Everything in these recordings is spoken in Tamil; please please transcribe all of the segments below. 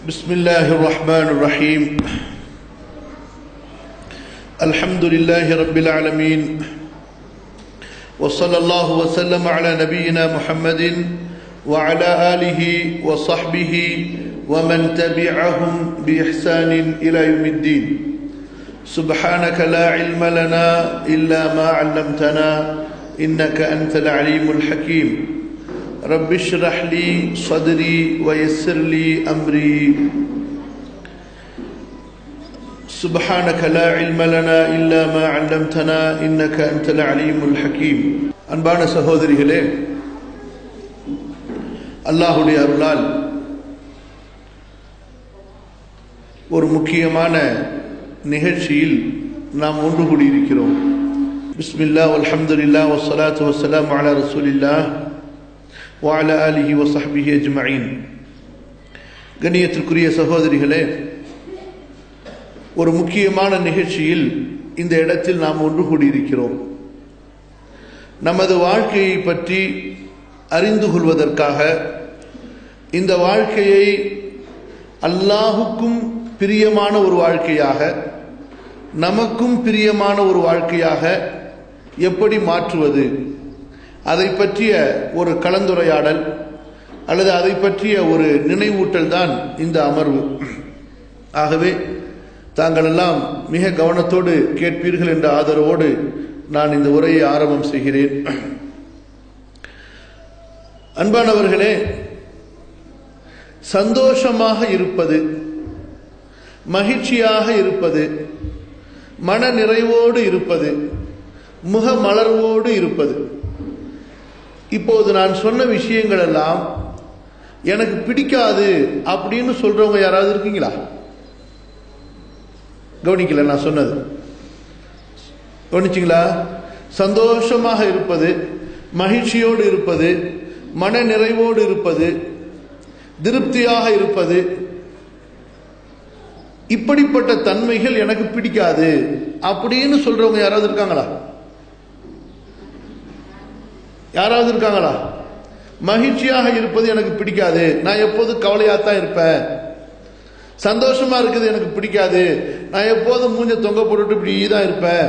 بسم الله الرحمن الرحيم الحمد لله رب العالمين وصلى الله وسلم على نبينا محمد وعلى آله وصحبه ومن تبعهم بإحسان إلى يوم الدين سبحانك لا علم لنا إلا ما علمتنا إنك أنت العليم الحكيم رب اشرح لي صدري ويسر لي أمري سبحانك لا علم لنا إلا ما علمتنا إنك أنت العليم الحكيم அன்பான சகோதரிகளே, அல்லாஹ்வுடைய அருளால் ஒரு முக்கியமான நிகழ்ச்சியில் நாம் ஒன்று கூடியிருக்கிறோம். பிஸ்மில்லாஹ் வல்ஹம்துலில்லாஹ் வஸ்ஸலாத்து வஸ்ஸலாமு அலா ரசூலில்லாஹ் வஅலா ஆலிஹி வஸஹ்பிஹி அஜ்மஈன். கண்ணியத்திற்குரிய சகோதரிகளே, ஒரு முக்கியமான நிகழ்ச்சியில் இந்த இடத்தில் நாம் ஒன்று கூடியிருக்கிறோம். நமது வாழ்க்கையை பற்றி அறிந்து கொள்வதற்காக, இந்த வாழ்க்கையை அல்லாஹுக்கும் பிரியமான ஒரு வாழ்க்கையாக, நமக்கும் பிரியமான ஒரு வாழ்க்கையாக எப்படி மாற்றுவது, அதை பற்றிய ஒரு கலந்துரையாடல் அல்லது அதை பற்றிய ஒரு நினைவூட்டல் தான் இந்த அமர்வு. ஆகவே தாங்கள் எல்லாம் மிக கவனத்தோடு கேட்பீர்கள் என்ற ஆதரவோடு நான் இந்த உரையை ஆரம்பம் செய்கிறேன். அன்பானவர்களே, சந்தோஷமாக இருப்பது, மகிழ்ச்சியாக இருப்பது, மன நிறைவோடு இருப்பது, முக மலர்வோடு இருப்பது, இப்போது நான் சொன்ன விஷயங்கள் எல்லாம் எனக்கு பிடிக்காது அப்படின்னு சொல்றவங்க யாராவது இருக்கீங்களா? கவனிக்கல நான் சொன்னது, கவனிச்சிங்களா? சந்தோஷமாக இருப்பது, மகிழ்ச்சியோடு இருப்பது, மன நிறைவோடு இருப்பது, திருப்தியாக இருப்பது, இப்படிப்பட்ட தன்மைகள் எனக்கு பிடிக்காது அப்படின்னு சொல்றவங்க யாராவது இருக்காங்களா? யாராவது இருக்காங்களா? மகிழ்ச்சியாக இருப்பது எனக்கு பிடிக்காது, நான் எப்போதும் கவலையாத்தான் இருப்பேன். சந்தோஷமா இருக்குது எனக்கு பிடிக்காது, நான் எப்போதும் மூஞ்ச தொங்க போட்டுட்டு இப்படி தான் இருப்பேன்.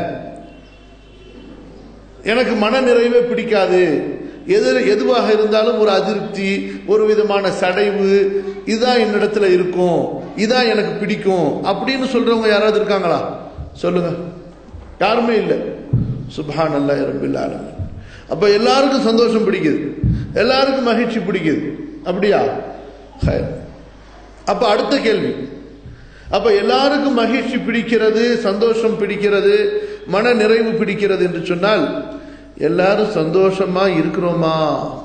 எனக்கு மன நிறைவே பிடிக்காது, எதுவாக இருந்தாலும் ஒரு அதிருப்தி, ஒரு விதமான சடைவு, இதுதான் என்னிடத்துல இருக்கும், இதான் எனக்கு பிடிக்கும் அப்படின்னு சொல்றவங்க யாராவது இருக்காங்களா? சொல்லுங்க. யாருமே இல்லை. சுப்ஹானல்லாஹி ரப்பில் ஆலமீன். அப்ப எல்லாருக்கும் சந்தோஷம் பிடிக்குது, எல்லாருக்கும் மகிழ்ச்சி பிடிக்குது, அப்படியா? அப்ப அடுத்த கேள்வி, அப்ப எல்லாருக்கும் மகிழ்ச்சி பிடிக்கிறது, சந்தோஷம் பிடிக்கிறது, மன நிறைவு பிடிக்கிறது என்று சொன்னால் எல்லாரும் சந்தோஷமா இருக்கிறோமா?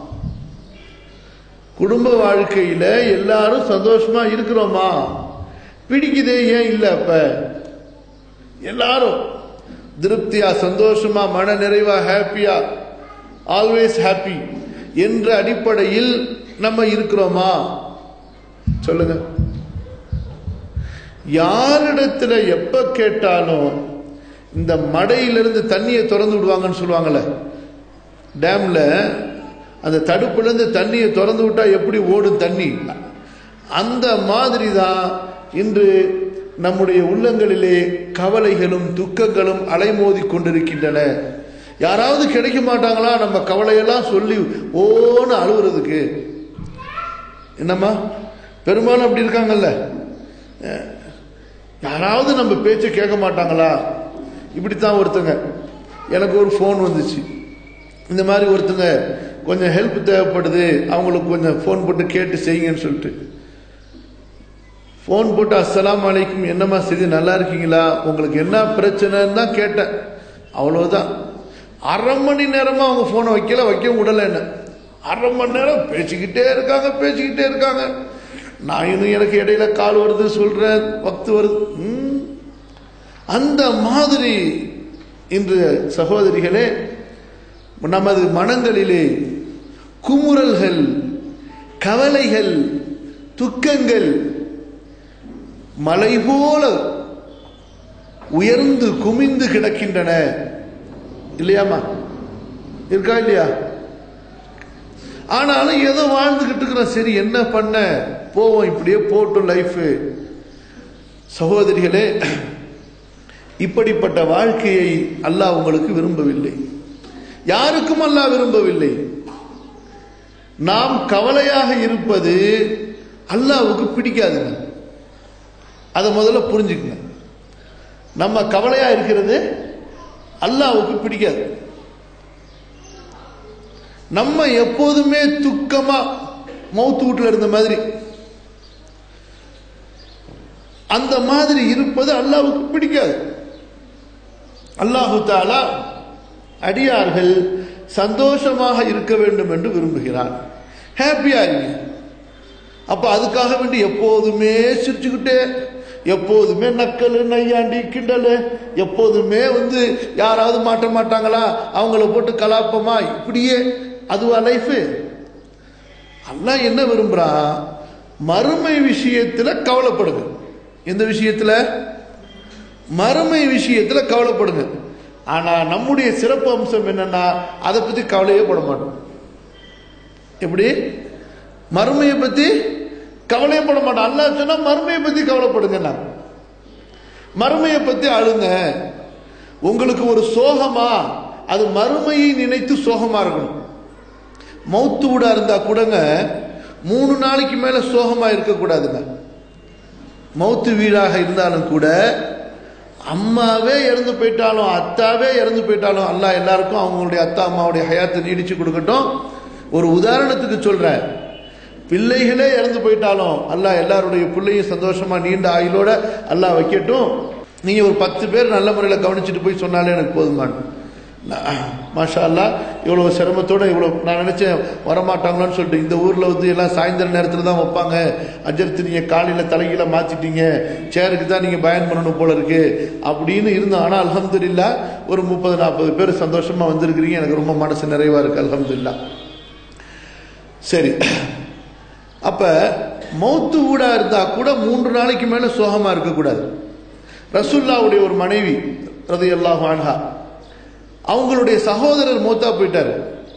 குடும்ப வாழ்க்கையில எல்லாரும் சந்தோஷமா இருக்கிறோமா? பிடிக்குதே, ஏன் இல்லை? அப்ப எல்லாரும் திருப்தியா, சந்தோஷமா, மன நிறைவா, ஹாப்பியா, ஆல்வேஸ் ஹாப்பி என்ற அடிப்படையில் நம்ம இருக்கிறோமா? சொல்லுங்க. யாரிடத்துல எப்ப கேட்டாலும் இந்த மடையிலிருந்து தண்ணியை திறந்து விடுவாங்கன்னு சொல்லுவாங்கல்ல, டேம்ல அந்த தடுப்புல இருந்து தண்ணியை திறந்து விட்டா எப்படி ஓடும் தண்ணி, அந்த மாதிரி தான் இன்று நம்முடைய உள்ளங்களிலே கவலைகளும் துக்கங்களும் அலைமோதி கொண்டிருக்கின்றன. யாராவது கிடைக்க மாட்டாங்களா நம்ம கவலையெல்லாம் சொல்லி ஓன்னு அழுகுறதுக்கு? என்னம்மா, பெரும்பாலும் அப்படி இருக்காங்கல்ல. யாராவது நம்ம பேச்சை கேட்க மாட்டாங்களா? இப்படித்தான் ஒருத்தங்க, எனக்கு ஒரு ஃபோன் வந்துச்சு, இந்த மாதிரி ஒருத்தங்க கொஞ்சம் ஹெல்ப் தேவைப்படுது, அவங்களுக்கு கொஞ்சம் ஃபோன் போட்டு கேட்டு செய்யுங்கன்னு சொல்லிட்டு ஃபோன் போட்டு அஸ்ஸலாமு அலைக்கும், என்னம்மா செய்தி, நல்லா இருக்கீங்களா, உங்களுக்கு என்ன பிரச்சனைன்னு தான் கேட்டேன், அவ்வளவுதான். அரை மணி நேரமா அவங்க போனை வைக்க விடல. என்ன அரை மணி நேரம் பேசிக்கிட்டே இருக்காங்க. நான் இன்னும் எனக்கு இடையில கால் வருது, சொல்றேன், வக்து வருது. அந்த மாதிரி இன்று சகோதரிகளே நமது மனங்களிலே குமுறல்கள், கவலைகள், துக்கங்கள் மலை போல உயர்ந்து குமிந்து கிடக்கின்றன. இல்லையாமா? இருக்கா இல்லையா? ஆனாலும் ஏதோ வாழ்ந்துகிட்டு இருக்கிறோம். சரி, என்ன பண்ண, போவோம், இப்படியே போட்டும் லைஃப். சகோதரிகளே, இப்படிப்பட்ட வாழ்க்கையை அல்லாஹ் உங்களுக்கு விரும்பவில்லை, யாருக்கும் அல்லாஹ் விரும்பவில்லை. நாம் கவலையாக இருப்பது அல்லாஹ்வுக்கு பிடிக்காதுங்க. அதை முதல்ல புரிஞ்சுக்கங்க. நம்ம கவலையா இருக்கிறது அல்லாஹ்வுக்கு பிடிக்காது. நம்ம எப்போதுமே துக்கமா மௌத்து வீட்டில் இருந்த மாதிரி அந்த மாதிரி இருப்பது அல்லாஹ்வுக்கு பிடிக்காது. அல்லாஹு தஆலா அடியார்கள் சந்தோஷமாக இருக்க வேண்டும் என்று விரும்புகிறார். ஹாப்பியா இருங்க. அப்ப அதுக்காக வேண்டி எப்போதுமே சிரிச்சுக்கிட்டே, எப்போதுமே நக்கல் நையாண்டி கிண்டல், எப்போதுமே யாராவது மாட்ட மாட்டாங்களா அவங்கள போட்டு கலாப்பமா, இப்படியே அதுவா லைஃப்? அல்லாஹ் என்ன விரும்புறான்? மறுமை விஷயத்துல கவலைப்படுங்க. எந்த விஷயத்துல? மறுமை விஷயத்துல கவலைப்படுங்க. ஆனா நம்முடைய சிறப்பு அம்சம் என்னன்னா, அதை பத்தி கவலையே பட மாட்டோம். எப்படி? மறுமையை பத்தி கவலையே பட மாட்டோம். அல்லாஹ் சொன்னா மறுமையை பத்தி கவலைப்படுங்க. மறுமையை பத்தி அழுங்க. உங்களுக்கு ஒரு சோகமா, அது மறுமையை நினைத்து சோகமா இருக்கணும். மௌத்து வீடா இருந்தா கூடங்க 3 நாளைக்கு மேல சோகமா இருக்கக்கூடாதுங்க. மௌத்து வீடாக இருந்தாலும் கூட அம்மாவே இறந்து போயிட்டாலும், அத்தாவே இறந்து போயிட்டாலும், அல்லாஹ் எல்லாருக்கும் அவங்களுடைய அத்தா அம்மாவுடைய ஹயாத்தை நீடிச்சு கொடுக்கட்டும். ஒரு உதாரணத்துக்கு சொல்றேன், பிள்ளைகளே இறந்து போயிட்டாலும் அல்லாஹ் எல்லாருடைய பிள்ளையும் சந்தோஷமா நீண்ட ஆயுளோட அல்லாஹ் வைக்கட்டும். நீங்க ஒரு 10 பேர் நல்ல முறையில் கவனிச்சுட்டு போய் சொன்னாலே எனக்கு போதுமான. மாஷா அல்லாஹ், இவ்வளவு சிரமத்தோட இவ்வளவு நான் நினைச்சேன் வரமாட்டாங்களான்னு சொல்லிட்டு. இந்த ஊர்ல எல்லாம் சாயந்தர நேரத்துல தான் வைப்பாங்க. அஜர்த்து நீங்க காலையில தலைகீழ மாத்திட்டீங்க, சேருக்கு தான் நீங்க பயன் பண்ணணும் போல இருக்கு அப்படின்னு இருந்தோம். ஆனா அல்ஹம்துலில்லாஹ் ஒரு 30-40 பேர் சந்தோஷமா வந்திருக்கிறீங்க. எனக்கு ரொம்ப மனசு நிறைவா இருக்கு, அல்ஹம்துலில்லாஹ். சரி, அப்ப மௌத்து ஊடா இருந்தா கூட 3 நாளைக்கு மேல சோகமா இருக்கக்கூடாது. ரசூலுல்லாஹ்வுடைய ஒரு மனைவி ரலியல்லாஹு அன்ஹா, அவங்களுடைய சகோதரர் மௌத்தா போயிட்டாரு.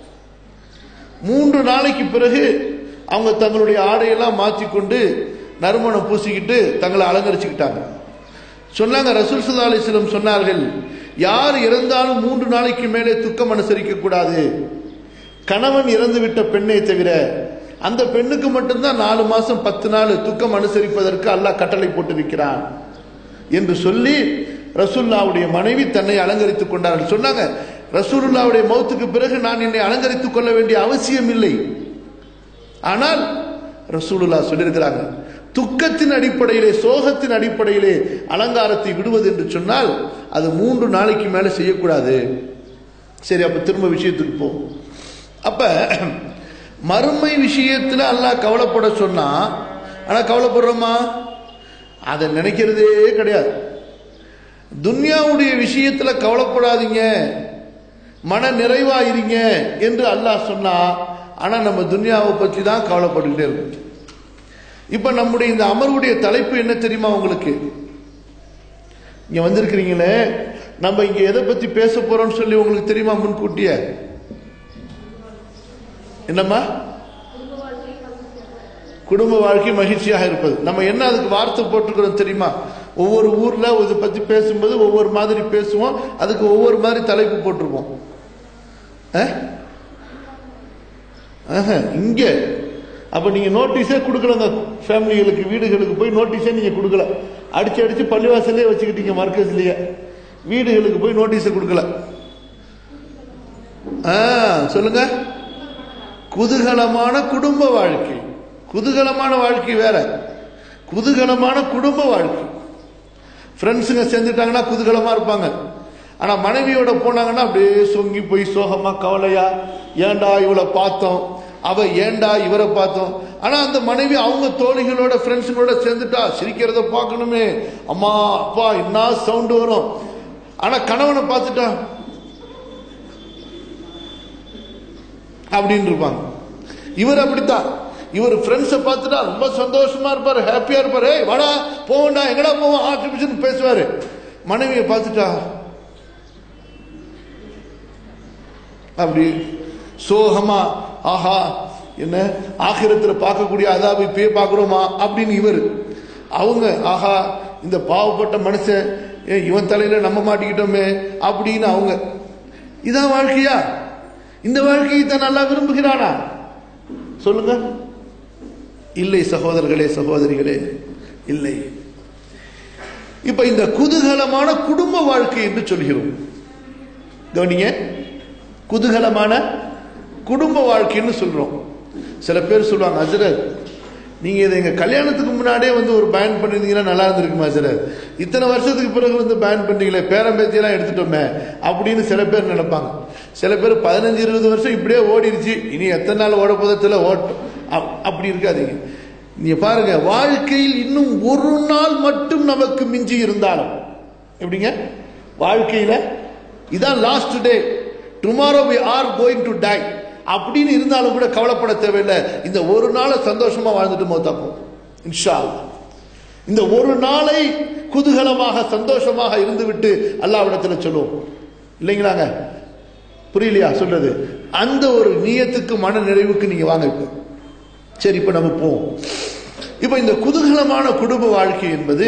3 நாளைக்கு பிறகு அவங்க தங்களுடைய ஆடையெல்லாம் மாற்றிக்கொண்டு நறுமணம் பூசிக்கிட்டு தங்களை அலங்கரிச்சுக்கிட்டாங்க. சொன்னாங்க, ரசூல் ஸல்லல்லாஹு அலைஹி வஸல்லம் சொன்னார்கள், யார் இறந்தாலும் 3 நாளைக்கு மேலே துக்கம் அனுசரிக்க கூடாது. கணவன் இறந்து விட்ட பெண்ணை தவிர அந்த பெண்ணுக்கு மட்டும்தான் 4 மாசம் 10 நாள் துக்கம் அனுசரிப்பதற்கு அல்லாஹ் கட்டளை போட்டிருக்கிறான் என்று சொல்லி ரசூலுல்லாஹ்வுடைய மனைவி தன்னை அலங்கரித்துக் கொண்டார்கள். சொன்னாங்க, ரசூலுல்லாஹ்வுடைய மௌத்துக்கு பிறகு நான் என்னை அலங்கரித்துக் கொள்ள வேண்டிய அவசியம் இல்லை. ஆனால் ரசூலுல்லாஹ் சொல்லியிருக்கிறாங்க, துக்கத்தின் அடிப்படையிலே, சோகத்தின் அடிப்படையிலே அலங்காரத்தை விடுவது என்று சொன்னால் அது 3 நாளைக்கு மேல செய்யக்கூடாது. சரி, அப்ப திரும்ப விஷயத்துக்கு போ. அப்ப மறுமை விஷயத்துல அல்லாஹ் கவலைப்பட சொன்னா, ஆனா கவலைப்படுறோமா? அதை நினைக்கிறதே கிடையாது. துன்யாவுடைய விஷயத்துல கவலைப்படாதீங்க, மன நிறைவாயிருங்க என்று அல்லாஹ் சொன்னா, ஆனா நம்ம துன்யாவை பற்றி தான் கவலைப்பட்டுக்கிட்டே இருக்கோம். இப்ப நம்முடைய இந்த அமர்வுடைய தலைப்பு என்ன தெரியுமா உங்களுக்கு? இங்க வந்திருக்கிறீங்களே, நம்ம இங்க எதை பத்தி பேச போறோம்னு சொல்லி உங்களுக்கு தெரியுமா முன்கூட்டியே? என்னம்மா? குடும்ப வாழ்க்கை மகிழ்ச்சியாக இருப்பது. நம்ம என்ன அதுக்கு வார்த்தை போட்டுக்கிறோம் தெரியுமா? ஒவ்வொரு ஊர்ல இதை பத்தி பேசும்போது ஒவ்வொரு மாதிரி பேசுவோம், அதுக்கு ஒவ்வொரு மாதிரி தலைப்பு போட்டிருப்போம். இங்க அப்ப நீங்க நோட்டீஸே கொடுக்கலங்க, ஃபேமிலிகளுக்கு வீடுகளுக்கு போய் நோட்டீஸே நீங்க கொடுக்கல, அடிச்சு அடிச்சு பள்ளிவாசலே வச்சுக்கிட்டீங்க, மர்க்கஸ்லயே வீடுகளுக்கு போய் நோட்டீஸை கொடுக்கல. சொல்லுங்க. குதூகலமான குடும்ப வாழ்க்கை. குதூகலமான வாழ்க்கை வேற, குதூகலமான குடும்ப வாழ்க்கை. ஃப்ரெண்ட்ஸுங்க சேர்ந்துட்டாங்கன்னா குதூகலமா இருப்பாங்க. ஆனா மனைவியோட போனாங்கன்னா அப்படியே சொங்கி போய் சோகமா கவலையா, ஏண்டா இவளை பார்த்தோம், அவ ஏண்டா இவரை பார்த்தோம். ஆனா அந்த மனைவி அவங்க தோழிகளோட ஃப்ரெண்ட்ஸுங்களோட சேர்ந்துட்டா சிரிக்கிறத பார்க்கணுமே, அம்மா அப்பா என்ன சவுண்ட் வரும். ஆனா கணவனை பார்த்துட்டா அப்படின்னு இருப்பாங்க. இவர் அப்படித்தான், இவர் ஃப்ரெண்ட்ஸை பார்த்துட்டா ரொம்ப சந்தோஷமா இருப்பாரு, ஹாப்பியா இருப்பாரு. வாடா போவண்டா, எங்கடா போவோம் ஆர்டிபிஷன் பேசுவாரு. மனைவியை பார்த்துட்டா அப்படி சோகமா, ஆஹா என்ன ஆகிரத்தில் பார்க்கக்கூடிய அதாபை இப்பயே பார்க்குறோமா அப்படின்னு இவர். அவங்க ஆஹா இந்த பாவப்பட்ட மனுஷன் இவன் தலையில நம்ம மாட்டிக்கிட்டோமே அப்படின்னு அவங்க. இதான் வாழ்க்கையா? இந்த வாழ்க்கையை தான் நல்லா விரும்புகிறானா? சொல்லுங்க. இல்லை சகோதரர்களே, சகோதரிகளே, இல்லை. இப்ப இந்த குதூகலமான குடும்ப வாழ்க்கை என்று சொல்கிறோம். கவனிங்க, குதூகலமான குடும்ப வாழ்க்கைன்னு சொல்றோம். சில பேர் சொல்லுவாங்க, ஹஜ்ரத் நீங்க இதை எங்க கல்யாணத்துக்கு முன்னாடியே ஒரு பேன் பண்ணிருந்தீங்கன்னா நல்லா இருந்திருக்குமா ஹஜ்ரத், இத்தனை வருஷத்துக்கு பிறகு பேன் பண்ணீங்களே, பேரம்பேத்தியெல்லாம் எடுத்துட்டோமே அப்படின்னு சில பேர் நினைப்பாங்க. சில பேர் 15-20 வருஷம் இப்படியே ஓடிடுச்சு, இனி எத்தனை நாள் ஓட போதத்துல ஓட்டும் அப்படி இருக்காதீங்க. நீங்க பாருங்க, வாழ்க்கையில் இன்னும் ஒரு நாள் மட்டும் நமக்கு மிஞ்சி இருந்தாலும் எப்படிங்க, வாழ்க்கையில இதான் last day, tomorrow we are going to die அப்படின்னு இருந்தாலும் கூட கவலைப்பட தேவையில்லை. இந்த ஒரு நாளை சந்தோஷமா வாழ்ந்துட்டு மௌத்தாப்போம் இன்ஷா அல்லாஹ். இந்த ஒரு நாளை குதூகலமாக சந்தோஷமாக இருந்துவிட்டு அல்லாஹ்விடத்துல சொல்லுவோம் இல்லைங்களாங்க? புரியலையா சொல்றது? அந்த ஒரு நியத்துக்கு மன நிறைவுக்கு நீங்க வாங்க. இப்ப சரி, இப்ப நம்ம போவோம். இப்ப இந்த குதூகலமான குடும்ப வாழ்க்கை என்பது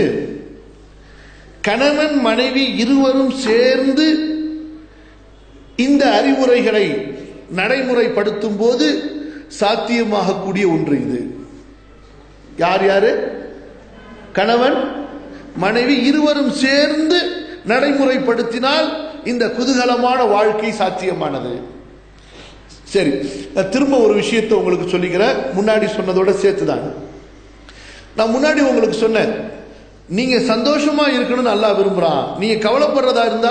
கணவன் மனைவி இருவரும் சேர்ந்து இந்த அறிவுரைகளை நடைமுறைப்படுத்தும் போது சாத்தியமாகக்கூடிய ஒன்று. இது யார் யாரு? கணவன் மனைவி இருவரும் சேர்ந்து நடைமுறைப்படுத்தினால் இந்த குதூகலமான வாழ்க்கை சாத்தியமானது. சரி, திரும்ப ஒரு விஷயத்தை உங்களுக்கு சொல்லிக்கிறேன், முன்னாடி சொன்னதோட சேர்த்துதான். நான் முன்னாடி உங்களுக்கு சொன்னேன், நீங்க சந்தோஷமா இருக்கணும்னு அல்லாஹ் விரும்புறான். நீங்க கவலைப்படுறதா இருந்தா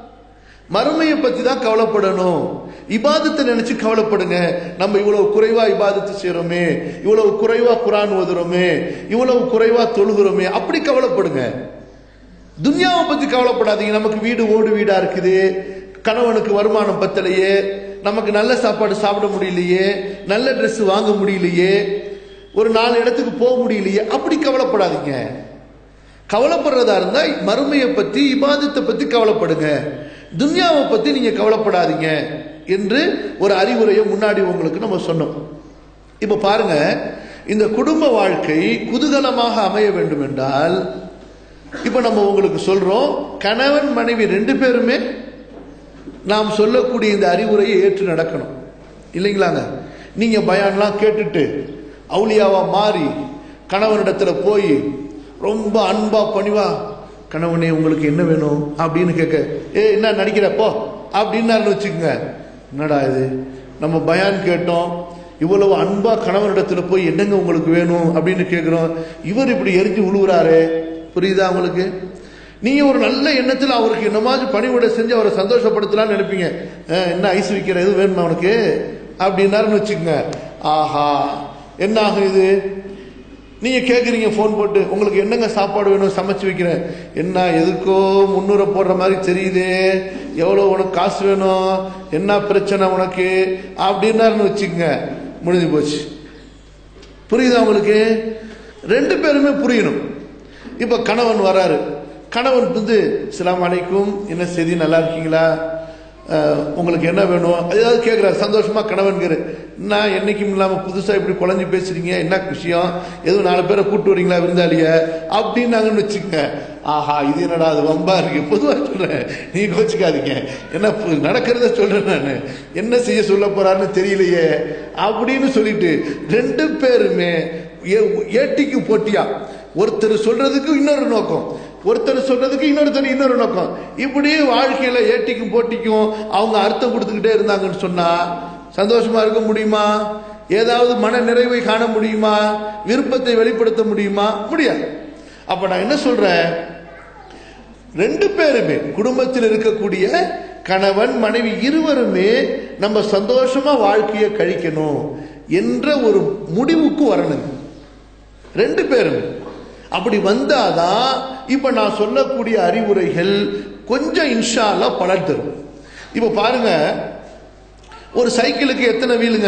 மறுமையை பத்தி தான் கவலைப்படணும். இபாதத்தை நினைச்சு கவலைப்படுங்க. நம்ம இவ்வளவு குறைவா இபாதத்து செய்யறோமே, இவ்வளவு குறைவா குர்ஆன் ஓதுறோமே, இவ்வளவு குறைவா தொழுகிறோமே, அப்படி கவலைப்படுங்க. துன்யாவை பத்தி கவலைப்படாதீங்க. நமக்கு வீடு ஓடு வீடா இருக்குது, கணவனுக்கு வருமானம் பத்தலையே, நமக்கு நல்ல சாப்பாடு சாப்பிட முடியலையே, நல்ல ட்ரெஸ் வாங்க முடியலையே, ஒரு 4 இடத்துக்கு போக முடியலையே, அப்படி கவலைப்படாதீங்க. கவலைப்படுறதா இருந்தா மறுமையை பத்தி இபாதத்தை பத்தி கவலைப்படுங்க. துன்யாவை பத்தி நீங்க கவலைப்படாதீங்க என்று ஒரு அறிவுரையை முன்னாடி உங்களுக்கு நம்ம சொன்னோம். இப்ப பாருங்க, இந்த குடும்ப வாழ்க்கை குதூகலமாக அமைய வேண்டும் என்றால் இப்ப நம்ம உங்களுக்கு சொல்றோம், கணவன் மனைவி 2 பேருமே நாம் சொல்லக்கூடிய இந்த அறிவுரையை ஏற்று நடக்கணும் இல்லைங்களாங்க? நீங்க பயான்லாம் கேட்டுட்டு அவுலியாவா மாறி கணவனிடத்துல போய் ரொம்ப அன்பா பணிவா, கணவனே உங்களுக்கு என்ன வேணும் அப்படின்னு கேட்க, என்ன நடிக்கிறப்போ அப்படின்னு வச்சுக்கோங்க. என்னடா இது, நம்ம பயான் கேட்டோம், இவ்வளவு அன்பா கணவனிடத்துல போய் என்னங்க உங்களுக்கு வேணும் அப்படின்னு கேட்கிறோம், இவர் இப்படி எரிஞ்சு உழுவுறாரு. புரியுதா உங்களுக்கு? நீங்க ஒரு நல்ல எண்ணத்தில் அவருக்கு என்னமாதிரி பணிவிட செஞ்சு அவரை சந்தோஷப்படுத்தலாம்னு நினைப்பீங்க. என்ன ஐஸ் வைக்கிற எது வேணுமா அவனுக்கு அப்படின்னாருன்னு வச்சுக்கோங்க. ஆஹா, என்ன ஆகும் இது? நீங்க கேட்குறீங்க ஃபோன் போட்டு, உங்களுக்கு என்னங்க சாப்பாடு வேணும், சமைச்சு வைக்கிறேன். என்ன எதுக்கோ 300 போடுற மாதிரி தெரியுதே, எவ்வளோ உனக்கு காசு வேணும், என்ன பிரச்சனை உனக்கு அப்படின்னாருன்னு வச்சுக்கோங்க, முடிஞ்சு போச்சு. புரியுதா உங்களுக்கு? 2 பேருமே புரியணும். இப்ப கணவன் வராரு, கணவன் அஸ்ஸலாமு அலைக்கும், என்ன செய்தி, நல்லா இருக்கீங்களா, உங்களுக்கு என்ன வேணும், ஏதாவது கேட்குறாரு. சந்தோஷமா கணவன்கிற, நான் என்னைக்கும் இல்லாம புதுசா இப்படி குழஞ்சி பேசுறீங்க, என்ன விஷயம், எதுவும் 4 பேரை கூட்டு வரீங்களா விருந்தாளிய அப்படின்னாங்கன்னு வச்சுக்கோங்க. ஆஹா, இது என்னடா அது வம்பா இருக்கு. பொதுவா சொல்றேன், நீங்க கோச்சிக்காதீங்க, என்ன நடக்கிறத சொல்றேன் நான், என்ன செய்ய சொல்ல போறாருன்னு தெரியலையே அப்படின்னு சொல்லிட்டு 2 பேருமே ஏட்டிக்கு போட்டியா, ஒருத்தர் சொல்றதுக்கு இன்னொரு நோக்கம், ஒருத்தர் சொல்றதுக்கு இன்னொரு நோக்கம், இப்படி வாழ்க்கையில ஏட்டிக்கும் போட்டிக்கும் அவங்க அர்த்தம் கொடுத்துக்கிட்டே இருந்தாங்கன்னு சொன்னா சந்தோஷமா இருக்க முடியுமா? ஏதாவது மன நிறைவை காண முடியுமா? விருப்பத்தை வெளிப்படுத்த முடியுமா? முடியாது. அப்ப நான் என்ன சொல்றேன், 2 பேருமே குடும்பத்தில் இருக்கக்கூடிய கணவன் மனைவி இருவருமே நம்ம சந்தோஷமா வாழ்க்கையை கழிக்கணும் என்ற ஒரு முடிவுக்கு வரணும் 2 பேரும். அப்படி வந்தாதான் இப்ப நான் சொல்லக்கூடிய அறிவுரைகள் கொஞ்சம் இன்ஷா அல்லாஹ் பலன் தரும். இப்ப பாருங்க, ஒரு சைக்கிளுக்கு எத்தனை வீலுங்க?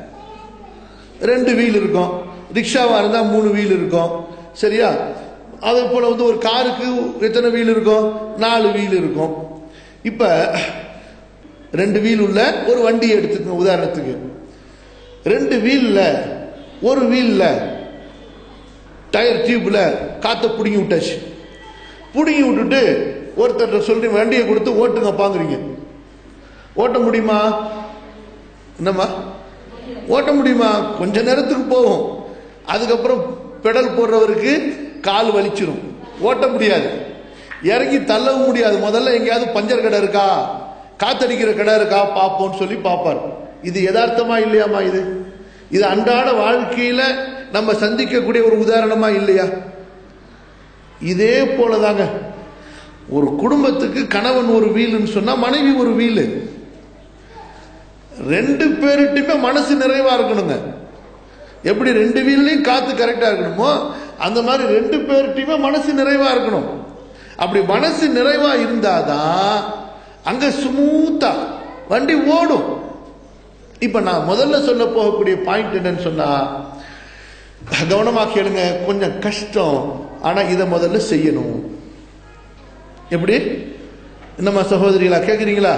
2 வீல் இருக்கும். ரிக்ஷாவா இருந்தா 3 வீல் இருக்கும். சரியா? அதே போல ஒரு காருக்கு எத்தனை வீல் இருக்கும்? 4 வீல் இருக்கும். இப்ப 2 வீல் உள்ள ஒரு வண்டி எடுத்துக்கோங்க உதாரணத்துக்கு. 2 வீல்ல ஒரு வீல்ல டயர் டியூப்ல காத்த புடுங்கி விட்டாச்சு. புடுங்கி விட்டுட்டு ஒருத்தர் சொல்லி வண்டியை கொடுத்து ஓட்டுங்க பாக்குறீங்க. ஓட்ட முடியுமா? என்னம்மா ஓட்ட முடியுமா? கொஞ்ச நேரத்துக்கு போகும். அதுக்கப்புறம் பெடல் போடுறவருக்கு கால் வலிச்சிடும், ஓட்ட முடியாது. இறங்கி தள்ளவும் முடியாது. முதல்ல எங்கேயாவது பஞ்சர் கடை இருக்கா, காத்தடிக்கிற கடை இருக்கா பார்ப்போம்னு சொல்லி பார்ப்பார். இது யதார்த்தமா இல்லையாமா? இது அன்றாட வாழ்க்கையில நம்ம சந்திக்கக்கூடிய ஒரு உதாரணமா இல்லையா? இதே போலதாங்க ஒரு குடும்பத்துக்கு கணவன் ஒரு வீல்னு சொன்னா மனைவி ஒரு வீல். 2 பேருட்டுமே மனசு நிறைவா இருக்கணுங்க. எப்படி 2 வீல்லையும் காத்து கரெக்டா இருக்கணுமோ அந்த மாதிரி 2 பேருட்டுமே மனசு நிறைவா இருக்கணும். அப்படி மனசு நிறைவா இருந்தாதான் அங்க ஸ்மூத்தா வண்டி ஓடும். இப்ப நான் முதல்ல சொல்ல போகக்கூடிய பாயிண்ட் என்னன்னு சொன்னா, கவனமா கேளுங்க, கொஞ்சம் கஷ்டம், ஆனா இதை முதல்ல செய்யணும். எப்படி? என்னம்மா சகோதரிகளா கேக்குறீங்களா?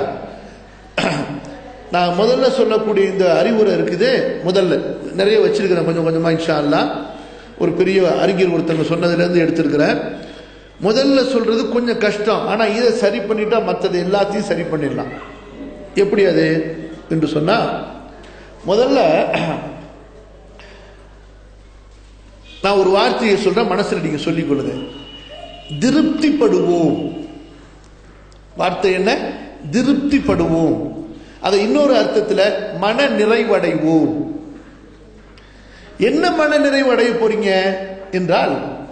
நான் முதல்ல சொல்லக்கூடிய இந்த அறிவுரை இருக்குது, முதல்ல நிறைய வச்சிருக்கிறேன் கொஞ்சம் கொஞ்சமா இன்ஷா அல்லாஹ். ஒரு பெரிய அறிஞர் ஒருத்தங்க சொன்னதுல இருந்து எடுத்திருக்கிறேன். முதல்ல சொல்றது கொஞ்சம் கஷ்டம், ஆனா இதை சரி பண்ணிட்டா மற்றது எல்லாத்தையும் சரி பண்ணிடலாம். எப்படி அது என்று சொன்னா, முதல்ல நான் ஒரு வார்த்தையை சொல்றேன், மனசுல நீங்க சொல்லிக் கொள்ளுங்க. திருப்திப்படுவோம். வார்த்தை என்ன? திருப்திப்படுவோம். அதை இன்னொரு அர்த்தத்துல மன நிறைவடைவோம். என்ன மன நிறைவடைய போறீங்க என்றால்,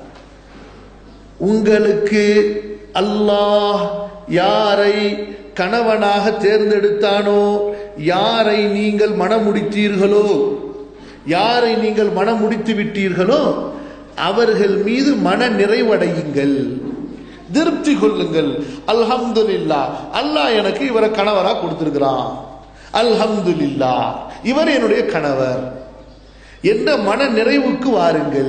உங்களுக்கு அல்லாஹ் யாரை கணவனாக தேர்ந்தெடுத்தானோ, யாரை நீங்கள் மனமுடித்தீர்களோ, யாரை நீங்கள் மனமுடித்து விட்டீர்களோ அவர்கள் மீது மன நிறைவடையுங்கள், திருப்தி கொள்ளுங்கள். அல்ஹம்துலில்லாஹ், அல்லாஹ் எனக்கு இவரை கணவரா கொடுத்திருக்கிறான், அல்ஹம்துலில்லாஹ் இவர் என்னுடைய கணவர் என்ற மன நிறைவுக்கு வாருங்கள்.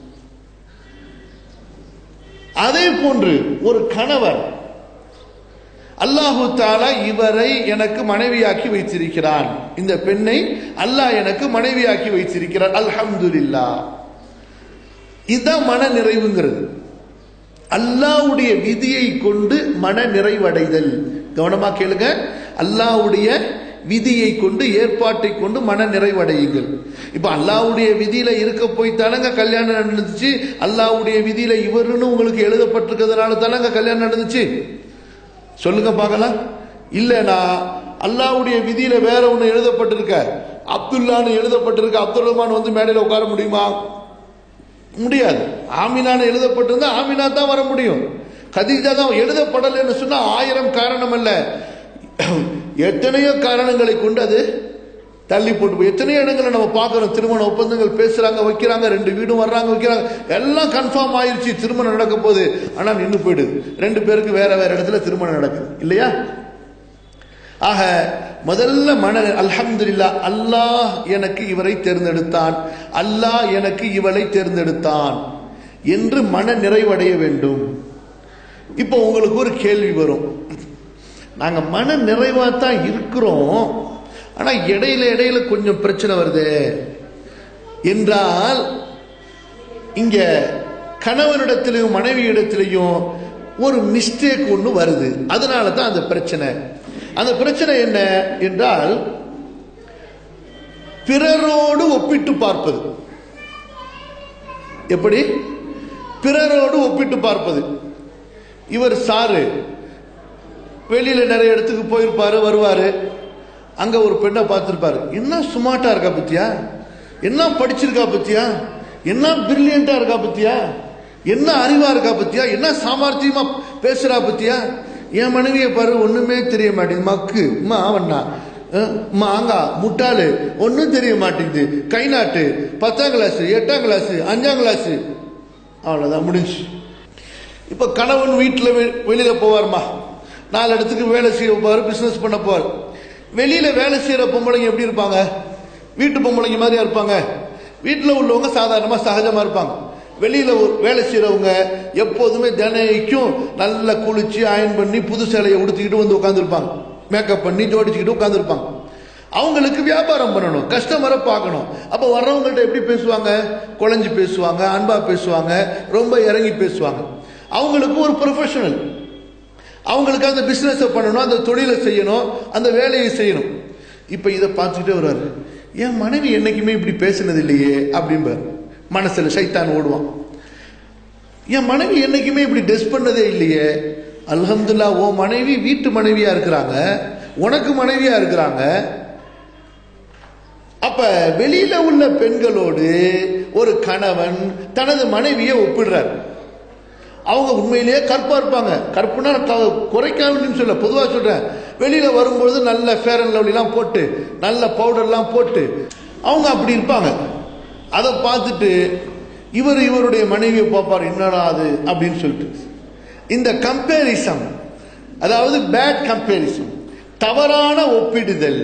அதே போன்று ஒரு கணவர் அல்லாஹு தஆலா இவரை எனக்கு மனைவியாக்கி வைத்திருக்கிறான், இந்த பெண்ணை அல்லாஹ் எனக்கு மனைவியாக்கி வைத்திருக்கிறார், அல்ஹம்துலில்லாஹ். இதுதான் மன நிறைவுங்கிறது. அல்லாஹ்வுடைய விதியை கொண்டு மன நிறைவடைதல். கவனமா கேளுங்க, அல்லாஹ்வுடைய விதியை கொண்டு, ஏற்பாட்டை கொண்டு மன நிறைவடையுங்கள். இப்ப அல்லாஹ்வுடைய விதியில இருக்க போய் தானங்க கல்யாணம் நடந்துச்சு. அல்லாஹ்வுடைய விதியில இவருன்னு உங்களுக்கு எழுதப்பட்டிருக்கிறதுனால தானங்க கல்யாணம் நடந்துச்சு. சொல்லுங்க பார்க்கலாம். இல்லனா அல்லாஹ்வுடைய விதியில வேற ஒண்ணு எழுதப்பட்டிருக்க, அப்துல்லான்னு எழுதப்பட்டிருக்க, அப்துல் ரஹ்மான் வந்து மேடையில் உட்கார முடியுமா? முடியாது. ஆமினான்னு எழுதப்பட்டிருந்தா ஆமினா தான் வர முடியும். கதீஜா தான் எழுதப்படலைன்னு சொன்னா 1000 காரணம் அல்ல, எத்தனையோ காரணங்களை கொண்டு அது தள்ளி போட்டு, எத்தனையோ இடங்களை நம்ம பார்க்கிறோம். திருமண ஒப்பந்தங்கள் பேசுறாங்க, வைக்கிறாங்க, 2 வீடும் வர்றாங்க, வைக்கிறாங்க, எல்லாம் கன்ஃபார்ம் ஆயிருச்சு, திருமணம் நடக்க போகுது. ஆனா நின்று போயிடுது. 2 பேருக்கு வேற வேற இடத்துல திருமணம் நடக்குது இல்லையா? ஆக முதல்ல மன அல்ஹம்துலில்லாஹ், அல்லாஹ் எனக்கு இவரை தேர்ந்தெடுத்தான், அல்லாஹ் எனக்கு இவளை தேர்ந்தெடுத்தான் என்று மன நிறைவடைய வேண்டும். இப்போ உங்களுக்கு ஒரு கேள்வி வரும், நாங்க மன நிறைவா தான் இருக்கிறோம், ஆனா இடையில கொஞ்சம் பிரச்சனை வருது என்றால், இங்க கணவனிடத்திலையும் மனைவி இடத்திலையும் ஒரு மிஸ்டேக் ஒன்று வருது. அதனால தான் அந்த பிரச்சனை. அந்த பிரச்சனை என்ன என்றால், பிறரோடு ஒப்பிட்டு பார்ப்பது. எப்படி? பிறரோடு ஒப்பிட்டு பார்ப்பது. இவர் சாரு வெளியில நிறைய இடத்துக்கு போயிருப்பாரு, வருவாரு, அங்க ஒரு பெண்ணை பார்த்திருப்பாரு, என்ன சுமார்ட்டா இருக்கா பத்தியா, என்ன படிச்சிருக்கா பத்தியா, என்ன பிரில்லியண்டா இருக்கா பத்தியா, என்ன அறிவா இருக்கா பத்தியா, என்ன சாமர்த்தியமா பேசுறா பத்தியா. என் மனைவியை பாரு, ஒண்ணுமே தெரிய மாட்டேங்குது, மக்கு அவண்ணா மாங்கா முட்டாளு, ஒன்னும் தெரிய மாட்டேங்குது, கை நாட்டு, 10ஆம் கிளாஸ் 8ஆம் கிளாஸ் 5ஆம் கிளாஸ், அவ்வளவுதான் முடிஞ்சு. இப்ப கணவன் வீட்டுல வெளியில போவார்மா, 4 இடத்துக்கு வேலை செய்ய போவாரு, பிசினஸ் பண்ண போவார். வெளியில வேலை செய்யற பொம்பளைங்க எப்படி இருப்பாங்க? வீட்டு பொம்பளைங்க மாதிரியா இருப்பாங்க? வீட்டுல உள்ளவங்க சாதாரணமா சகஜமா இருப்பாங்க. வெளியில வேலை செய்யறவங்க எப்போதுமே தினைக்கும் நல்லா குளிச்சு அயன் பண்ணி புது சேலையை உடுத்திக்கிட்டு வந்து உட்காந்துருப்பாங்க, மேக்கப் பண்ணி ஜோடிச்சுக்கிட்டு உட்காந்துருப்பாங்க. அவங்களுக்கு வியாபாரம் பண்ணணும், கஸ்டமரை பார்க்கணும். அப்போ வர்றவங்கள்ட்ட எப்படி பேசுவாங்க? குழஞ்சி பேசுவாங்க, அன்பா பேசுவாங்க, ரொம்ப இறங்கி பேசுவாங்க. அவங்களுக்கு ஒரு ப்ரொஃபஷனல், அவங்களுக்கு அந்த பிஸ்னஸை பண்ணணும், அந்த தொழிலை செய்யணும், அந்த வேலையை செய்யணும். இப்போ இதை பார்த்துக்கிட்டே வருவார், என் மனைவி என்னைக்குமே இப்படி பேசினது இல்லையே அப்படிம்பார். மனசுல சைத்தான் ஓடுவான். என் மனைவி என்னைக்குமே இப்படி டெஸ்ட் பண்ணதே இல்லையே. அல்ஹம்துலில்லாஹ், ஓ மனைவி வீட்டு மனைவியா இருக்கிறாங்க, உனக்கு மனைவியா இருக்கிறாங்க. அப்ப வெளியில உள்ள பெண்களோடு ஒரு கணவன் தனது மனைவியை ஒப்பிடுறார். அவங்க உண்மையிலேயே கற்பா இருப்பாங்க. கற்புனா குறைக்காம சொல்ல, பொதுவாக சொல்றேன். வெளியில வரும்பொழுது நல்ல ஃபேர் அண்ட் லவ்லிலாம் போட்டு, நல்ல பவுடர்லாம் போட்டு அவங்க அப்படி இருப்பாங்க. அதை பார்த்துட்டு இவருடைய மனைவியை பார்ப்பார், என்னடா அது அப்படின்னு சொல்லிட்டு. இந்த கம்பேரிசன், அதாவது பேட் கம்பேரிசன், தவறான ஒப்பிடுதல்,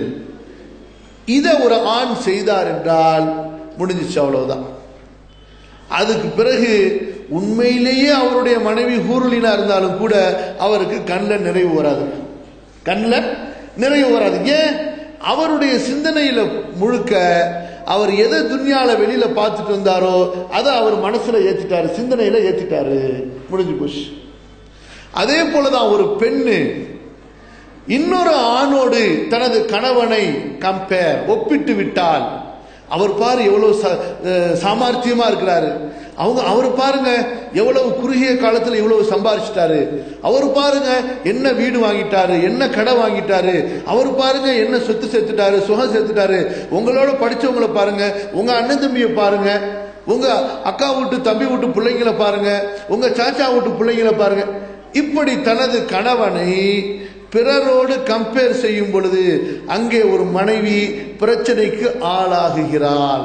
இதை ஒரு ஆண் செய்தார் என்றால் முடிஞ்சிச்சு, அவ்வளவுதான். அதுக்கு பிறகு உண்மையிலேயே அவருடைய மனைவி ஹூருலினா இருந்தாலும் கூட அவருக்கு கண்ணில் நிறைவு வராது, கண்ணில் நிறைவு வராது. ஏன்? அவருடைய சிந்தனையில முழுக்க அவர் எதை துன்யால வெளியில பார்த்துட்டு வந்தாரோ அதை அவர் மனசுல ஏத்திட்டாரு, சிந்தனையில ஏத்திட்டாரு, முடிஞ்சு போச்சு. அதே போலதான் ஒரு பெண்ணு இன்னொரு ஆணோடு தனது கணவனை கம்பேர், ஒப்பிட்டு விட்டால், அவர் பாரு எவ்வளவு சாமர்த்தியமா இருக்கிறாரு, அவர் பாருங்க எவ்வளவு குறுகிய காலத்தில் இவ்வளவு சம்பாதிச்சிட்டாரு, அவர் பாருங்க என்ன வீடு வாங்கிட்டாரு, என்ன கடை வாங்கிட்டாரு, அவர் பாருங்க என்ன சொத்து சேர்த்துட்டாரு, சுகம் சேர்த்துட்டாரு, உங்களோட படிச்சவங்களை பாருங்க, உங்க அண்ணன் தம்பியை பாருங்க, உங்க அக்கா வீட்டு தம்பி வீட்டு பிள்ளைங்களை பாருங்க, உங்க சாச்சா வீட்டு பிள்ளைங்களை பாருங்க. இப்படி தனது கணவனை பிறரோடு கம்பேர் செய்யும் பொழுது அங்கே ஒரு மனைவி பிரச்சனைக்கு ஆளாகுகிறாள்.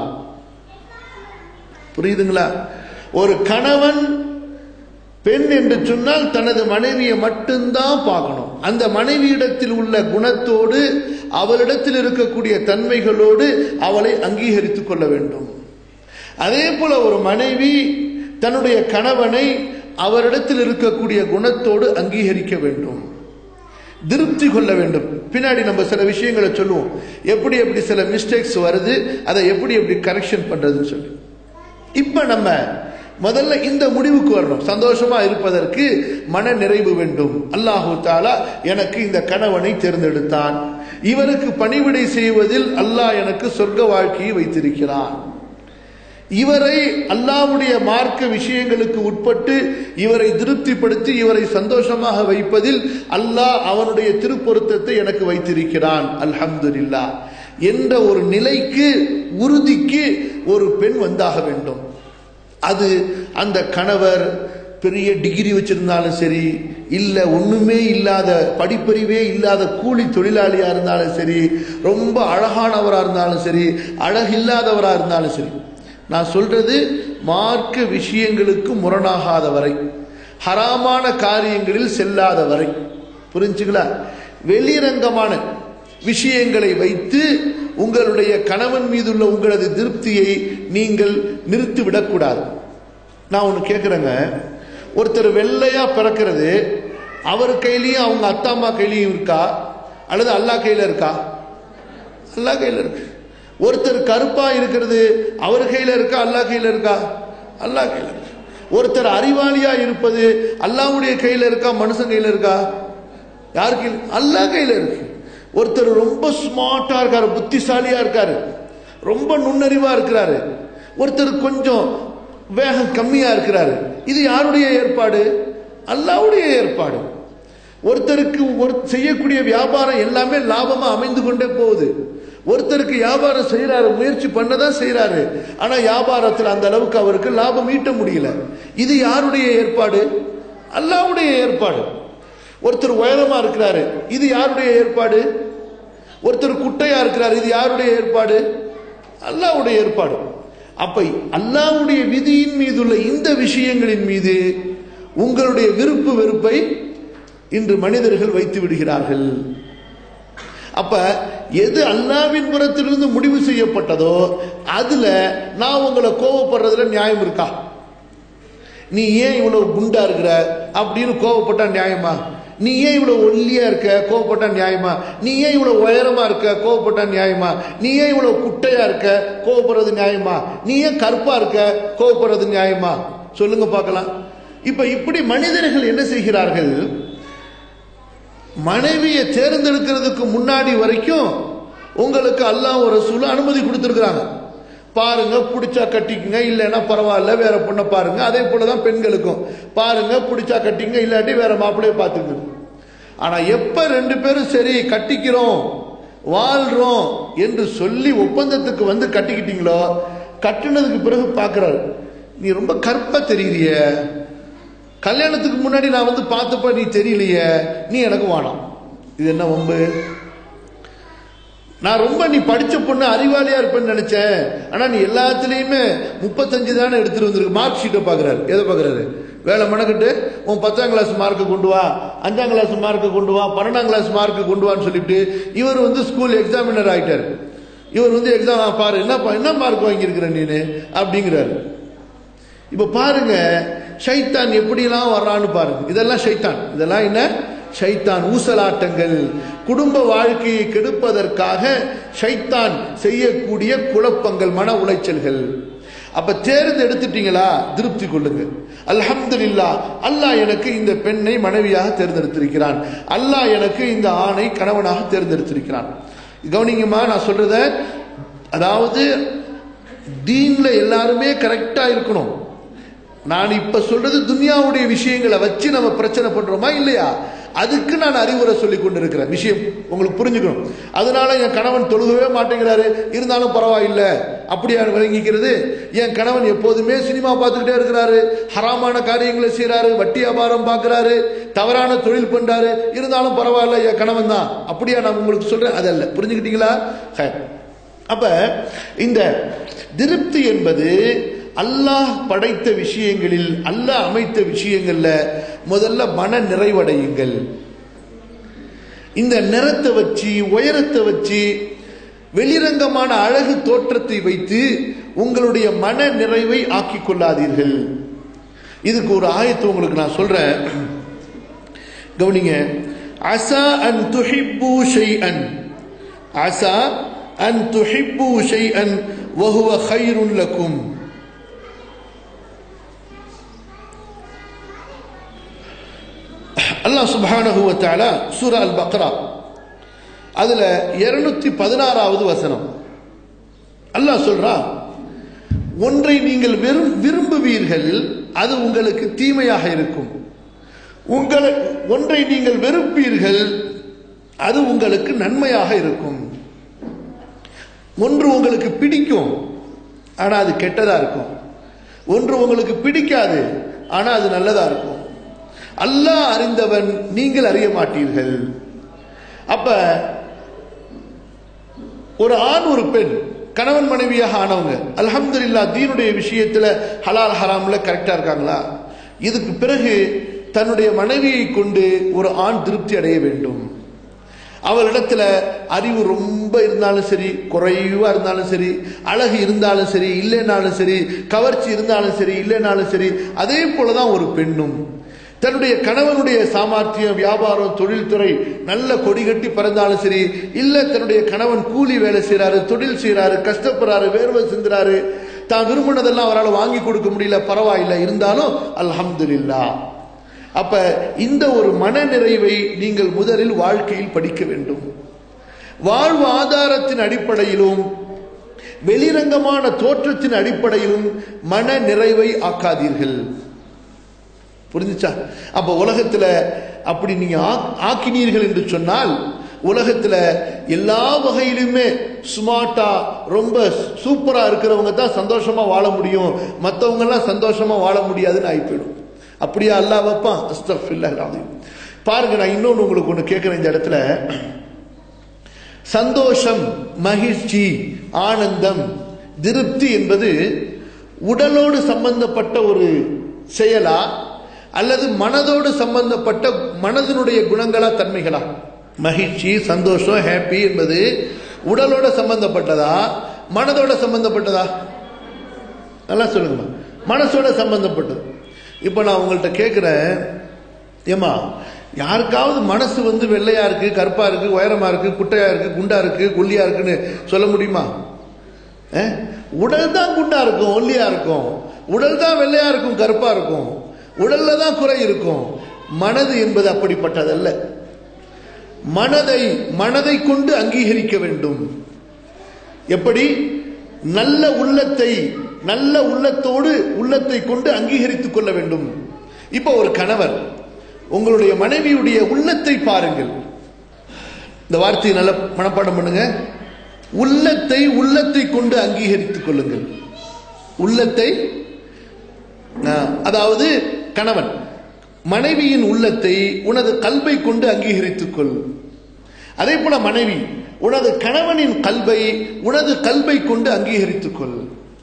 புரியுதுங்களா? ஒரு கணவன் பெண் என்று சொன்னால் தனது மனைவியை மட்டும்தான் பார்க்கணும். அந்த மனைவியிடத்தில் உள்ள குணத்தோடு, அவளிடத்தில் இருக்கக்கூடிய தன்மைகளோடு அவளை அங்கீகரித்துக் கொள்ள வேண்டும். அதே போல ஒரு மனைவி தன்னுடைய கணவனை அவரிடத்தில் இருக்கக்கூடிய குணத்தோடு அங்கீகரிக்க வேண்டும், திருப்தி கொள்ள வேண்டும். பின்னாடி நம்ம சில விஷயங்களை சொல்லுவோம், எப்படி எப்படி சில மிஸ்டேக்ஸ் வருது, அதை எப்படி எப்படி கரெக்ஷன் பண்றதுன்னு சொல்லி. இப்ப நம்ம முதல்ல இந்த முடிவுக்கு வரணும், சந்தோஷமா இருப்பதற்கு மன நிறைவு வேண்டும். அல்லாஹு தஆலா எனக்கு இந்த கணவனை தேர்ந்தெடுத்தான், இவருக்கு பணிவிடை செய்வதில் அல்லாஹ் எனக்கு சொர்க்க வாழ்க்கையை வைத்திருக்கிறான், இவரை அல்லாஹ்வுடைய மார்க்க விஷயங்களுக்கு உட்பட்டு இவரை திருப்திப்படுத்தி இவரை சந்தோஷமாக வைப்பதில் அல்லாஹ் அவனுடைய திருப்பொருத்தத்தை எனக்கு வைத்திருக்கிறான், அல்ஹம்துலில்லாஹ் என்ற ஒரு நிலைக்கு, உறுதிக்கு ஒரு பெண் வந்தாக வேண்டும். அது அந்த கணவர் பெரிய டிகிரி வச்சிருந்தாலும் சரி, இல்ல ஒண்ணுமே இல்லாத, படிப்பறிவே இல்லாத கூலி தொழிலாளியா இருந்தாலும் சரி, ரொம்ப அழகானவரா இருந்தாலும் சரி, அழகில்லாதவரா இருந்தாலும் சரி, நான் சொல்றது மார்க்க விஷயங்களுக்கு முரணாகாத வரை, ஹராமான காரியங்களில் செல்லாத வரை, புரிஞ்சுங்களா? வெளிரங்கமான விஷயங்களை வைத்து உங்களுடைய கணவன் மீதுள்ள உங்களது திருப்தியை நீங்கள் நிறுத்திவிடக்கூடாது. நான் ஒன்று கேட்குறேங்க, ஒருத்தர் வெள்ளையா பிறக்கிறது அவர் கையிலையும் அவங்க அத்தா அம்மா கையிலையும் இருக்கா, அல்லது அல்லாஹ் கையில் இருக்கா? அல்லாஹ் கையில் இருக்கு. ஒருத்தர் கருப்பா இருக்கிறது அவர் கையில் இருக்கா, அல்லாஹ் கையில் இருக்கா? அல்லாஹ் கையில் இருக்கு. ஒருத்தர் அறிவாளியா இருப்பது அல்லாஹ்வுடைய கையில் இருக்கா, மனுஷன் கையில் இருக்கா? யார் கையில்? அல்லாஹ் கையில் இருக்கு. ஒருத்தர் ரொம்ப ஸ்மார்ட்டா இருக்காரு, புத்திசாலியா இருக்காரு, ரொம்ப நுண்ணறிவா இருக்கிறாரு, ஒருத்தர் கொஞ்சம் வேகம் கம்மியா இருக்கிறாரு, இது யாருடைய ஏற்பாடு? அல்லாஹ்வுடைய ஏற்பாடு. ஒருத்தருக்கு செய்யக்கூடிய வியாபாரம் எல்லாமே லாபமா அமைந்து கொண்டே போகுது, ஒருத்தருக்கு வியாபாரம் செய்யறாரு, முயற்சி பண்ணதான் செய்யறாரு, ஆனா வியாபாரத்தில் அந்த அளவுக்கு அவருக்கு லாபம் ஈட்ட முடியல, இது யாருடைய ஏற்பாடு? அல்லாஹ்வுடைய ஏற்பாடு. ஒருத்தர் உயரமா இருக்கிறாரு, இது யாருடைய ஏற்பாடு? ஒருத்தர் குட்டையா இருக்கிறாரு, இது யாருடைய ஏற்பாடு? அல்லாஹ்வுடைய ஏற்பாடு. அப்ப அல்லாஹ்வுடைய விதியின் மீது உள்ள இந்த விஷயங்களின் மீது உங்களுடைய விருப்பு வெறுப்பை இன்று மனிதர்கள் வைத்து விடுகிறார்கள். அப்ப எது அல்லாஹ்வின் புறத்திலிருந்து முடிவு செய்யப்பட்டதோ அதுல நான் உங்களை கோபப்படுறதுல நியாயம் இருக்கா? நீ ஏன் இவ்வளவு குண்டா இருக்கிற அப்படின்னு கோபப்பட்டா நியாயமா? நீ ஏன் இவ்வளவு ஒல்லியா இருக்க, கோவப்பட்டா நியாயமா? நீ ஏன் இவ்வளவு உயரமா இருக்க, கோவப்பட்டா நியாயமா? நீ ஏன் இவ்வளவு குட்டையா இருக்க, கோவப்படுறது நியாயமா? நீ ஏன் கருப்பா இருக்க, கோவப்படுறது நியாயமா? சொல்லுங்க பார்க்கலாம். இப்ப இப்படி மனிதர்கள் என்ன செய்கிறார்கள், மனைவியை தேர்ந்தெடுக்கிறதுக்கு முன்னாடி வரைக்கும் உங்களுக்கு அல்லாஹ் ஒரு ரசூல் அனுமதி கொடுத்திருக்கிறாங்க. பாருங்க, பிடிச்சா கட்டிக்குங்க, இல்லைன்னா பரவாயில்ல வேற பொண்ணை பாருங்க. அதே போலதான் பெண்களுக்கும், பாருங்க பிடிச்சா கட்டிங்க, இல்லாட்டி வேற மாப்பிள்ளைய பார்த்துக்கணும். ஆனா எப்ப ரெண்டு பேரும் சரி கட்டிக்கிறோம் வாழ்றோம் என்று சொல்லி ஒப்பந்தத்துக்கு வந்து கட்டிக்கிட்டீங்களோ, கட்டினதுக்கு பிறகு பார்க்கிறாரு, நீ ரொம்ப கற்பா தெரியலைய, கல்யாணத்துக்கு முன்னாடி நான் வந்து பார்த்தப்ப நீ தெரியலையே, நீ எனக்கு வேணாம். இது என்ன வம்பு? நான் ரொம்ப நீ படிச்ச பொண்ணு அறிவாளியா இருப்பேன்னு நினைச்சேன், ஆனா நீ எல்லாத்துலயுமே 35 தானே எடுத்துட்டு வந்திருக்கு. மார்க் ஷீட்டை பாக்குறாரு. எதை பாக்குறாரு? வேலை மனக்கிட்டு உன் 10ஆம் கிளாஸ் மார்க்கு கொண்டு வா, 5ஆம் கிளாஸ் மார்க்கு கொண்டு வா, 12ஆம் கிளாஸ் மார்க்கு கொண்டு வான்னு சொல்லிட்டு இவர் வந்து ஸ்கூல் எக்ஸாமினர் ஆயிட்டாரு. இவர் வந்து எக்ஸாம் பாரு, என்ன மார்க் வாங்கியிருக்கிற நீனு அப்படிங்கிறாரு. இப்ப பாருங்க ஷைத்தான் எப்படிலாம் வர்றான்னு பாருங்க. இதெல்லாம் ஷைத்தான். இதெல்லாம் என்ன? ஷைத்தான் ஊசலாட்டங்கள். குடும்ப வாழ்க்கையை கெடுப்பதற்காக ஷைத்தான் செய்யக்கூடிய குழப்பங்கள், மன உளைச்சல்கள். அப்ப தேர்ந்தெடுத்துட்டீங்களா, திருப்தி கொள்ளுங்க. அல்ஹம்துலில்லாஹ், அல்லாஹ் எனக்கு இந்த பெண்ணை மனைவியாக தேர்ந்தெடுத்திருக்கிறான், அல்லாஹ் எனக்கு இந்த ஆணை கணவனாக தேர்ந்தெடுத்திருக்கிறான். கவனிங்கம்மா நான் சொல்றத, அதாவது தீன்ல எல்லாருமே கரெக்டா இருக்கணும். நான் இப்ப சொல்றது துன்யாவுடைய விஷயங்களை வச்சு நம்ம பிரச்சனை பண்றோமா இல்லையா, அதுக்கு நான் அறிவுரை சொல்லி கொண்டிருக்கிறேன். விஷயம் உங்களுக்கு புரிஞ்சுக்கணும். அதனால என் கணவன் தொழுகவே மாட்டேங்கிறாரு, இருந்தாலும் பரவாயில்ல அப்படியா விளங்கிக்கிறது? என் கணவன் எப்போதுமே சினிமா பார்த்துக்கிட்டே இருக்கிறாரு, ஹராமான காரியங்களை செய்யறாரு, வட்டி வியாபாரம் பார்க்கிறாரு, தவறான தொழில் பண்றாரு, இருந்தாலும் பரவாயில்ல என் கணவன் தான், அப்படியா நான் உங்களுக்கு சொல்றேன்? அதல்ல. புரிஞ்சுக்கிட்டீங்களா? அப்ப இந்த திருப்தி என்பது அல்லாஹ் படைத்த விஷயங்களில், அல்லாஹ் அமைத்த விஷயங்கள்ல முதல்ல மன நிறைவடையுங்கள். இந்த நிறத்தை வச்சு, உயரத்தை வச்சு, வெளிரங்கமான அழகு தோற்றத்தை வைத்து உங்களுடைய மன நிறைவை ஆக்கிக் கொள்ளாதீர்கள். இதுக்கு ஒரு ஆயத்து உங்களுக்கு நான் சொல்றேன், கவனிங்க. அஸா அன் துஹிப்பு ஷைஅன், அஸா அன் துஹிப்பு ஷைஅன் வஹுவ கைருன் லக்கும். அல்லாஹ் சுப்ஹானஹு வ தஆலா சூரா அல் பக்ரா அதுல 216வது வசனம் அல்லாஹ் சொல்றா, ஒன்றை நீங்கள் விரும்புவீர்கள், அது உங்களுக்கு தீமையாக இருக்கும். ஒன்றை நீங்கள் வெறுப்பீர்கள், அது உங்களுக்கு நன்மையாக இருக்கும். ஒன்று உங்களுக்கு பிடிக்கும், ஆனா அது கெட்டதா இருக்கும். ஒன்று உங்களுக்கு பிடிக்காது, ஆனா அது நல்லதா இருக்கும். அல்லாஹ் அறிந்தவன், நீங்கள் அறிய மாட்டீர்கள். அப்ப ஒரு ஆண் ஒரு பெண் கணவன் மனைவியாக ஆனவங்க அல்ஹம்துலில்லாஹ் தீனுடைய விஷயத்துல ஹலால் ஹராம்ல கரெக்டா இருக்காங்களா? இதுக்கு பிறகு தன்னுடைய மனைவியை கொண்டு ஒரு ஆண் திருப்தி அடைய வேண்டும். அவளிடத்துல அறிவு ரொம்ப இருந்தாலும் சரி, குறைவா இருந்தாலும் சரி, அழகு இருந்தாலும் சரி இல்லைனாலும் சரி, கவர்ச்சி இருந்தாலும் சரி இல்லைனாலும் சரி, அதே போலதான் ஒரு பெண்ணும் தன்னுடைய கணவனுடைய சாமர்த்தியம், வியாபாரம், தொழில்துறை நல்ல கொடி கட்டி பறந்தாலும் சரி, இல்ல தன்னுடைய கணவன் கூலி வேலை செய்யறாரு, தொழில் செய்யறாரு, கஷ்டப்படுறாரு, வேர்வை சிந்துறாரு, தான் விரும்பினதெல்லாம் அவரால் வாங்கி கொடுக்க முடியல, பரவாயில்லை, இருந்தாலும் அல்ஹம்துலில்லாஹ். அப்ப இந்த ஒரு மன நிறைவை நீங்கள் முதலில் வாழ்க்கையில் படிக்க வேண்டும். வாழ்வு ஆதாரத்தின் அடிப்படையிலும் வெளிரங்கமான தோற்றத்தின் அடிப்படையிலும் மன நிறைவை ஆக்காதீர்கள். புரிஞ்சுச்சா? அப்ப உலகத்துல அப்படி நீங்க ஆக்கினீர்கள் என்று சொன்னால், உலகத்துல எல்லா வகையிலுமே ஸ்மார்ட்டா ரொம்ப சூப்பரா இருக்கிறவங்க தான் சந்தோஷமா வாழ முடியும், மற்றவங்க எல்லாம் சந்தோஷமா வாழ முடியாதுன்னு ஆயிப்போயிடும். அப்படியா அல்லாஹ் வைப்பான்? அஸ்தக்ஃபிருல்லாஹ் அலீம். பாருங்க, நான் இன்னொன்னு உங்களுக்கு ஒண்ணு கேட்கிறேன். இந்த இடத்துல சந்தோஷம், மகிழ்ச்சி, ஆனந்தம், திருப்தி என்பது உடலோடு சம்பந்தப்பட்ட ஒரு செயலா அல்லது மனதோடு சம்பந்தப்பட்ட மனதினுடைய குணங்களா, தன்மைகளா? மகிழ்ச்சி, சந்தோஷம், ஹாப்பி என்பது உடலோட சம்பந்தப்பட்டதா மனதோட சம்பந்தப்பட்டதா? நல்லா சொல்லுங்க. மனசோட சம்பந்தப்பட்டது. இப்ப நான் உங்கள்கிட்ட கேட்கிறேன், ஏமா யாருக்காவது மனசு வந்து வெள்ளையா இருக்கு, கருப்பா இருக்கு, உயரமா இருக்கு, குட்டையா இருக்கு, குண்டா இருக்கு, கொல்லியா இருக்குன்னு சொல்ல முடியுமா? உடல் தான் குண்டா இருக்கும், ஒல்லியா இருக்கும். உடல் தான் வெள்ளையா இருக்கும், கருப்பா இருக்கும். உடல்ல தான் குறை இருக்கும். மனது என்பது அப்படிப்பட்டதல்ல. மனதை கொண்டு அங்கீகரிக்க வேண்டும். எப்படி? நல்ல உள்ளத்தோடு உள்ளத்தை கொண்டு அங்கீகரித்துக் கொள்ள வேண்டும். இப்ப ஒரு கணவர் உங்களுடைய மனைவியுடைய உள்ளத்தை பாருங்கள். இந்த வார்த்தையை நல்ல மனப்பாடம் பண்ணுங்க. உள்ளத்தை கொண்டு அங்கீகரித்துக் கொள்ளுங்கள். உள்ளத்தை, அதாவது கணவன் மனைவியின் உள்ளத்தை உனது கல்வை கொண்டு அங்கீகரித்துக் கொள். அதே போல மனைவி உனது கணவனின் கல்வை உனது கல்வை கொண்டு அங்கீகரித்துக் கொள்.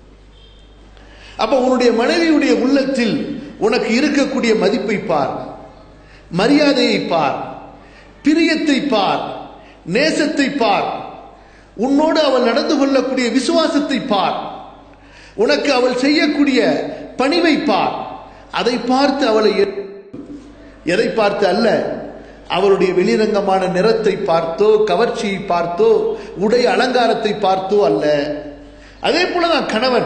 அப்ப உன்னுடைய மனைவியுடைய உள்ளத்தில் உனக்கு இருக்கக்கூடிய மதிப்பை பார், மரியாதையை பார், பிரியத்தை பார், நேசத்தை பார், உன்னோடு அவள் நடந்து கொள்ளக்கூடிய விசுவாசத்தை பார், உனக்கு அவள் செய்யக்கூடிய பணிவை பார். அதை பார்த்து அவளை, எதை பார்த்து அல்ல, அவளுடைய வெளிரங்கமான நிறத்தை பார்த்தோ, கவர்ச்சியை பார்த்தோ, உடை அலங்காரத்தை பார்த்தோ அல்ல. அதே போலதான் கணவன்.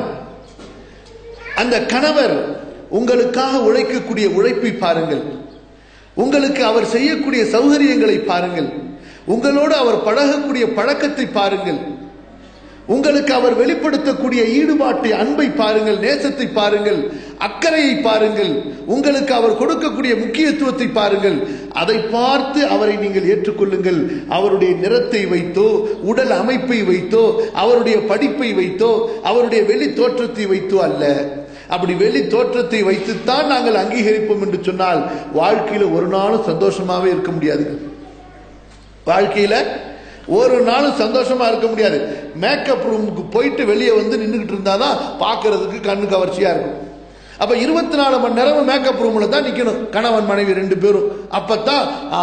அந்த கணவர் உங்களுக்காக உழைக்கக்கூடிய உழைப்பை பாருங்கள், உங்களுக்கு அவர் செய்யக்கூடிய சௌகரியங்களை பாருங்கள், உங்களோடு அவர் பழகக்கூடிய பழக்கத்தை பாருங்கள், உங்களுக்கு அவர் வெளிப்படுத்தக்கூடிய ஈடுபாட்டை, அன்பை பாருங்கள், நேசத்தை பாருங்கள், அக்கறையை பாருங்கள், உங்களுக்கு அவர் கொடுக்கக்கூடிய முக்கியத்துவத்தை பாருங்கள். அதை பார்த்து அவரை நீங்கள் ஏற்றுக்கொள்ளுங்கள். அவருடைய நிறத்தை வைத்தோ, உடல் அமைப்பை வைத்தோ, அவருடைய படிப்பை வைத்தோ, அவருடைய வெளி தோற்றத்தை வைத்தோ அல்ல. அப்படி வெளி தோற்றத்தை வைத்துத்தான் நாங்கள் அங்கீகரிப்போம் என்று சொன்னால் வாழ்க்கையில ஒரு நாளும் சந்தோஷமாவே இருக்க முடியாது. வாழ்க்கையில ஒரு நாளும் சந்தோஷமா இருக்க முடியாது. மேக்கப் ரூமுக்கு போயிட்டு வெளியே வந்து நின்றுகிட்டு இருந்தாதான் பார்க்கறதுக்கு கண்ணு கவர்ச்சியா இருக்கும். அப்ப 24 மணி நேரம் மேக்கப் ரூம்ல தான் நிக்கணும் கணவன் மனைவி 2 பேரும். அப்பத்தான்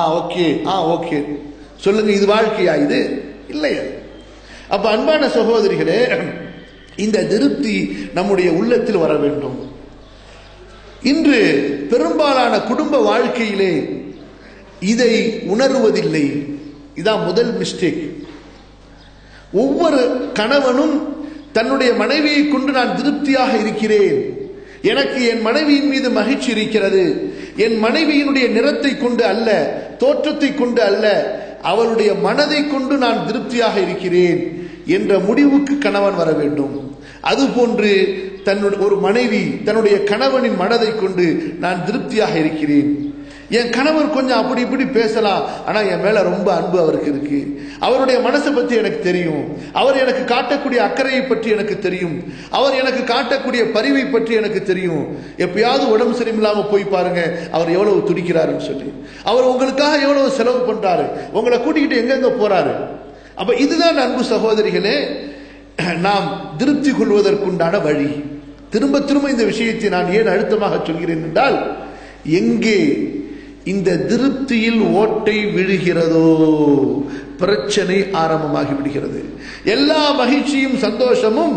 ஓகே சொல்லுங்க, இது வாழ்க்கையா? இது இல்லையா? அப்ப அன்பான சகோதரிகளே, இந்த திருப்தி நம்முடைய உள்ளத்தில் வர வேண்டும். இன்று பெரும்பாலான குடும்ப வாழ்க்கையிலே இதை உணர்வதில்லை. இதான் முதல் மிஸ்டேக். ஒவ்வொரு கணவனும் தன்னுடைய மனைவியை கொண்டு நான் திருப்தியாக இருக்கிறேன், எனக்கு என் மனைவியின் மீது மகிழ்ச்சி இருக்கிறது, என் மனைவியினுடைய நிறத்தை கொண்டு அல்ல, தோற்றத்தை கொண்டு அல்ல, அவளுடைய மனதை கொண்டு நான் திருப்தியாக இருக்கிறேன் என்ற முடிவுக்கு கணவன் வர வேண்டும். அதுபோன்று ஒரு மனைவி தன்னுடைய கணவனின் மனதை கொண்டு நான் திருப்தியாக இருக்கிறேன், என் கணவர் கொஞ்சம் அப்படி இப்படி பேசலாம், ஆனா என் மேல ரொம்ப அன்பு அவருக்கு இருக்கு, அவருடைய மனசை பற்றி எனக்கு தெரியும், அவர் எனக்கு காட்டக்கூடிய அக்கறையை பற்றி எனக்கு தெரியும், அவர் எனக்கு காட்டக்கூடிய பரிவை பற்றி எனக்கு தெரியும். எப்பயாவது உடம்பு சரியில்லாம போய் பாருங்க அவர் எவ்வளவு துடிக்கிறாருன்னு சொல்லி, அவர் உங்களுக்காக எவ்வளவு செலவு பண்றாரு, உங்களை கூட்டிக்கிட்டு எங்கெங்க போறாரு. அப்ப இதுதான் அன்பு சகோதரிகளே நாம் திருப்தி கொள்வதற்குண்டான வழி. திரும்ப திரும்ப இந்த விஷயத்தை நான் ஏன் அழுத்தமாக சொல்கிறேன் என்றால், எங்கே இந்த திருப்தியில் ஓட்டை விழுகிறதோ பிரச்சனை ஆரம்பமாகி விடுகிறது. எல்லா மகிழ்ச்சியும் சந்தோஷமும்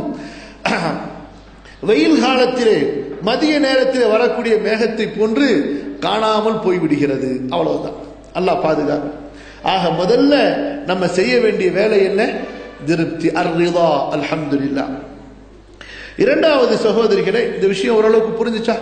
வெயில் காலத்திலே மதிய நேரத்தில் வரக்கூடிய மேகத்தை போன்று காணாமல் போய்விடுகிறது. அவ்வளவுதான். அல்லாஹ் பாதுகாப்பு. ஆக முதல்ல நம்ம செய்ய வேண்டிய வேலை என்ன? திருப்தி, அர்ரிதா, அல்ஹம்துலில்லாஹ். இரண்டாவது சகோதரிகளே, இந்த விஷயம் ஓரளவுக்கு புரிஞ்சுச்சா?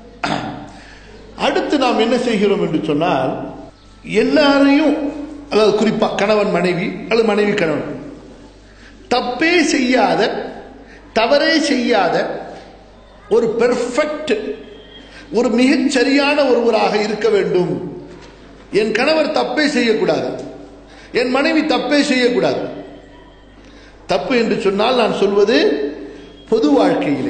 அடுத்து நாம் என்ன செய்கிறோம் என்று சொன்னால், எல்லாரையும், அதாவது குறிப்பா கணவன் மனைவி அல்லது மனைவி கணவன், தப்பே செய்யாத, தவறே செய்யாத ஒரு பெர்ஃபெக்ட், ஒரு மிகச் சரியான ஒருவராக இருக்க வேண்டும். என் கணவர் தப்பே செய்யக்கூடாது, என் மனைவி தப்பே செய்யக்கூடாது. தப்பு என்று சொன்னால் நான் சொல்வது பொது வாழ்க்கையிலே,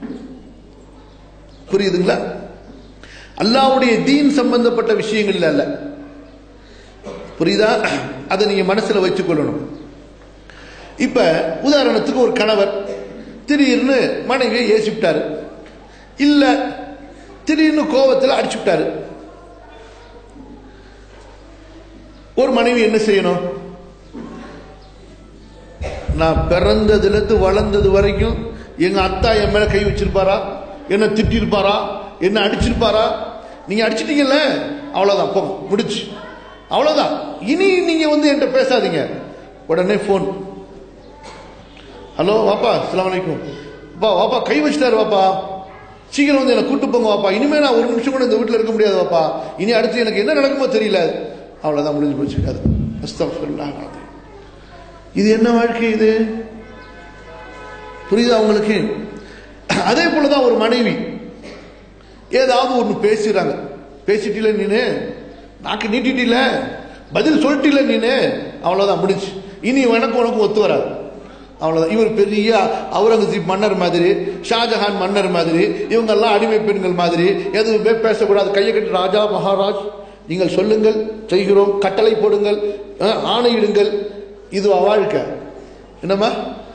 புரியுதுங்களா? அல்லாஹ்வுடைய தீன் சம்பந்தப்பட்ட விஷயங்கள் அல்ல. புரியுதா? அதை நீங்க மனசுல வச்சுக் கொள்ளணும். இப்ப உதாரணத்துக்கு ஒரு கணவர் திடீர்னு மனைவியை ஏசிவிட்டாரு, இல்ல திடீர்னு கோபத்தில் அடிச்சுட்டாரு. ஒரு மனைவி என்ன செய்யணும்? நான் பிறந்ததுலேருந்து வளர்ந்தது வரைக்கும் எங்க அத்தா என் மேல கை வச்சிருப்பாரா, என்ன திட்டிருப்பாரா, என்ன அடிச்சிருப்பாரா, நீங்க அடிச்சிட்டீங்கல்ல, அவ்வளவுதான், போங்க, முடிச்சு, அவ்வளவுதான், இனி நீங்க வந்து என்கிட்ட பேசாதீங்க. உடனே போன், ஹலோ வாப்பா, அஸ்ஸலாமு அலைக்கும், வாப்பா கை வச்சிட்டாரு வாப்பா, சீக்கிரம் வந்து என்னை கூட்டு போங்க வாப்பா, இனிமே நான் ஒரு நிமிஷம் கூட இந்த வீட்டில் இருக்க முடியாது வாப்பா, இனி அடுத்து எனக்கு என்ன நடக்குமோ தெரியல. அவ்வளவுதான், முடிஞ்சு போச்சு. அது அஸ்தக்ஃபிருல்லாஹ். இது என்ன வாழ்க்கை இது? புரியுதா உங்களுக்கு? அதே போலதான் ஒரு மனைவி ஏதாவது ஒண்ணு பேசுறாங்க, பேசிட்டில நீனு, நாக்கு நீட்டிட்டில, பதில் சொல்லிட்டில நீனு, அவ்வளவுதான், முடிஞ்சு. இனி எனக்கு உனக்கு ஒத்து வராது, அவ்வளவுதான். இவர் பெரிய அவுரங்கசீப் மன்னர் மாதிரி, ஷாஜஹான் மன்னர் மாதிரி, இவங்க எல்லாம் அடிமை பெண்கள் மாதிரி, எதுவுமே பேசக்கூடாது, கையை கட்டி ராஜா மகாராஜ் நீங்கள் சொல்லுங்கள், செய்கிறோம், கட்டளை போடுங்கள், ஆணையிடுங்கள். இது வாழ்க்கை. என்னம்மா,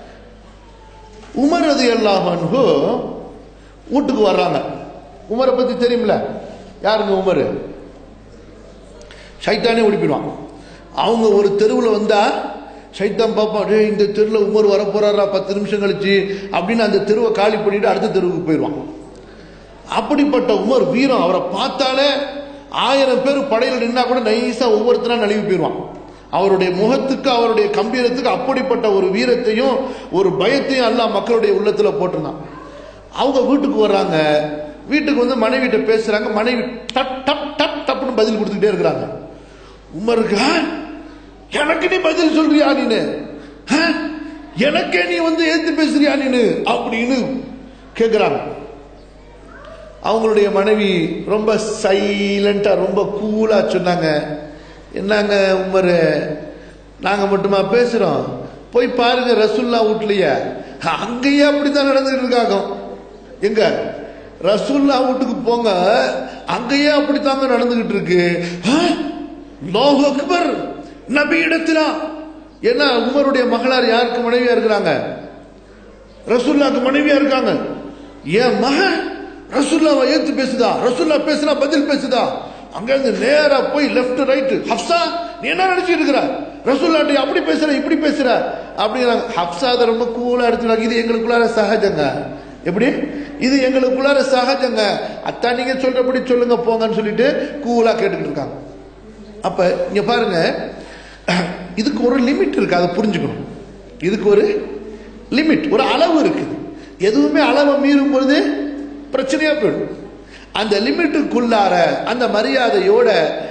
உமர் ரலியல்லாஹு அன்ஹு வீட்டுக்கு வர்றாங்க. உமரை பத்தி தெரியுமில்ல, யாருங்க உமர்? ஷைத்தானே ஓடிப்பிடுவான். அவங்க ஒரு தெருவில் வந்தா ஷைத்தான் பார்ப்பான், டே இந்த தெருவில் உமர் வர போறாரா 10 நிமிஷம் கழிச்சு அப்படின்னு அந்த தெருவை காலி பண்ணிட்டு அடுத்த தெருவுக்கு போயிடுவான். அப்படிப்பட்ட உமர் வீரம், அவரை பார்த்தாலே 1000 பேர் படையில் நின்னா கூட நைஸா ஒவ்வொருத்தரா நழுவி போயிடுவான். அவருடைய முகத்துக்கு, அவருடைய கம்பீரத்துக்கு அப்படிப்பட்ட ஒரு வீரத்தையும் ஒரு பயத்தையும் அல்லாஹ் மக்களுடைய உள்ளத்துல போட்டிருந்தான். அவங்க வீட்டுக்கு வர்றாங்க. வீட்டுக்கு வந்து மனைவி கிட்ட பேசுறாங்க. மனைவி டப் டப் டப் டப்னு பதில் கொடுத்துக்கிட்டே இருக்கிறாங்க. உமருக்கு, எனக்கு நீ பதில் சொல்றியா நீனு, எனக்கே நீ வந்து ஏத்து பேசுறியா நீனு அப்படின்னு கேக்குறாங்க. அவங்களுடைய மனைவி ரொம்ப சைலண்டா, ரொம்ப கூலா சொன்னாங்க, என்னங்க உமர், நாங்க மட்டுமா பேசுறோம், போய் பாருங்க ரசூல்லா வீட்லயே, அங்கேயே அப்படித்தான் நடந்துட்டு இருக்காங்க. எங்க ரசூல்லா வீட்டுக்கு போங்க, அங்கேயே அப்படித்தாங்க நடந்துகிட்டு இருக்கு. அல்லாஹு அக்பர், நபி இடத்துல. ஏன்னா உமருடைய மகளார் யாருக்கு மனைவியா இருக்கிறாங்க? ரசூல்லாக்கு மனைவியா இருக்காங்க. ஏன் மகன் ரசூல்லாவை ஏத்து பேசுதா, ரசூல்லா பேசுனா பதில் பேசுதா? அங்க இருந்து நேரா போய் லெஃப்ட் ரைட், ஹப்சா நீ என்ன நினைச்சிட்டு இருக்கிற, ரசூல்லாட்டி அப்படி பேசுற இப்படி பேசுற அப்படிங்கிறாங்க. ஹப்சா அதை ரொம்ப கூலா எடுத்துறாங்க. இது எங்களுக்குள்ளார சகஜங்க. எப்படி? இது எங்களுக்குள்ளார சகஜங்க, அத்தா நீங்க சொல்றபடி சொல்லுங்க போங்கன்னு சொல்லிட்டு கூலா கேட்டுக்கிட்டு இருக்காங்க. அப்ப இங்க பாருங்க, இதுக்கு ஒரு லிமிட் இருக்கு, அதை புரிஞ்சுக்கணும். இதுக்கு ஒரு லிமிட், ஒரு அளவு இருக்குது. எதுவுமே அளவை மீறும் பொழுது பிரச்சனையா போயிடும். அந்த லிமிட்டுக்குள்ளார அந்த மரியாதையோட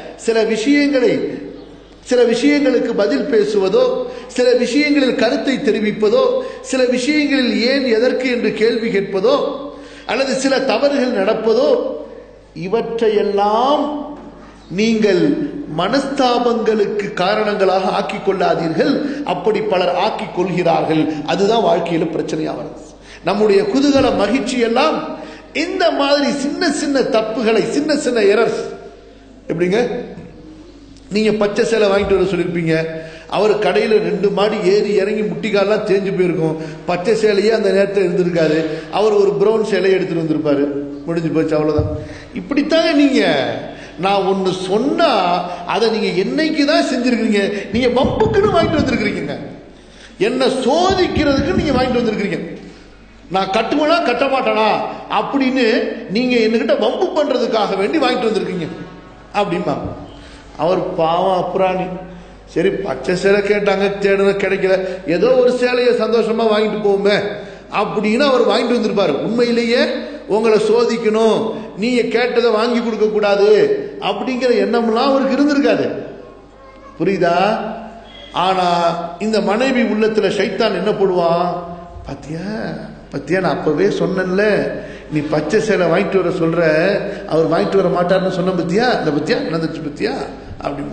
சில விஷயங்களுக்கு பதில் பேசுவதோ, சில விஷயங்களில் கருத்தை தெரிவிப்பதோ, சில விஷயங்களில் ஏன் எதற்கு என்று கேள்வி கேட்பதோ, அல்லது சில தவறுகள் நடப்பதோ, இவற்றையெல்லாம் நீங்கள் மனஸ்தாபங்களுக்கு காரணங்களாக ஆக்கிக் கொள்ளாதீர்கள். அப்படி பலர் ஆக்கிக் கொள்கிறார்கள். அதுதான் வாழ்க்கையில பிரச்சனையா வருது. நம்முடைய குதூகல மகிழ்ச்சி எல்லாம் இந்த மாதிரி சின்ன சின்ன தப்புகளை, சின்ன சின்ன எரர்ஸ். எப்படிங்க, நீங்க பச்சை சேலை வாங்கிட்டு வர சொல்லியிருப்பீங்க, அவர் கடையில் 2 மாடி ஏறி இறங்கி முட்டிக்காலாம் தேஞ்சு போயிருக்கும், பச்சை சேலையே அந்த நேரத்தில் இருந்திருக்காரு, அவர் ஒரு பிரவுன் சேலையை எடுத்துட்டு வந்திருப்பாரு, முடிஞ்சு போச்சு, அவ்வளவுதான். இப்படித்தாங்க நீங்க, நான் ஒன்னு சொன்னா அதை நீங்க என்னைக்கு தான் செஞ்சிருக்கீங்க? நீங்க வம்புக்குன்னு வாங்கிட்டு வந்திருக்கிறீங்க, என்ன சோதிக்கிறதுக்கு நீங்க வாங்கிட்டு வந்திருக்கிறீங்க. நான் கட்டுவேனா கட்ட மாட்டேனா அப்படின்னு நீங்க என்கிட்ட வம்பு பண்றதுக்காக வேண்டி வாங்கிட்டு வந்திருக்கீங்க அப்படிமா. அவர் பாவம் அப்புறாணி, சரி பச்சை சேலை கேட்டாங்க, தேடுன கிடைக்கல, ஏதோ ஒரு சேலையை சந்தோஷமா வாங்கிட்டு போவோமே அப்படின்னு அவர் வாங்கிட்டு வந்திருப்பாரு. உண்மையிலேயே உங்களை சோதிக்கணும், நீங்க கேட்டதை வாங்கி கொடுக்க கூடாது அப்படிங்கிற எண்ணம்லாம் அவருக்கு இருந்திருக்காது. புரியுதா? ஆனா இந்த மனைவி உள்ளத்துல ஷைத்தான் என்ன போடுவான், பாத்தியா பத்தியா நான் அப்பவே சொன்னேன்ல, நீ பச்சை சேலை வாங்கிட்டு வர சொல்ற, அவர் வாங்கிட்டு வர மாட்டார்னு சொன்ன பத்தியா, இந்த பத்தியா நடந்துச்சு பத்தியா அப்படிமா.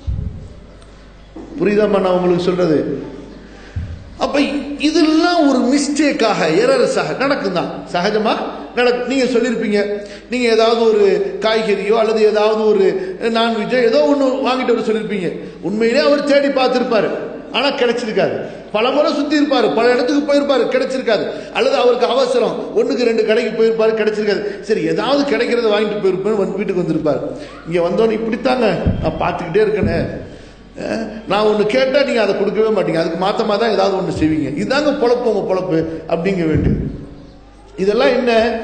புரியுதாமா நான் உங்களுக்கு சொல்றது? அப்ப இதெல்லாம் ஒரு மிஸ்டேக்காக, எரர்ஸாக நடக்குதான், சகஜமா நடக்கும். நீங்க சொல்லியிருப்பீங்க, நீங்க ஏதாவது ஒரு காய்கறியோ அல்லது ஏதாவது ஒரு நான்வெஜ்ஜோ ஏதோ ஒன்று வாங்கிட்டு வர சொல்லியிருப்பீங்க. உண்மையிலே அவர் தேடி பார்த்திருப்பாரு, ஆனா கிடைச்சிருக்காது. பல முறை சுத்தி இருப்பாரு, பல இடத்துக்கு போயிருப்பாரு, கிடைச்சிருக்காது. அல்லது அவருக்கு அவசரம், 1க்கு 2 கடைக்கு போயிருப்பாரு, கிடைச்சிருக்காது. சரி ஏதாவது கிடைக்கிறத வாங்கிட்டு போயிருப்பேன், வீட்டுக்கு வந்திருப்பாரு. இங்க வந்தோன்னு இப்படித்தாங்க நான் பார்த்துக்கிட்டே இருக்கேன்னு, நான் ஒண்ணு கேட்டா நீங்க அதை கொடுக்கவே மாட்டீங்க, அதுக்கு மாத்தமா தான் ஏதாவது ஒண்ணு செய்வீங்க. இதுதாங்க பொழப்பு, உங்க பொழப்பு அப்படிங்க வேண்டியது. இதெல்லாம் என்ன,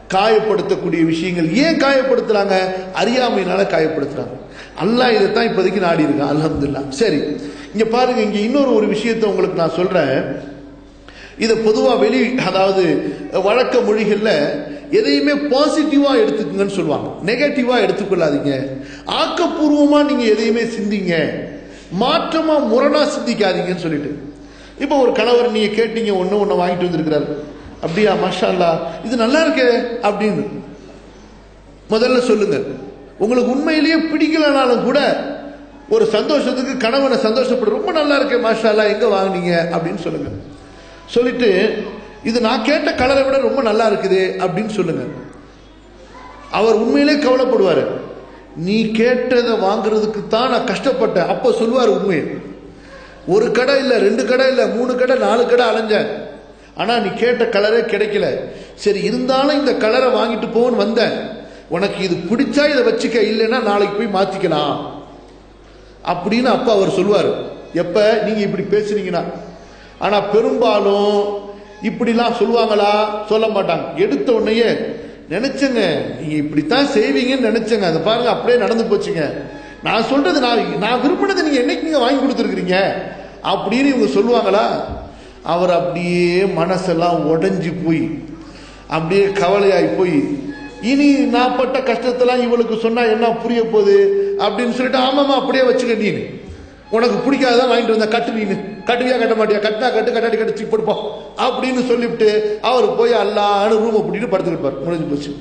காயப்படுத்தக்கூடிய விஷயங்கள். ஏன் காயப்படுத்துறாங்க? அறியாமையினால காயப்படுத்துறாங்க. அல்லாஹ் இதைத்தான் இப்போதைக்கு நாடி இருக்கான். அல்ஹம்துலில்லாஹ். சரி, இங்க பாருங்க, இங்க இன்னொரு விஷயத்தை உங்களுக்கு நான் சொல்றேன். இதை பொதுவா அதாவது வழக்க மொழிகள்ல எதையுமே பாசிட்டிவா எடுத்துக்கங்கன்னு சொல்லுவாங்க, நெகட்டிவா எடுத்துக்கொள்ளாதீங்க. ஆக்கப்பூர்வமா நீங்க எதையுமே சிந்திங்க, மாற்றமா முரணா சிந்திக்காதீங்கன்னு சொல்லிட்டு. இப்போ ஒரு கணவர் நீங்க கேட்டீங்க, ஒன்னு வாங்கிட்டு வந்திருக்கிறாரு, அப்படியா மாஷா அல்லாஹ் இது நல்லா இருக்கே அப்படின்னு முதல்ல சொல்லுங்க. உங்களுக்கு உண்மையிலேயே பிடிக்கலனாலும் கூட ஒரு சந்தோஷத்துக்கு கணவனை சந்தோஷப்படு, ரொம்ப நல்லா இருக்கே மாஷா அல்லாஹ் எங்க வாங்குனீங்க அப்படின்னு சொல்லுங்க. சொல்லிட்டு இது நான் கேட்ட கலரை விட ரொம்ப நல்லா இருக்குது அப்படின்னு சொல்லுங்க. அவர் உண்மையிலே கவலைப்படுவாரு. நீ கேட்டதை வாங்குறதுக்கு தான் நான் கஷ்டப்பட்டேன். அப்ப சொல்லுவார் உண்மையை. ஒரு கடை இல்ல, 2 கடை இல்ல, 3 கடை 4 கடை அலைஞ்சேன், ஆனா நீ கேட்ட கலரே கிடைக்கல. சரி, இருந்தாலும் இந்த கலரை வாங்கிட்டு போன்னு வந்தேன். உனக்கு இது பிடிச்சா இதை வச்சுக்க, இல்லைன்னா நாளைக்கு போய் மாத்திக்கலாம் அப்படின்னு அப்பா அவர் சொல்லுவார். எப்ப நீங்க இப்படி பேசுறீங்கன்னா. ஆனா பெரும்பாலும் இப்படிலாம் சொல்லுவாங்களா? சொல்ல மாட்டாங்க. எடுத்த உடனேயே நினைச்சங்க நீங்க இப்படித்தான் செய்வீங்கன்னு நினைச்சங்க, அதை பாருங்க அப்படியே நடந்து போச்சுங்க, நான் சொல்றது நான் விரும்பினதை நீங்க என்னைக்குங்க வாங்கி கொடுத்துருக்கீங்க அப்படின்னு இவங்க சொல்லுவாங்களா? அவர் அப்படியே மனசெல்லாம் உடைஞ்சு போய் அப்படியே கவலையாய் போய், இனி நான் பட்ட கஷ்டத்தெல்லாம் இவளுக்கு சொன்னா என்ன புரிய போகுது அப்படின்னு சொல்லிட்டு, ஆமாமா அப்படியே வச்சுக்க, நீ உனக்கு பிடிக்காதான் வாங்கிட்டு வந்த, கட்டு, நீனு கட்டுவியா கட்ட மாட்டியா, கட்டினா கட்டு, கட்டாடி கட்டு போடுப்போம் அப்படின்னு சொல்லிவிட்டு அவர் போய் அல்லான்னு ரூமை பிடிட்டு படுத்துக்கிட்டார். முடிஞ்சு போச்சு.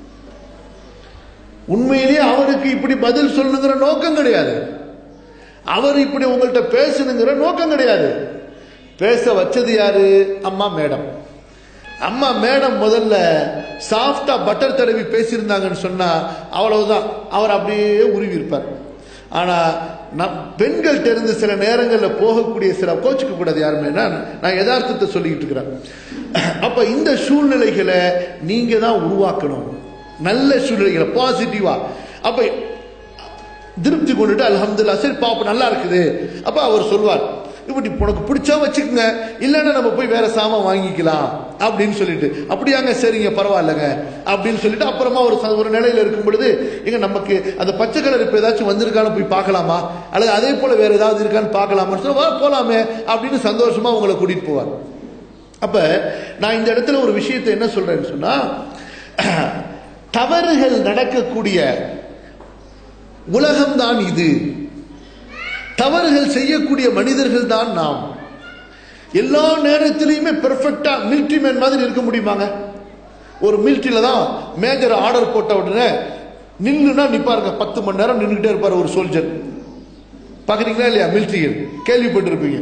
உண்மையிலேயே அவருக்கு இப்படி பதில் சொல்லணுங்கிற நோக்கம் கிடையாது, அவர் இப்படி உங்கள்கிட்ட பேசணுங்கிற நோக்கம் கிடையாது. பேச வச்சது யாரு? அம்மா மேடம். அம்மா மேடம் முதல்ல சாஃப்டா பட்டர் தடவி பேசியிருந்தாங்கன்னு சொன்னா அவ்வளவுதான், அவர் அப்படியே உருவி இருப்பார். ஆனா பெண்கள்கிட்ட இருந்து சில நேரங்களில் போகக்கூடிய சில கோச்சுக்க கூடாது யாருமே, நான் யதார்த்தத்தை சொல்லிக்கிட்டு இருக்கிறேன். அப்ப இந்த சூழ்நிலைகளை நீங்க தான் உருவாக்கணும், நல்ல சூழ்நிலைகளை பாசிட்டிவா. அப்ப திருப்தி கொண்டுட்டு அல்ஹம்துலில்லாஹ் சரி பாப்பா நல்லா இருக்குது. அப்ப அவர் சொல்வார், இப்படி உனக்கு பிடிச்சா வச்சுக்கோங்க, இல்லைன்னா நம்ம போய் வேற சாமான் வாங்கிக்கலாம் அப்படின்னு சொல்லிட்டு, அப்படியாங்க சரிங்க பரவாயில்லைங்க அப்படின்னு சொல்லிட்டு அப்புறமா ஒரு நிலையில இருக்கும் பொழுது, எங்க நமக்கு அந்த பச்சை கலர் இப்ப ஏதாச்சும் வந்திருக்கான்னு போய் பார்க்கலாமா, அல்லது அதே போல வேற ஏதாவது இருக்கான்னு பார்க்கலாமான்னு சொல்ல போலாமே அப்படின்னு சந்தோஷமா உங்களை கூட்டிட்டு போவார். அப்ப நான் இந்த இடத்துல ஒரு விஷயத்தை என்ன சொல்றேன்னு சொன்னா, தவறுகள் நடக்கக்கூடிய உலகம்தான் இது, தவறுகள் செய்யக்கூடிய மனிதர்கள் தான் நாம். எல்லா நேரத்திலையுமே பெர்ஃபெக்டா மிலிட்டரி மேன் மாதிரி இருக்க முடியுமாங்க? ஒரு மிலிட்டரியில தான் மேஜர் ஆர்டர் போட்ட உடனே நின்றுனா நிப்பாருங்க, 10 மணி நேரம் நின்றுகிட்டே இருப்பாரு ஒரு சோல்ஜர். பாக்குறீங்களா இல்லையா? மிலிட்டரியில் கேள்விப்பட்டிருப்பீங்க.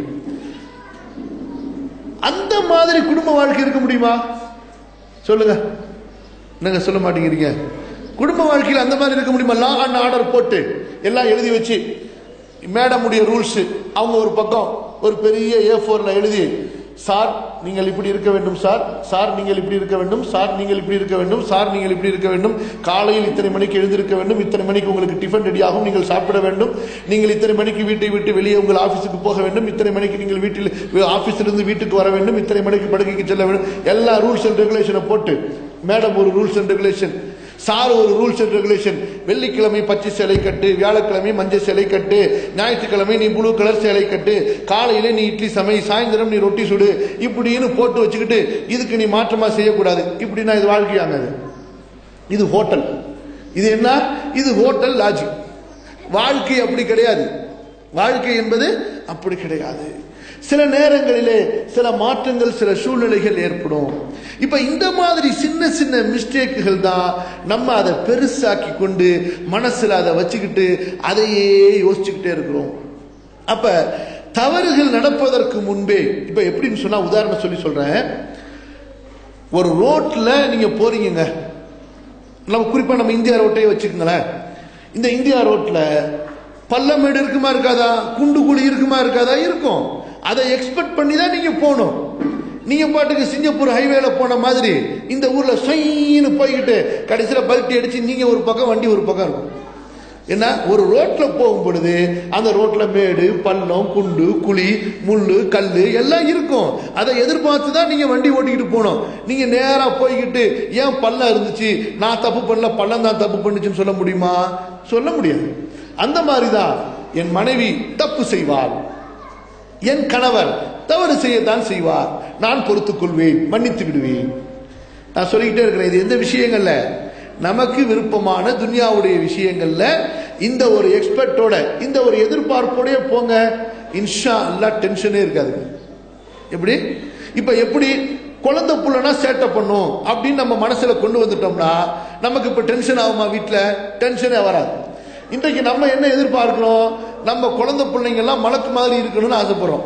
அந்த மாதிரி குடும்ப வாழ்க்கை இருக்க முடியுமா? சொல்லுங்க, நீங்க சொல்ல மாட்டேங்கிறீங்க. குடும்ப வாழ்க்கையில் அந்த மாதிரி இருக்க முடியுமா? லா அண்ட் ஆர்டர் போட்டு எல்லாம் எழுதி வச்சு, மேடமுடைய ரூல்ஸ் அவங்க ஒரு பக்கம் ஒரு பெரிய A4ல எழுதி, சார் நீங்கள் இப்படி இருக்க வேண்டும், சார் சார் நீங்கள் இப்படி இருக்க வேண்டும், சார் நீங்கள் இப்படி இருக்க வேண்டும், சார் நீங்கள் இப்படி இருக்க வேண்டும், காலையில் இத்தனை மணிக்கு எழுந்திருக்க வேண்டும், இத்தனை மணிக்கு உங்களுக்கு டிஃபன் ரெடி ஆகும், நீங்கள் சாப்பிட வேண்டும், நீங்கள் இத்தனை மணிக்கு வீட்டை விட்டு வெளியே உங்கள் ஆபீஸுக்கு போக வேண்டும், இத்தனை மணிக்கு நீங்கள் வீட்டில் ஆபீஸிலிருந்து வீட்டுக்கு வர வேண்டும், இத்தனை மணிக்கு படுக்கைக்கு செல்ல வேண்டும், எல்லா ரூல்ஸ் அண்ட் ரெகுலேஷனை போட்டு, மேடம் ஒரு ரூல்ஸ் அண்ட் ரெகுலேஷன், சார் ஒரு ரூல்ஸ் அண்ட் ரெகுலேஷன், வெள்ளிக்கிழமை பச்சை சேலை கட்டு, வியாழக்கிழமை மஞ்சள் சேலை கட்டு, ஞாயிற்றுக்கிழமை நீ ப்ளூ கலர் சேலை கட்டு, காலையில நீ இட்லி சமை, சாயந்தரம் நீ ரொட்டி சுடு, இப்படின்னு போட்டு வச்சுக்கிட்டு இதுக்கு நீ மாற்றமா செய்யக்கூடாது. இப்படின்னா இது வாழ்க்கையாங்க? இது ஹோட்டல். இது என்ன? இது ஹோட்டல் லாட்ஜிங். வாழ்க்கை அப்படி கிடையாது. வாழ்க்கை என்பது அப்படி கிடையாது. சில நேரங்களிலே சில மாற்றங்கள், சில சூழ்நிலைகள் ஏற்படும். இப்ப இந்த மாதிரி சின்ன சின்ன மிஸ்டேக்குகள் தான் நம்ம அதை பெருசாக்கி கொண்டு மனசுல அதை வச்சுக்கிட்டு அதையே யோசிச்சுக்கிட்டே இருக்கிறோம். அப்ப தவறுகள் நடப்பதற்கு முன்பே, இப்ப எப்படின்னு சொன்னா உதாரணம் சொல்லி சொல்றேன். ஒரு ரோட்ல நீங்க போறீங்க, நம்ம குறிப்பா நம்ம இந்தியா ரோட்டையே வச்சுக்கோங்களேன். இந்த இந்தியா ரோட்ல பள்ளமேடு இருக்குமா இருக்காதா, குண்டு குழி இருக்குமா இருக்காதா? இருக்கும். அதை எக்ஸ்பெக்ட் பண்ணி தான் நீங்க போகணும். நீங்க பாட்டுக்கு சிங்கப்பூர் ஹைவேல போன மாதிரி இந்த ஊர்ல சொயின்னு போய்கிட்டு கடைசியில பல்ட்டி அடிச்சு நீங்க ஒரு பக்கம், வண்டி ஒரு பக்கம் இருக்கும். என்ன, ஒரு ரோட்ல போகும் பொழுது அந்த ரோட்ல மேடு பள்ளம் குண்டு குழி முள்ளு கல்லு எல்லாம் இருக்கும். அதை எதிர்பார்த்து தான் நீங்க வண்டி ஓட்டிக்கிட்டு போனோம். நீங்க நேரா போய்கிட்டு ஏன் பள்ளம் இருந்துச்சு, நான் தப்பு பண்ணல பள்ளம் தான் தப்பு பண்ணுச்சுன்னு சொல்ல முடியுமா? சொல்ல முடியாது. அந்த மாதிரிதான் என் மனைவி தப்பு செய்வாள், என் கணவர் தவறு செய்யத்தான் செய்வார், நான் பொறுத்துக் கொள்வேன், மன்னித்து விடுவேன். நான் சொல்லிக்கிட்டே இருக்கிறேன். இது எந்த விஷயங்கள்ல நமக்கு விருப்பமான துன்யாவுடைய விஷயங்கள்ல இந்த ஒரு எக்ஸ்பெக்டோட இந்த ஒரு எதிர்பார்ப்போட போங்க, இன்ஷா அல்லாஹ் டென்ஷனே இருக்காது. எப்படி இப்ப எப்படி குழந்தை புள்ளனா சேட்டை பண்ணும் அப்படின்னு நம்ம மனசுல கொண்டு வந்துட்டோம்னா நமக்கு இப்ப டென்ஷன் ஆகுமா? வீட்டுல டென்ஷனே வராது. இன்றைக்கு நம்ம என்ன எதிர்பார்க்கிறோம்? நம்ம குழந்தை பிள்ளைங்க எல்லாம் மலக்கு மாதிரி இருக்கணும்னு ஆசைப்படுறோம்.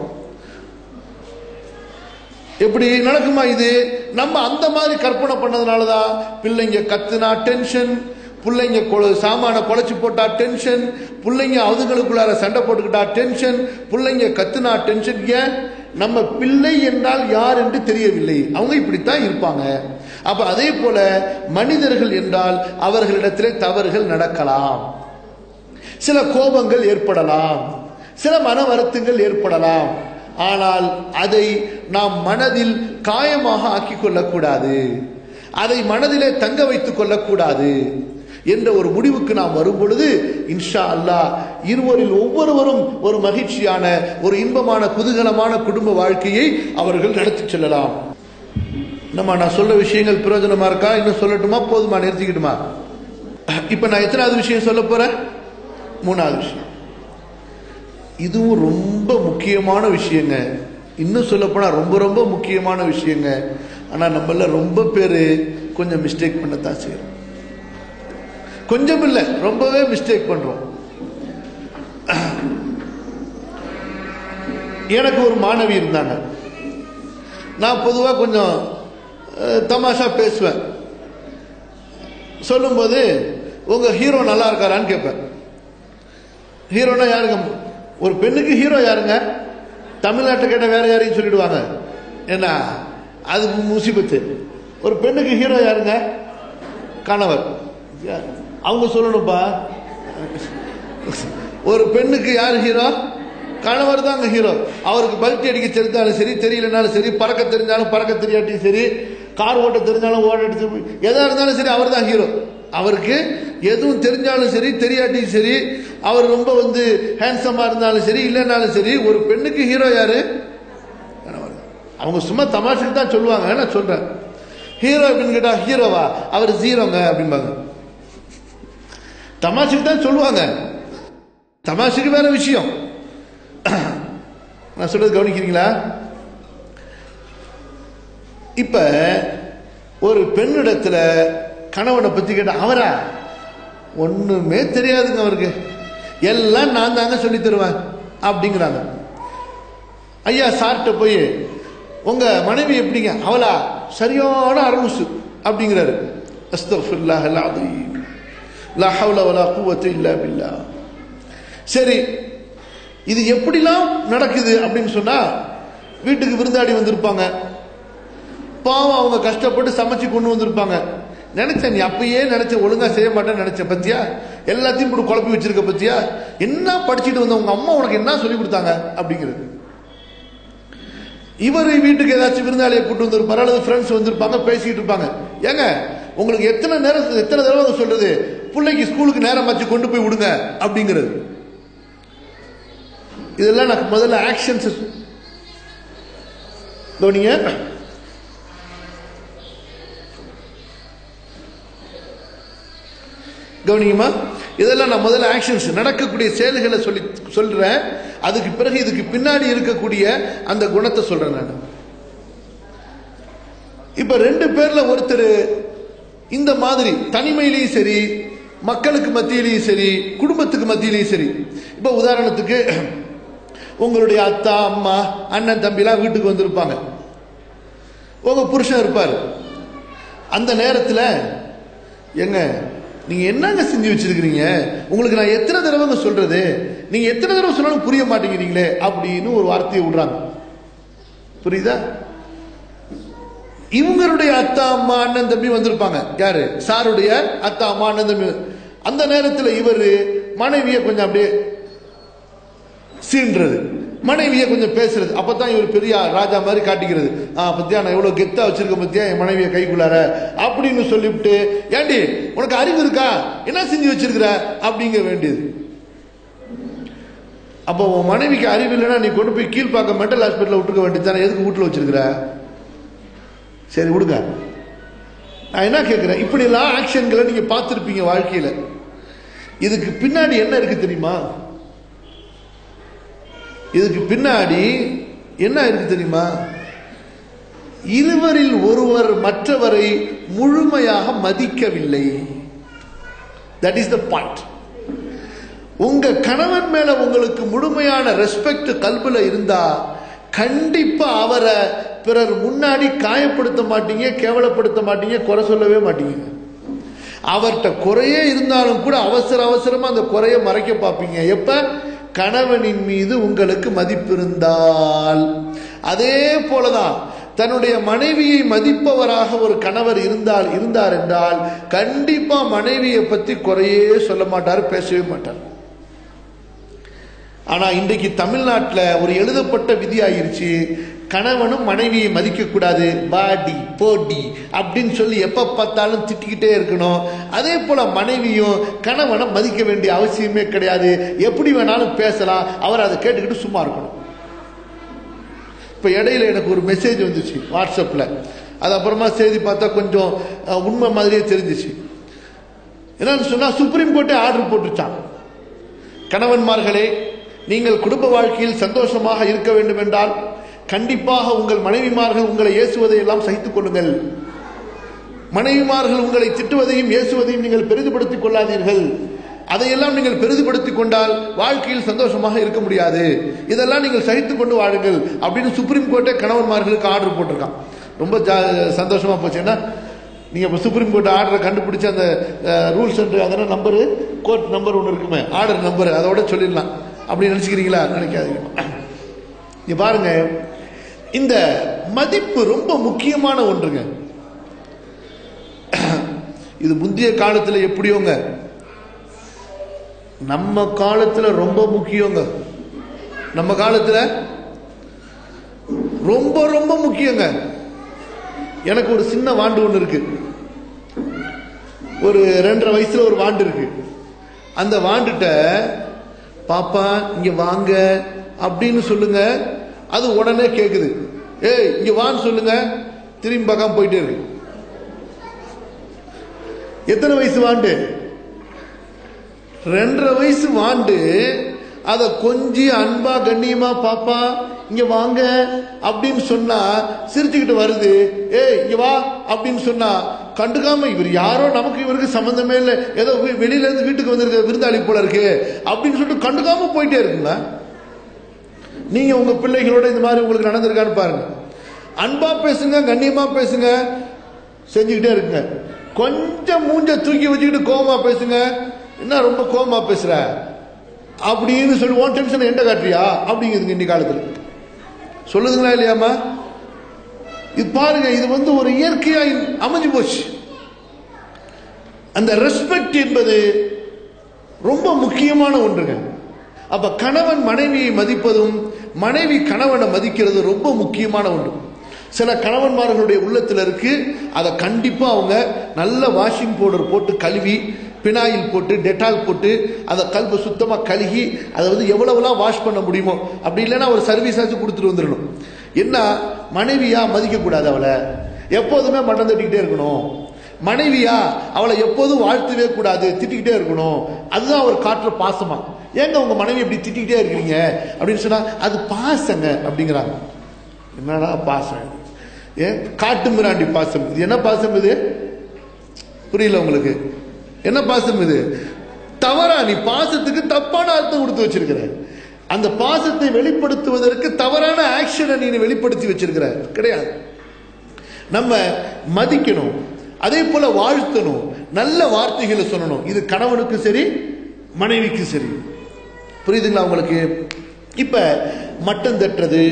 எப்படி நடக்குமா இது? நம்ம அந்த மாதிரி கற்பனை பண்ணதுனாலதான் பிள்ளைங்க கத்துனா டென்ஷன், பிள்ளைங்க சாமான குலைச்சு போட்டா டென்ஷன், பிள்ளைங்க அதுங்களுக்குள்ளார சண்டை போட்டுக்கிட்டா டென்ஷன், பிள்ளைங்க கத்துனா டென்ஷன். ஏன்? நம்ம பிள்ளை என்றால் யார் என்று தெரியவில்லை, அவங்க இப்படித்தான் இருப்பாங்க. அப்ப அதே போல மனிதர்கள் என்றால் அவர்களிடத்திலே தவறுகள் நடக்கலாம், சில கோபங்கள் ஏற்படலாம், சில மன வருத்தங்கள் ஏற்படலாம். ஆனால் அதை நாம் மனதில் காயமாக ஆக்கிக் கொள்ளக்கூடாது, அதை மனதிலே தங்க வைத்துக் கொள்ளக்கூடாது என்ற ஒரு முடிவுக்கு நாம் வரும் பொழுது இன்ஷா அல்லாஹ் இருவரில் ஒவ்வொருவரும் ஒரு மகிழ்ச்சியான ஒரு இன்பமான குதூகலமான குடும்ப வாழ்க்கையை அவர்கள் நடத்தி செல்லலாம். நான் சொல்ற விஷயங்கள் பிரயோஜனமா இருக்கா? இன்னும் சொல்லட்டுமா? போதுமா? நிறுத்திக்கிட்டுமா? இப்ப நான் எத்தனாவது விஷயம் சொல்ல போறேன்? 3வது விஷயம். இதுவும் ரொம்ப முக்கியமான விஷயங்க. இன்னும் சொல்ல போனா ரொம்ப ரொம்ப முக்கியமான விஷயங்க. ஆனா நம்மள ரொம்ப பேரு கொஞ்சம் மிஸ்டேக் பண்ணத்தான் செய்யறோம். கொஞ்சம் இல்ல, ரொம்பவே மிஸ்டேக் பண்றோம். எனக்கு ஒரு மாணவி இருந்தாங்க. நான் பொதுவா கொஞ்சம் தமாஷா பேசுவேன். சொல்லும்போது உங்க ஹீரோ நல்லா இருக்காரான்னு கேட்பேன். ஹீரோனா யாருங்க? ஒரு பெண்ணுக்கு ஹீரோ யாருங்க? தமிழ்நாட்டை கேட்ட வேற யாரையும் சொல்லிடுவாங்க. என்ன அது முசிபத்து. ஒரு பெண்ணுக்கு ஹீரோ யாருங்க? கணவர். அவங்க சொல்லணும்பா. ஒரு பெண்ணுக்கு யார் ஹீரோ? கணவர் தாங்க ஹீரோ. அவருக்கு பல்ட்டி அடிக்க தெரிந்தாலும் சரி, தெரியலனாலும் சரி, பறக்க தெரிஞ்சாலும் பறக்க தெரியாட்டியும் சரி, கார் ஓட்ட தெரிஞ்சாலும் ஓட்ட எதா இருந்தாலும் சரி, அவர் தான் ஹீரோ. அவருக்கு எதுவும் தெரிஞ்சாலும் சரி தெரியாட்டியும் சரி, அவர் ரொம்ப ஹேண்ட்ஸமா இருந்தாலும் சரி இல்லைனாலும் சரி, ஒரு பெண்ணுக்கு ஹீரோ யாரு? கணவர். அவங்க சும்மா தமாஷுக்கு தான் சொல்லுவாங்க. நான் சொல்றேன், ஹீரோ அப்படின்னு கேட்டா ஹீரோவா அவர் ஜீரோங்க அப்படிம்பாங்க. தமாஷுக்கு தான் சொல்லுவாங்க. தமாஷுக்கு வேற விஷயம். நான் சொல்றது கவனிக்கிறீங்களா? இப்ப ஒரு பெண்ணிடத்துல கணவனை பத்தி கேட்ட அவரா ஒண்ணுமே தெரியாதுங்க, அவருக்கு எல்லாம் நான் தாங்க சொல்லி தருவேன் அப்படிங்கிறாங்க. ஐயா சார்ட்ட போய் உங்க மனைவி எப்படிங்க? அவளா சரியான அரவுசு அப்படிங்கிறாரு. அஸ்தக்ஃபிருல்லாஹ் அல்-அஸீம், லா ஹவ்ல வலா குவத்த இல்லா பில்லாஹ். சரி, இது எப்படிலாம் நடக்குது அப்படின்னு சொன்னா, வீட்டுக்கு விருந்தாடி வந்திருப்பாங்க. பாவம் அவங்க கஷ்டப்பட்டு சமைச்சு கொண்டு வந்திருப்பாங்க. நினைச்சேன், நீ அப்பயே நினைச்ச ஒழுங்கா செய்ய மாட்டேன்னு நினைச்ச பத்தியா, எல்லாத்தையும் போட்டு குழப்பி வச்சிருக்க பத்தியா, என்ன படிச்சுட்டு வந்த உங்க அம்மா உனக்கு என்ன சொல்லி கொடுத்தாங்க அப்படிங்கிறது. இவர் வீட்டுக்கு ஏதாச்சும் விருந்தாளியை கூட்டு வந்திருப்பாரு, அல்லது ஃப்ரெண்ட்ஸ் வந்திருப்பாங்க, பேசிக்கிட்டு இருப்பாங்க. ஏங்க உங்களுக்கு எத்தனை தடவை சொல்றது, பிள்ளைக்கு ஸ்கூலுக்கு நேரம் வச்சு கொண்டு போய் விடுங்க அப்படிங்கிறது. இதெல்லாம் நான் முதல்ல ஆக்ஷன்ஸ் கவனிங்க. கவனிங்கம்மா, இதெல்லாம் நான் முதல்ல ஆக்ஷன்ஸ் நடக்கக்கூடிய செயல்களை சொல்றேன். அதுக்கு பிறகு இதுக்கு பின்னாடி இருக்கக்கூடிய அந்த குணத்தை சொல்றேன் நான். இப்ப 2 பேர்ல ஒருத்தர் இந்த மாதிரி தனிமையிலையும் சரி, மக்களுக்கு மத்தியிலையும் சரி, குடும்பத்துக்கு மத்தியிலையும் சரி. இப்ப உதாரணத்துக்கு உங்களுடைய அத்தா அம்மா அண்ணன் தம்பிலாம் வீட்டுக்கு வந்திருப்பாங்க. உங்க புருஷன் இருப்பார். அந்த நேரத்தில் எங்க நீங்க என்னங்க செஞ்சு வச்சிருக்கிறீங்க, உங்களுக்கு நான் எத்தனை தடவை சொல்றது, நீங்க எத்தனை தடவை சொன்னாலும் புரிய மாட்டேங்கிறீங்களே அப்படின்னு ஒரு வார்த்தையை விடுறாங்க. புரியுதா? இவங்களுடைய அத்தா அம்மா அண்ணன் தம்பி வந்திருப்பாங்க. யாரு? சாருடைய அத்தா அம்மா அண்ணன் தம்பி. அந்த நேரத்தில் இவர் மனைவியை கொஞ்சம் அப்படியே சீன்றது, மனைவியை கொஞ்சம் பேசுறது. அப்பதான் இவர் பெரிய ராஜா மாதிரி காட்டிக்கிறது. பத்தியா நான் எவ்வளவு கெத்தா வச்சிருக்க பத்தியா என் மனைவியை கைக்குள்ளார அப்படின்னு சொல்லிவிட்டு, ஏண்டி உனக்கு அறிவு இருக்கா, என்ன செஞ்சு வச்சிருக்கிற அப்படிங்க வேண்டியது. அப்போ உன் மனைவிக்கு அறிவு இல்லைன்னா நீ கொண்டு போய் கீழ்பாக்க மென்டல் ஹாஸ்பிட்டல் விட்டுருக்க வேண்டியது தானே, எதுக்கு வீட்டுல வச்சிருக்கிற? சரி விடுங்க. நான் என்ன கேட்கிறேன், இப்படி எல்லாம் ஆக்ஷன்களை நீங்க பார்த்திருப்பீங்க வாழ்க்கையில. இதுக்கு பின்னாடி என்ன இருக்கு தெரியுமா? இதுக்கு பின்னாடி என்ன இருக்கு தெரியுமா? இருவரில் ஒருவர் மற்றவரை முழுமையாக மதிக்கவில்லை. That is the point. உங்க கணவன் மேல உங்களுக்கு முழுமையான ரெஸ்பெக்ட் கல்புல இருந்தா கண்டிப்பா அவரை பிறர் முன்னாடி காயப்படுத்த மாட்டீங்க, கேவலப்படுத்த மாட்டீங்க, குறை சொல்லவே மாட்டீங்க. அவர்கிட்ட குறையே இருந்தாலும் கூட அவசர அவசரமா அந்த குறைய மறைக்க பார்ப்பீங்க. எப்ப? கணவனின் மீது உங்களுக்கு மதிப்பு இருந்தால். அதே போலதான் தன்னுடைய மனைவியை மதிப்பவராக ஒரு கணவர் இருந்தார் என்றால் கண்டிப்பா மனைவியை பத்தி குறையே சொல்ல மாட்டார், பேசவே மாட்டார். ஆனா இன்றைக்கு தமிழ்நாட்டில் ஒரு எழுதப்பட்ட விதி ஆயிருச்சு, கணவனும் மனைவியை மதிக்க கூடாது, பாடி போடி அப்படின்னு சொல்லி எப்ப பார்த்தாலும் திட்டிக்கிட்டே இருக்கணும். அதே போல மனைவியும் கணவனை மதிக்க வேண்டிய அவசியமே கிடையாது, எப்படி வேணாலும் பேசலாம், அவர் அதை கேட்டுக்கிட்டு சும்மா இருக்கணும். இப்ப இடையில எனக்கு ஒரு மெசேஜ் வந்துச்சு வாட்ஸ்அப்ல, அது அப்புறமா செய்தி பார்த்தா கொஞ்சம் உண்மை மாதிரியே தெரிஞ்சிச்சு. என்னன்னு சொன்னா, சுப்ரீம் கோர்ட்டே ஆர்டர் போட்டுச்சான், கணவன்மார்களே நீங்கள் குடும்ப வாழ்க்கையில் சந்தோஷமாக இருக்க வேண்டும் என்றால் கண்டிப்பாக உங்கள் மனைவிமார்கள் உங்களை ஏசுவதை எல்லாம் சகித்துக் கொள்ளுங்கள். மனைவிமார்கள் உங்களை திட்டுவதையும் ஏசுவதையும் நீங்கள் பெரிதுபடுத்திக் கொள்ளாதீர்கள். அதையெல்லாம் நீங்கள் பெரிதுபடுத்திக் கொண்டால் வாழ்க்கையில் சந்தோஷமாக இருக்க முடியாது. இதெல்லாம் நீங்கள் சகித்துக் கொண்டு வாழுங்கள் அப்படின்னு சுப்ரீம் கோர்ட்டே கணவன்மார்களுக்கு ஆர்டர் போட்டிருக்கான். ரொம்ப சந்தோஷமா போச்சு. ஏன்னா நீங்க இப்ப சுப்ரீம் கோர்ட் ஆர்டரை கண்டுபிடிச்சு அந்த ரூல்ஸ் அதெல்லாம் நம்பரு, கோர்ட் நம்பர் ஒன்று இருக்குமே, ஆர்டர் நம்பர், அதோட சொல்லிடலாம். அப்படி நினைச்சுக்கிறீங்களா? நினைக்காதீங்க. நீ பாருங்க, இந்த மதிப்பு ரொம்ப முக்கியமான ஒன்றுங்க. இது முந்தைய காலத்துல எப்படியோங்க, நம்ம காலத்துல ரொம்ப முக்கியங்க. நம்ம காலத்துல ரொம்ப ரொம்ப முக்கியங்க. எனக்கு ஒரு சின்ன வாண்டு ஒன்று இருக்கு, ஒரு 2.5 வயசுல ஒரு வாண்டு இருக்கு. அந்த வாண்டுட்ட பாப்பா இங்க வாங்க அப்படின்னு சொல்லுங்க, அது உடனே கேக்குது. ஏய் இங்க வான்னு சொல்லுங்க, திரும்பி பார்க்காம போயிட்டே இருக்கு. எத்தனை வயசு வாண்டு? 2.5 வயசு வாண்டு. அத கொஞ்சி அன்பா கண்ணியமா பாப்பா இங்க வாங்க அப்படின்னு சொன்னா சிரிச்சுக்கிட்டு வருது. ஏய் இங்க வா அப்படின்னு சொன்னா கண்டுக்காம, இவர் யாரோ, நமக்கு இவருக்கு சம்பந்தமே இல்லை, ஏதோ வெளியில இருந்து வீட்டுக்கு வந்திருக்க விருந்தாளி போல இருக்கு அப்படின்னு சொல்லிட்டு கண்டுக்காம போயிட்டே இருக்குங்களா? நீங்க உங்க பிள்ளைகளோட இந்த மாதிரி உங்களுக்கு நடந்திருக்கான்னு பாருங்க. அன்பா பேசுங்க, கண்ணியமா பேசுங்க, செஞ்சுக்கிட்டே இருக்குங்க. கொஞ்சம் மூஞ்ச தூக்கி வச்சுக்கிட்டு கோவமா பேசுங்க. என்ன ரொம்ப கோவமா பேசுற அப்படின்னு சொல்லி ஒன் டென்ஷன் எண்ட காட்டுறியா அப்படிங்கிறது இன்னி காலத்துல சொல்லுதுங்களா இல்லையாமா? இது பாருங்க, இது ஒரு இயற்கையா அமைஞ்சு போச்சு. அந்த ரெஸ்பெக்ட் என்பது ரொம்ப முக்கியமான ஒன்றுங்க. அப்ப கணவன் மனைவியை மதிப்பதும் மனைவி கணவனை மதிக்கிறது ரொம்ப முக்கியமான ஒன்று. சில கணவன்மார்களுடைய உள்ளத்துல இருக்கு, அதை கண்டிப்பா அவங்க நல்ல வாஷிங் பவுடர் போட்டு கழுவி, பினாயில் போட்டு, டெட்டால் போட்டு, அதை கல்ப சுத்தமா கழுகி, அதை எவ்வளவுலாம் வாஷ் பண்ண முடியுமோ, அப்படி இல்லைன்னா ஒரு சர்வீஸ் ஆச்சு கொடுத்துட்டு வந்துடணும். என்ன, மனைவியா மதிக்க கூடாது, அவளை எப்போதுமே மட்டம் தட்டிக்கிட்டே இருக்கணும். மனைவியா அவளை எப்போதும் வாழ்த்தவே கூடாது, திட்டிக்கிட்டே இருக்கணும். அதுதான் அவர் காட்டுற பாசமா. ஏங்க உங்க மனைவி இப்படி திட்டிக்கிட்டே இருக்கிறீங்க அப்படின்னு சொன்னா, அது பாசங்க அப்படிங்கிறாங்க. என்னடா பாசம்? ஏன் காட்டு மிராண்டி பாசம்? இது என்ன பாசம்? இது புரியல உங்களுக்கு? என்ன பாசம் இது? தவறா, நீ பாசத்துக்கு தப்பான அர்த்தம் கொடுத்து வச்சிருக்கிற. அந்த பாசத்தை வெளிப்படுத்துவதற்கு தவறான ஆக்ஷனை நீ வெளிப்படுத்தி வச்சிருக்கிற. கிடையாது. நம்ம மதிக்கணும், அதே போல வாழ்த்தணும், நல்ல வார்த்தைகளை சொல்லணும். இது கணவனுக்கு சரி, மனைவிக்கு சரி. புரியுதுங்களா உங்களுக்கு? இப்ப மட்டம் தட்டுறது, குத்தி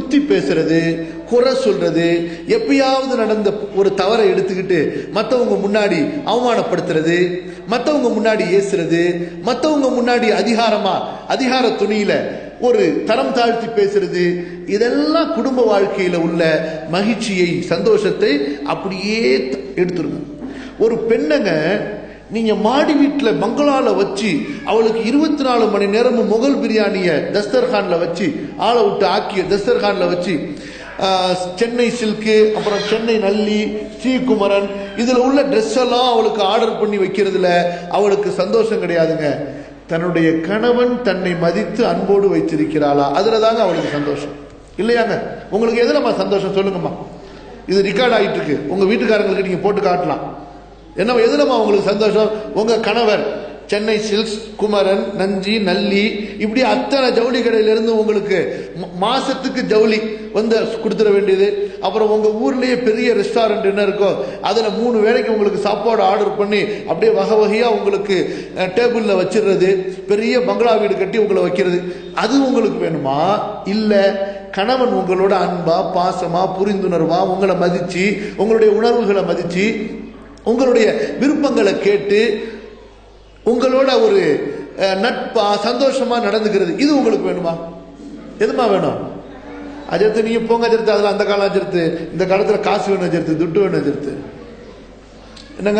குத்தி பேசுறது, குறை சொல்றது, எப்பயாவது நடந்த ஒரு தவறை எடுத்துக்கிட்டு மற்றவங்க முன்னாடி அவமானப்படுத்துறது, மற்றவங்க முன்னாடி ஏசுறது, மற்றவங்க முன்னாடி அதிகார துணியில ஒரு தரம் தாழ்த்தி பேசுறது, இதெல்லாம் குடும்ப வாழ்க்கையில உள்ள மகிழ்ச்சியை, சந்தோஷத்தை அப்படியே எடுத்துருங்க. ஒரு பெண்ணுங்க நீங்க மாடி வீட்டில் பங்களால வச்சு அவளுக்கு 24 மணி நேரமும் முகல் பிரியாணிய தஸ்தர்கான்ல வச்சு ஆளை விட்டு ஆக்கிய தஸ்தர்கான்ல வச்சு சென்னை சில்க்கு, அப்புறம் சென்னை நல்லி, ஸ்ரீகுமரன், இதுல உள்ள ட்ரெஸ் எல்லாம் அவளுக்கு ஆர்டர் பண்ணி வைக்கிறதுல அவளுக்கு சந்தோஷம் கிடையாதுங்க. தன்னுடைய கணவன் தன்னை மதித்து அன்போடு வைத்திருக்கிறாளா, அதுலதாங்க அவளுக்கு சந்தோஷம். இல்லையாங்க? உங்களுக்கு எதுலம்மா சந்தோஷம் சொல்லுங்கம்மா. இது ரெக்கார்ட் ஆகிட்டு இருக்கு, உங்க வீட்டுக்காரங்களுக்கு நீங்க போட்டு காட்டலாம். என்ன எதுலமா உங்களுக்கு சந்தோஷம்? உங்க கணவர் சென்னை சில்க்ஸ், குமரன், நஞ்சி, நல்லி, இப்படி அத்தனை ஜவுளி கடையிலிருந்து உங்களுக்கு மாசத்துக்கு ஜவுளி வந்து கொடுத்துட வேண்டியது. அப்புறம் உங்க ஊர்லயே பெரிய ரெஸ்டாரண்ட் என்ன இருக்கோ அதுல 3 வேளைக்கு உங்களுக்கு சாப்பாடு ஆர்டர் பண்ணி அப்படியே வகை வகையா உங்களுக்கு டேபிள்ல வச்சிடுறது, பெரிய பங்களா வீடு கட்டி உங்களை வைக்கிறது, அது உங்களுக்கு வேணுமா? இல்ல கணவன் உங்களோட அன்பா, பாசமா, புரிந்துணர்வா உங்களை மதிச்சு, உங்களுடைய உணர்வுகளை மதிச்சு, உங்களுடைய விருப்பங்களை கேட்டு உங்களோட ஒரு நட்பா சந்தோஷமா நடந்துக்கிறது, இது உங்களுக்கு வேணுமா? எதுமா வேணும்? அஜர்த்து நீங்க போங்க அஜர்த்து, அதுல அந்த காலம் அஜர்த்து, இந்த காலத்துல காசு வேணும் அஜர்த்து, துட்டு வேணும் அஜர்த்து. என்னங்க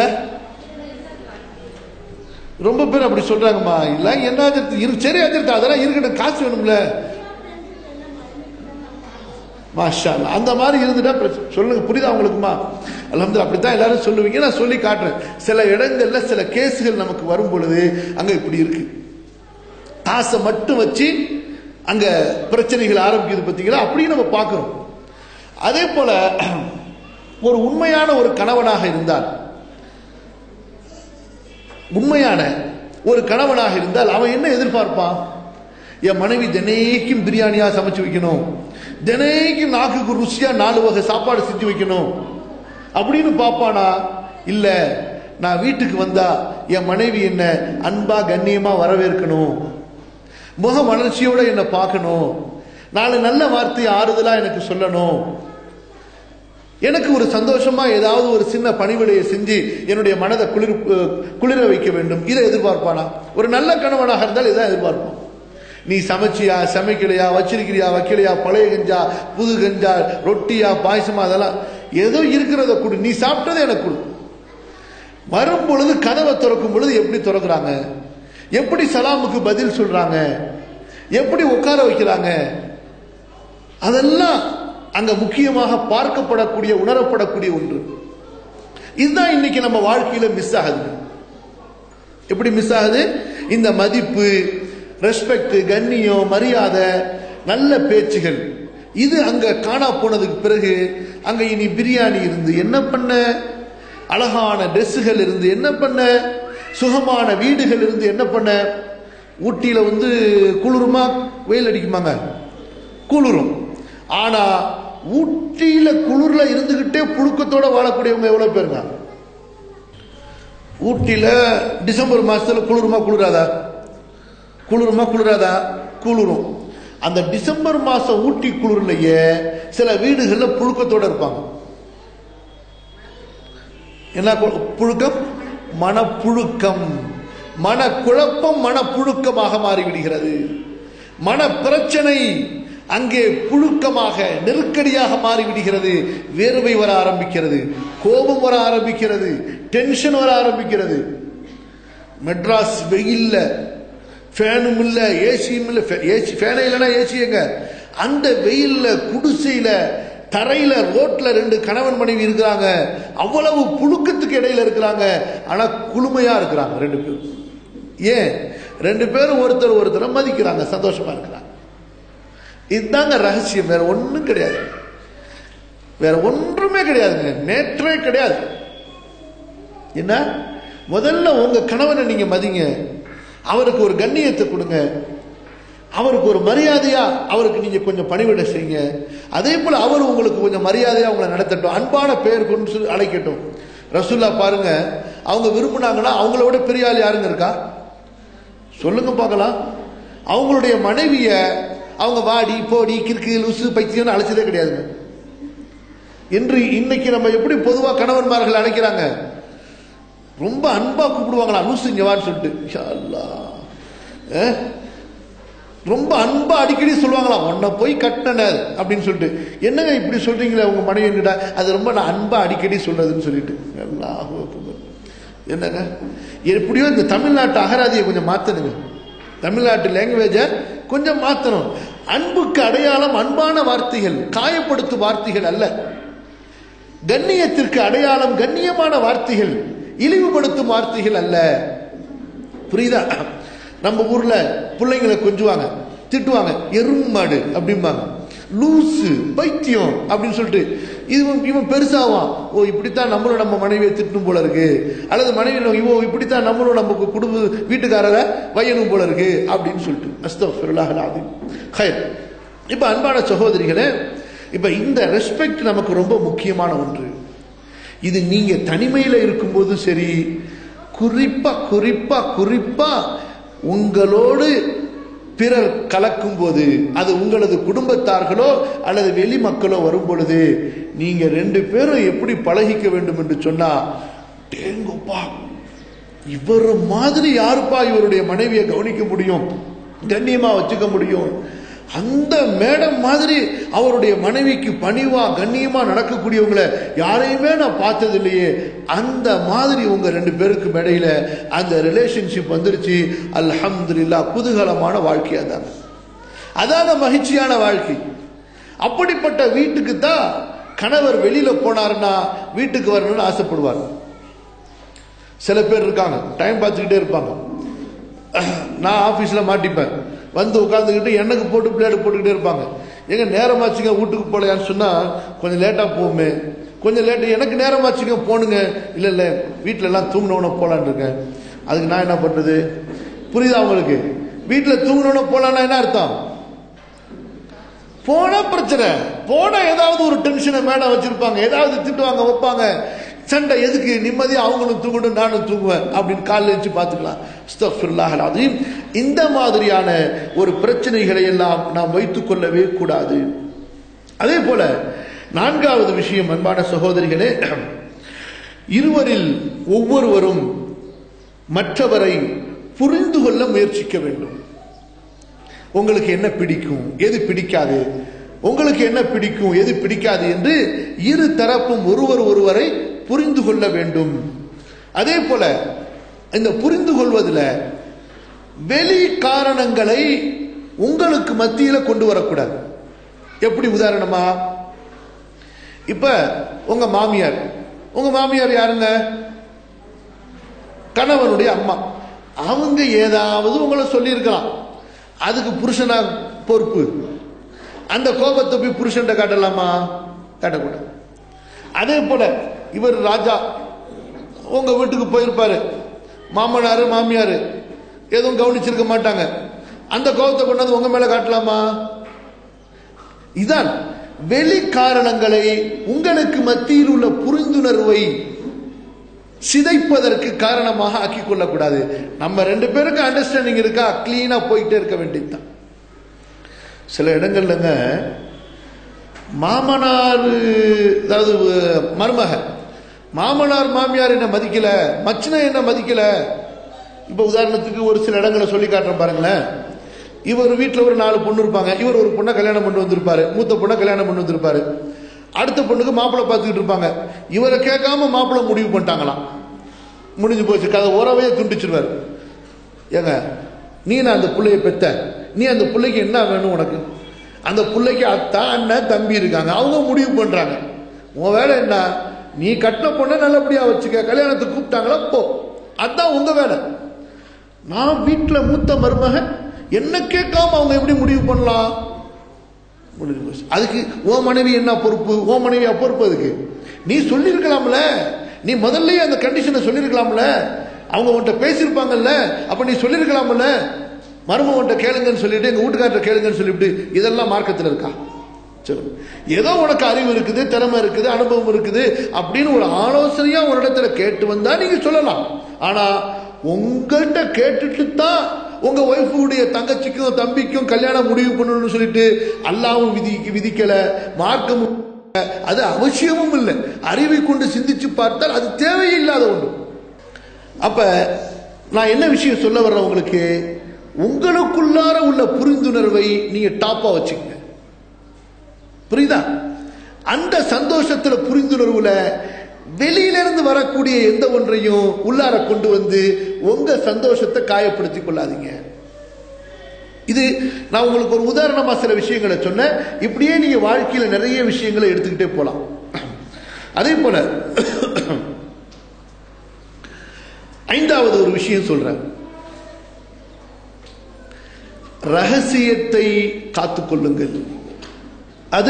ரொம்ப பேர் அப்படி சொல்றாங்கம்மா. இல்ல என்ன அஜர்த்து, சரி அஜர்த்து அதெல்லாம் இருக்கட்டும், காசு வேணும்ல. மாஷா அல்லாஹ், அந்த மாதிரி இருந்துட்டா சொல்லுங்க, புரியுதா உங்களுக்குமா? அல்ஹம்துலில்லாஹ், அப்படித்தான் எல்லாரும் சொல்லுவீங்க, நான் சொல்லி காட்டுறேன். சில இடங்கள்ல சில கேஸுகள் நமக்கு வரும் பொழுது அங்க இப்படி இருக்கு, காசை மட்டும் வச்சு அங்க பிரச்சனைகள் ஆரம்பிக்குது பார்த்தீங்களா, அப்படியே நம்ம பார்க்கிறோம். அதே போல ஒரு உண்மையான ஒரு கணவனாக இருந்தால், உண்மையான ஒரு கணவனாக இருந்தால் அவன் என்ன எதிர்பார்ப்பான்? என் மனைவி தினைக்கும் பிரியாணியா சமைச்சு வைக்கணும், தினைக்கும் நாக்குக்கு ருசியா 4 வகை சாப்பாடு செஞ்சு வைக்கணும் அப்படின்னு பாப்பானா? இல்ல, நான் வீட்டுக்கு வந்தா என் மனைவி என்ன அன்பா கண்ணியமா வரவேற்கணும், முக வளர்ச்சியோட என்ன பார்க்கணும், 4 நல்ல வார்த்தையை ஆறுதலா எனக்கு சொல்லணும், எனக்கு ஒரு சந்தோஷமா ஏதாவது ஒரு சின்ன பணிவிடையை செஞ்சு என்னுடைய மனதை குளிர வைக்க வேண்டும், இதை எதிர்பார்ப்பானா? ஒரு நல்ல கணவனாக இருந்தால் இதான் எதிர்பார்ப்பான். நீ சமைச்சியா, சமைக்கலையா, வச்சிருக்கிறியா, வைக்கலையா, பழைய கஞ்சா, புது கஞ்சா, ரொட்டியா, பாயசமா, அதெல்லாம் ஏதோ இருக்கிறத கொடு, நீ சாப்பிட்டதை எனக்கு கொடு. வரும் பொழுது கதவை திறக்கும் பொழுது எப்படி திறக்கிறாங்க, எப்படி சலாமுக்கு பதில் சொல்றாங்க, எப்படி உட்கார வைக்கிறாங்க, அதெல்லாம் அங்க முக்கியமாக பார்க்கப்படக்கூடிய, உணரப்படக்கூடிய ஒன்று. இதுதான் இன்னைக்கு நம்ம வாழ்க்கையில மிஸ் ஆகுது. எப்படி மிஸ் ஆகுது? இந்த மதிப்பு, ரெஸ்பெக்ட், கண்ணியம், மரியாதை, நல்ல பேச்சுகள், இது அங்க காணா போனதுக்கு பிறகு அங்க இனி பிரியாணி இருந்து என்ன பண்ண, அழகான ட்ரெஸ்ஸுகள் இருந்து என்ன பண்ண, சுகமான வீடுகள் இருந்து என்ன பண்ண? ஊட்டியில வந்து குளிருமா, வெயில் அடிக்குமாங்க? குளிரும். ஆனா ஊட்டியில குளிர்ல இருந்துகிட்டே புழுக்கத்தோட வாழக்கூடியவங்க எவ்வளவு பேருங்க? ஊட்டியில டிசம்பர் மாசத்துல குளிருமா குளிராதா? குளிருமா குளிராதா? குளிரும். அந்த டிசம்பர் மாசம் ஊட்டி குளிர்லயே சில வீடுகள்ல புழுக்கத்தோட இருப்பாங்க. என்ன புழுக்கம்? மனப்புழுக்கம், மனக்குழப்பம் மனப்புழுக்கமாக மாறிவிடுகிறது. மன பிரச்சனை அங்கே புழுக்கமாக, நெருக்கடியாக மாறிவிடுகிறது. வேர்வை வர ஆரம்பிக்கிறது, கோபம் வர ஆரம்பிக்கிறது, டென்ஷன் வர ஆரம்பிக்கிறது. மெட்ராஸ் வெயில்ல ஃபேனும் இல்ல, ஏசியும் இல்ல, ஏசி ஃபேனே இல்லைன்னா ஏசிங்க. அந்த வெயில்ல குடிசையில தரையில ரோட்ல 2 கணவன் மனைவி இருக்கிறாங்க, அவ்வளவு புழுக்கத்துக்கு இடையில இருக்கிறாங்க, ஆனா குளுமையா இருக்கிறாங்க 2 பேரும். ஏன்? 2 பேரும் ஒருத்தர் மதிக்கிறாங்க, சந்தோஷமா இருக்கிறாங்க. இதுதாங்க ரகசியம், வேற ஒண்ணும் கிடையாது, வேற ஒன்றுமே கிடையாதுங்க, நேற்றே கிடையாது. என்ன? முதல்ல உங்க கணவனை நீங்க மதிங்க, அவருக்கு ஒரு கண்ணியத்தை கொடுங்க, அவருக்கு ஒரு மரியாதையா அவருக்கு நீங்க கொஞ்சம் பணிவிடை செய்யுங்க. அதே போல அவர் உங்களுக்கு கொஞ்சம் மரியாதையா உங்களை நடத்தட்டும், அன்பான பெயர் கொண்டு அழைக்கட்டும். ரசூல்லா பாருங்க, அவங்க விரும்பினாங்கன்னா அவங்கள விட பெரிய ஆள் யாருங்க இருக்கா? சொல்லுங்க பார்க்கலாம். அவங்களுடைய மனைவிய அவங்க வாடி போடி கிறுக்கு லூசு பைத்தியம்னு அழைச்சதே கிடையாதுங்க. இன்னைக்கு நம்ம எப்படி பொதுவா கணவன்மார்கள் அழைக்கிறாங்க, ரொம்ப அன்பா கூப்பிடுவாங்களா, லூசு இங்க வான்னு சொல்லிட்டு, யா அல்லாஹ், ரொம்ப அன்பா அடிக்கடி சொல்லுவாங்களா, உன்னை போய் கட்டின அப்படின்னு சொல்லிட்டு. என்னங்க இப்படி சொல்றீங்களே உங்க மனைவி கிட்ட, அது ரொம்ப நான் அன்பா அடிக்கடி சொல்றதுன்னு சொல்லிட்டு. அல்லாஹ் என்னங்க எப்படியோ இந்த தமிழ்நாட்டு அகராதியை கொஞ்சம் மாத்தணுங்க, தமிழ்நாட்டு லாங்குவேஜை கொஞ்சம் மாத்தணும். அன்புக்கு அடையாளம் அன்பான வார்த்தைகள், காயப்படுத்தும் வார்த்தைகள் அல்ல. கண்ணியத்திற்கு அடையாளம் கண்ணியமான வார்த்தைகள், இழிவுபடுத்தும் வார்த்தைகள் அல்ல. புரியுதா? நம்ம ஊர்ல பிள்ளைங்களை கொஞ்சுவாங்க, திட்டுவாங்க, எருமாடு அப்படிம்பாங்க, லூசு பைத்தியம் அப்படின்னு சொல்லிட்டு. இவன் பெருசாவான், ஓ இப்படித்தான் நம்மளும் நம்ம மனைவியை திட்டணும் போல இருக்கு, அல்லது மனைவி இவோ இப்படித்தான் நம்மளும் நம்ம குடும்ப வீட்டுக்காரரை வையணும் போல இருக்கு அப்படின்னு சொல்லிட்டு. அஸ்தக்ஃபிருல்லாஹ் அல்-அஸீம். ஹைர். இப்ப அன்பான சகோதரிகளே, இப்ப இந்த ரெஸ்பெக்ட் நமக்கு ரொம்ப முக்கியமான ஒன்று. இது நீங்க தனிமையில இருக்கும்போது சரி, குறிப்பா குறிப்பா குறிப்பா உங்களோடு பிறர் கலக்கும் போது, அது உங்களது குடும்பத்தார்களோ அல்லது வெளி மக்களோ வரும் பொழுது, நீங்க ரெண்டு பேரும் எப்படி பழகிக்க வேண்டும் என்று சொன்னா, டேங்கப்பா இவர் மாதிரி யாருப்பா இவருடைய மனைவியை கவனிக்க முடியும், கண்ணியமா வச்சுக்க முடியும், அந்த மேடம் மாதிரி அவருடைய மனைவிக்கு பணிவா கண்ணியமா நடக்கக்கூடியவங்களை யாரையுமே நான் பார்த்தது இல்லையே. அந்த மாதிரி உங்க ரெண்டு பேருக்கு இடையில அந்த ரிலேஷன்ஷிப் வந்துருச்சு, அல்ஹம்துலில்லாஹ், குதூகலமான வாழ்க்கையா தான், அதான மகிழ்ச்சியான வாழ்க்கை. அப்படிப்பட்ட வீட்டுக்கு தான் கணவர் வெளியில போனாருன்னா வீட்டுக்கு வரணும்னு ஆசைப்படுவார். சில பேர் இருக்காங்க, டைம் பார்த்துக்கிட்டே இருப்பாங்க. நான் ஆபீஸ்ல மாட்டிப்பேன், வந்து உட்காந்துக்கிட்டு எனக்கு போட்டு பிளேடு போட்டுக்கிட்டே இருப்பாங்க. எங்க நேரமாச்சுங்க வீட்டுக்கு போலையான்னு சொன்னா, கொஞ்சம் லேட்டா போவோமே, கொஞ்சம் லேட்டு, எனக்கு நேரமாச்சுங்க போனுங்க, இல்ல இல்ல வீட்டுல எல்லாம் தூங்கினவன போலான்னு இருக்கேன். அதுக்கு நான் என்ன பண்றது? புரியுதா உங்களுக்கு? வீட்டுல தூங்கினவன போலான்னா என்ன அர்த்தம்? போன பிரச்சனை, போன ஏதாவது ஒரு டென்ஷனை மேடம் வச்சிருப்பாங்க, ஏதாவது திட்டுவாங்க வைப்பாங்க, சண்டை எதுக்கு, நிம்மதியா அவங்களும் தூங்கணும் நானும் தூங்குவேன் அப்படின்னு காலைல வச்சு பார்த்துக்கலாம். அஸ்தக்ஃபிருல்லாஹ் அல்-அஸீம். இந்த மாதிரியான ஒரு பிரச்சனைகளை எல்லாம் நாம் வைத்துக் கொள்ளவே கூடாது. அதே போல நான்காவது விஷயம், அன்பான சகோதரிகளே, இருவரில் ஒவ்வொருவரும் மற்றவரை புரிந்து கொள்ள முயற்சிக்க வேண்டும். உங்களுக்கு என்ன பிடிக்கும், எது பிடிக்காது, உங்களுக்கு என்ன பிடிக்கும், எது பிடிக்காது என்று இரு தரப்பும் ஒருவரை புரிந்து கொள்ள வேண்டும். அதே போல இந்த புரிந்து கொள்வதில் வெளி காரணங்களை உங்களுக்கு மத்தியில கொண்டு வரக்கூடாது. எப்படி? உதாரணமா, இப்ப உங்க மாமியார் யாருங்க? கணவனுடைய அம்மா. அவங்க ஏதாவது உங்களை சொல்லி இருக்கலாம், அதுக்கு புருஷனா பொறுப்பு. அந்த கோபத்தை போய் புருஷன் காட்டலாமா? காட்டக்கூடாது. அதே போல இவர் ராஜா உங்க வீட்டுக்கு போயிருப்பாரு, மாமனாரு மாமியாரு எதுவும் கவனிச்சிருக்க மாட்டாங்க, அந்த கோபத்தை கொண்டாந்து உங்க மேல காட்டலாமா? இதான் வெளி காரணங்களை உங்களுக்கு மத்தியில் உள்ள புரிந்துணர்வை சிதைப்பதற்கு காரணமாக ஆக்கிக் கொள்ளக்கூடாது. நம்ம ரெண்டு பேருக்கு அண்டர்ஸ்டாண்டிங் இருக்கா, கிளீனா போயிட்டே இருக்க வேண்டியதுதான். சில இடங்கள்லங்க மாமனார், அதாவது மருமக, மாமனார் மாமியார் என்ன மதிக்கல, மச்சின என்ன மதிக்கல. இப்ப உதாரணத்துக்கு ஒரு சில இடங்களை சொல்லி காட்டுறேன் பாருங்களேன். இவர் வீட்டில் ஒரு 4 பொண்ணு இருப்பாங்க, இவர் ஒரு பொண்ணை கல்யாணம் பண்ணி வந்திருப்பாரு, மூத்த பொண்ணை கல்யாணம் பண்ணி வந்திருப்பாரு. அடுத்த பொண்ணுக்கு மாப்பிள்ளை பார்த்துக்கிட்டு இருப்பாங்க, இவரை கேட்காம மாப்பிள்ளை முடிவு பண்ணிட்டாங்களாம். முடிஞ்சு போச்சு, கதை உறவையே துண்டிச்சிருவாரு. ஏங்க, நீ நான் அந்த பிள்ளைய பெத்த, நீ அந்த பிள்ளைக்கு என்ன வேணும் உனக்கு? அந்த பிள்ளைக்கு அத்தா அண்ணன் தம்பி இருக்காங்க, அவங்க முடிவு பண்றாங்க. உன் வேலை என்ன? நீ கட்டின பொண்ணை நல்லபடியா வச்சுக்க, கல்யாணத்துக்கு கூப்பிட்டாங்களா போ, அதான் உங்க வேலை. நான் வீட்டுல மூத்த மருமக, என்ன கேட்காம அவங்க எப்படி முடிவு பண்ணலாம்? முடிஞ்சு போச்சு. அதுக்கு ஓ மனைவி என்ன பொறுப்பு? ஓ மனைவியா பொறுப்பு? அதுக்கு நீ சொல்லியிருக்கலாம்ல, நீ முதல்லயே அந்த கண்டிஷனை சொல்லியிருக்கலாம்ல, அவங்க உன்கிட்ட பேசியிருப்பாங்கல்ல, அப்ப நீ சொல்லியிருக்கலாம்ல. மருமகன்கிட்ட கேளுங்கன்னு சொல்லிட்டு எங்க வீட்டுக்காரர்கிட்ட கேளுங்கன்னு சொல்லிவிட்டு இதெல்லாம் மார்க்கத்தில் இருக்கா? சொல்லுங்க. ஏதோ உனக்கு அறிவு இருக்குது, திறமை இருக்குது, அனுபவம் இருக்குது அப்படின்னு ஒரு ஆலோசனையா ஒரு இடத்துல கேட்டு வந்தா நீங்க சொல்லலாம். ஆனா உங்கள்கிட்ட கேட்டுட்டு தான் உங்க ஒய்ஃபுடைய தங்கச்சிக்கும் தம்பிக்கும் கல்யாணம் முடிவு பண்ணணும்னு சொல்லிட்டு அல்லாஹ்வும் விதிக்கல, மார்க்கமும் அது அவசியமும் இல்லை. அறிவை கொண்டு சிந்திச்சு பார்த்தால் அது தேவையில்லாத ஒன்று. அப்ப நான் என்ன விஷயம் சொல்ல வர்றேன் உங்களுக்கு, உங்களுக்குள்ளார உள்ள புரிந்துணர்வை நீங்க டாப்பா வச்சுக்கங்க. புரியுதா? அந்த சந்தோஷத்துல புரிந்துணர்வுல வெளியிலிருந்து வரக்கூடிய எந்த ஒன்றையும் உள்ளார கொண்டு வந்து உங்க சந்தோஷத்தை காயப்படுத்திக் கொள்ளாதீங்க. இது நான் உங்களுக்கு ஒரு உதாரணமா சில விஷயங்களை சொன்னேன். இப்படியே நீங்க வாழ்க்கையில நிறைய விஷயங்களை எடுத்துக்கிட்டே போலாம். அதே போல ஐந்தாவது ஒரு விஷயம் சொல்றேன், ரகசியத்தை காத்துக்கொள்ளுங்கள். அது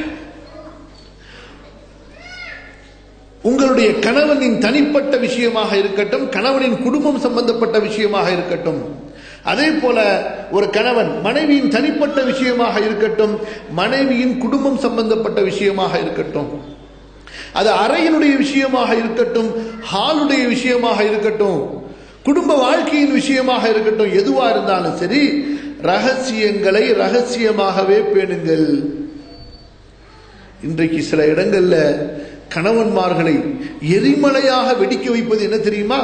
உங்களுடைய கணவனின் தனிப்பட்ட விஷயமாக இருக்கட்டும், கணவனின் குடும்பம் சம்பந்தப்பட்ட விஷயமாக இருக்கட்டும், அதே போல ஒரு கணவன் மனைவியின் தனிப்பட்ட விஷயமாக இருக்கட்டும், மனைவியின் குடும்பம் சம்பந்தப்பட்ட விஷயமாக இருக்கட்டும், அது அறையினுடைய விஷயமாக இருக்கட்டும், ஹாலுடைய விஷயமாக இருக்கட்டும், குடும்ப வாழ்க்கையின் விஷயமாக இருக்கட்டும், எதுவா இருந்தாலும் சரி, ரகசியங்களை ரகசியமாகவே பேணுங்கள். இன்றைக்கு சில இடங்கள்ல கணவன்மார்களை எரிமலையாக வெடிக்க வைப்பது என்ன தெரியுமா?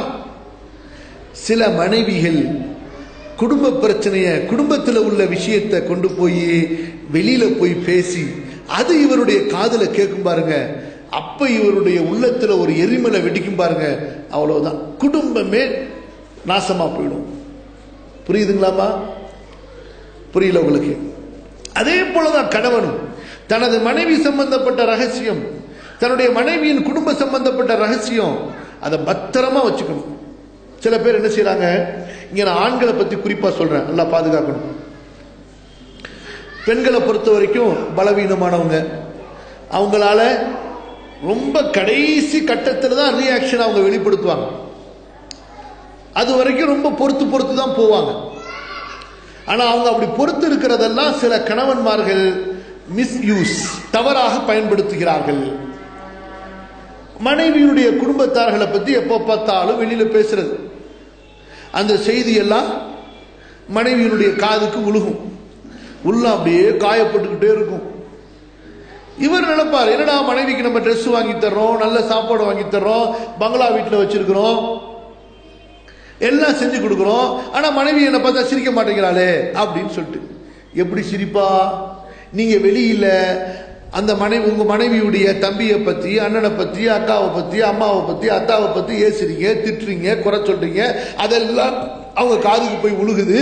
சில மனைவிகள் குடும்ப பிரச்சனைய, குடும்பத்தில் உள்ள விஷயத்தை கொண்டு போய் வெளியில போய் பேசி அது இவருடைய காதுல கேட்கும் பாருங்க, அப்ப இவருடைய உள்ளத்துல ஒரு எரிமலை வெடிக்கும் பாருங்க, அவ்வளவுதான், குடும்பமே நாசமா போயிடும். புரியுதுங்களாமா? புரியல உங்களுக்கு? அதே போலதான் கணவனும் தனது மனைவி சம்பந்தப்பட்ட ரகசியம், தன்னுடைய மனைவியின் குடும்ப சம்பந்தப்பட்ட ரகசியம், அதை பத்திரமா வச்சுக்கணும். சில பேர் என்ன செய்யறாங்க, இங்க நான் ஆண்களை பத்தி குறிப்பா சொல்றேன், நல்லா பாதுகாக்கணும். பெண்களை பொறுத்த வரைக்கும் பலவீனமானவங்க, அவங்களால ரொம்ப கடைசி கட்டத்தில் தான் ரியாக்ஷன் அவங்க வெளிப்படுத்துவாங்க. அது வரைக்கும் ரொம்ப பொறுத்து தான் போவாங்க. ஆனா அவங்க அப்படி பொறுத்து இருக்கிறதெல்லாம் சில கணவன்மார்கள் மிஸ்யூஸ், தவறாக பயன்படுத்துகிறார்கள். மனைவியுடைய குடும்பத்தார்களை பத்தி எப்போ பார்த்தாலும் வெளியில பேசுறது, அந்த செய்தி எல்லாம் மனைவியினுடைய காதுக்கு உழுகும், உள்ள அப்படியே காயப்பட்டுக்கிட்டே இருக்கும். இவர் நினைப்பார், என்னடா மனைவிக்கு நம்ம ட்ரெஸ் வாங்கி தர்றோம், நல்ல சாப்பாடு வாங்கி தர்றோம், பங்களா வீட்டில் வச்சிருக்கிறோம், எல்லாம் செஞ்சு கொடுக்குறோம், ஆனா மனைவி என்ன பார்த்தா சிரிக்க மாட்டேங்கிறாளே அப்படின்னு சொல்லிட்டு. எப்படி சிரிப்பா? நீங்க வெளியில அந்த மனைவி, உங்க மனைவியுடைய தம்பியை பத்தி, அண்ணனை பத்தி, அக்காவை பத்தி, அம்மாவை பத்தி, அத்தாவை பத்தி ஏசுறீங்க, திட்டுறீங்க, குறை சொல்றீங்க, அதெல்லாம் அவங்க காதுக்கு போய் உழுகுது.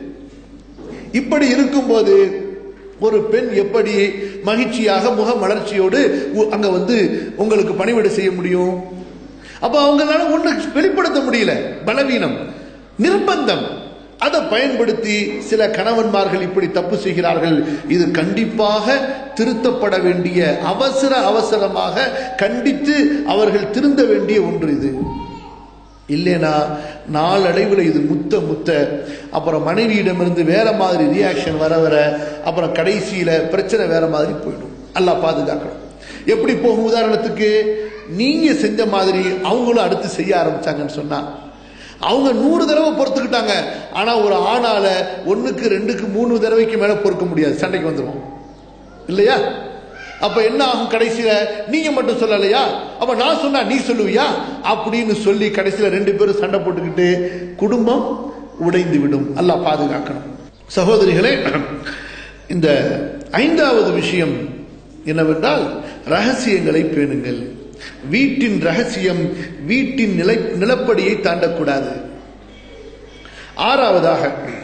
இப்படி இருக்கும்போது ஒரு பெண் எப்படி மகிழ்ச்சியாக முக மலர்ச்சியோடு அங்க வந்து உங்களுக்கு பணிவிடை செய்ய முடியும்? அப்ப அவங்களால ஒண்ணு வெளிப்படுத்த முடியல, பலவீனம், நிர்பந்தம். அதை பயன்படுத்தி சில கணவன்மார்கள் இப்படி தப்பு செய்கிறார்கள். இது கண்டிப்பாக திருத்தப்பட வேண்டிய, அவசரமாக கண்டித்து அவர்கள் திருந்த வேண்டிய ஒன்று இது. இல்லைனா நாளடைவில் இது முத்த அப்புறம் மனைவியிடமிருந்து வேற மாதிரி ரியாக்ஷன் வர அப்புறம் கடைசியில பிரச்சனை வேற மாதிரி போயிடும். அல்லாஹ் பாதுகாக்கணும். எப்படி போகும்? உதாரணத்துக்கு நீங்க செஞ்ச மாதிரி அவங்களும் அடுத்து செய்ய ஆரம்பிச்சாங்கன்னு சொன்னா, அவங்க 100 தடவை பொறுத்துக்கிட்டாங்க, ஆனா ஒரு ஆணால 1க்கு 2க்கு 3 தடவைக்கு மேல பொறுக்க முடியாது, சண்டைக்கு வந்துடும் இல்லையா? அப்ப என்ன ஆகும்? கடைசியில நீங்க மட்டும் சொல்லலையா, அப்ப நான் சொன்னா நீ சொல்லுவியா அப்படின்னு சொல்லி கடைசியில 2 பேரும் சண்டை போட்டுக்கிட்டு குடும்பம் உடைந்து விடும். அல்லாஹ் பாதுகாக்கணும். சகோதரிகளே, இந்த 5வது விஷயம் என்னவென்றால் ரகசியங்களை பேணுங்கள். வீட்டின் ரகசியம் வீட்டின் நிலப்படியை தாண்டக்கூடாது. 6வதாக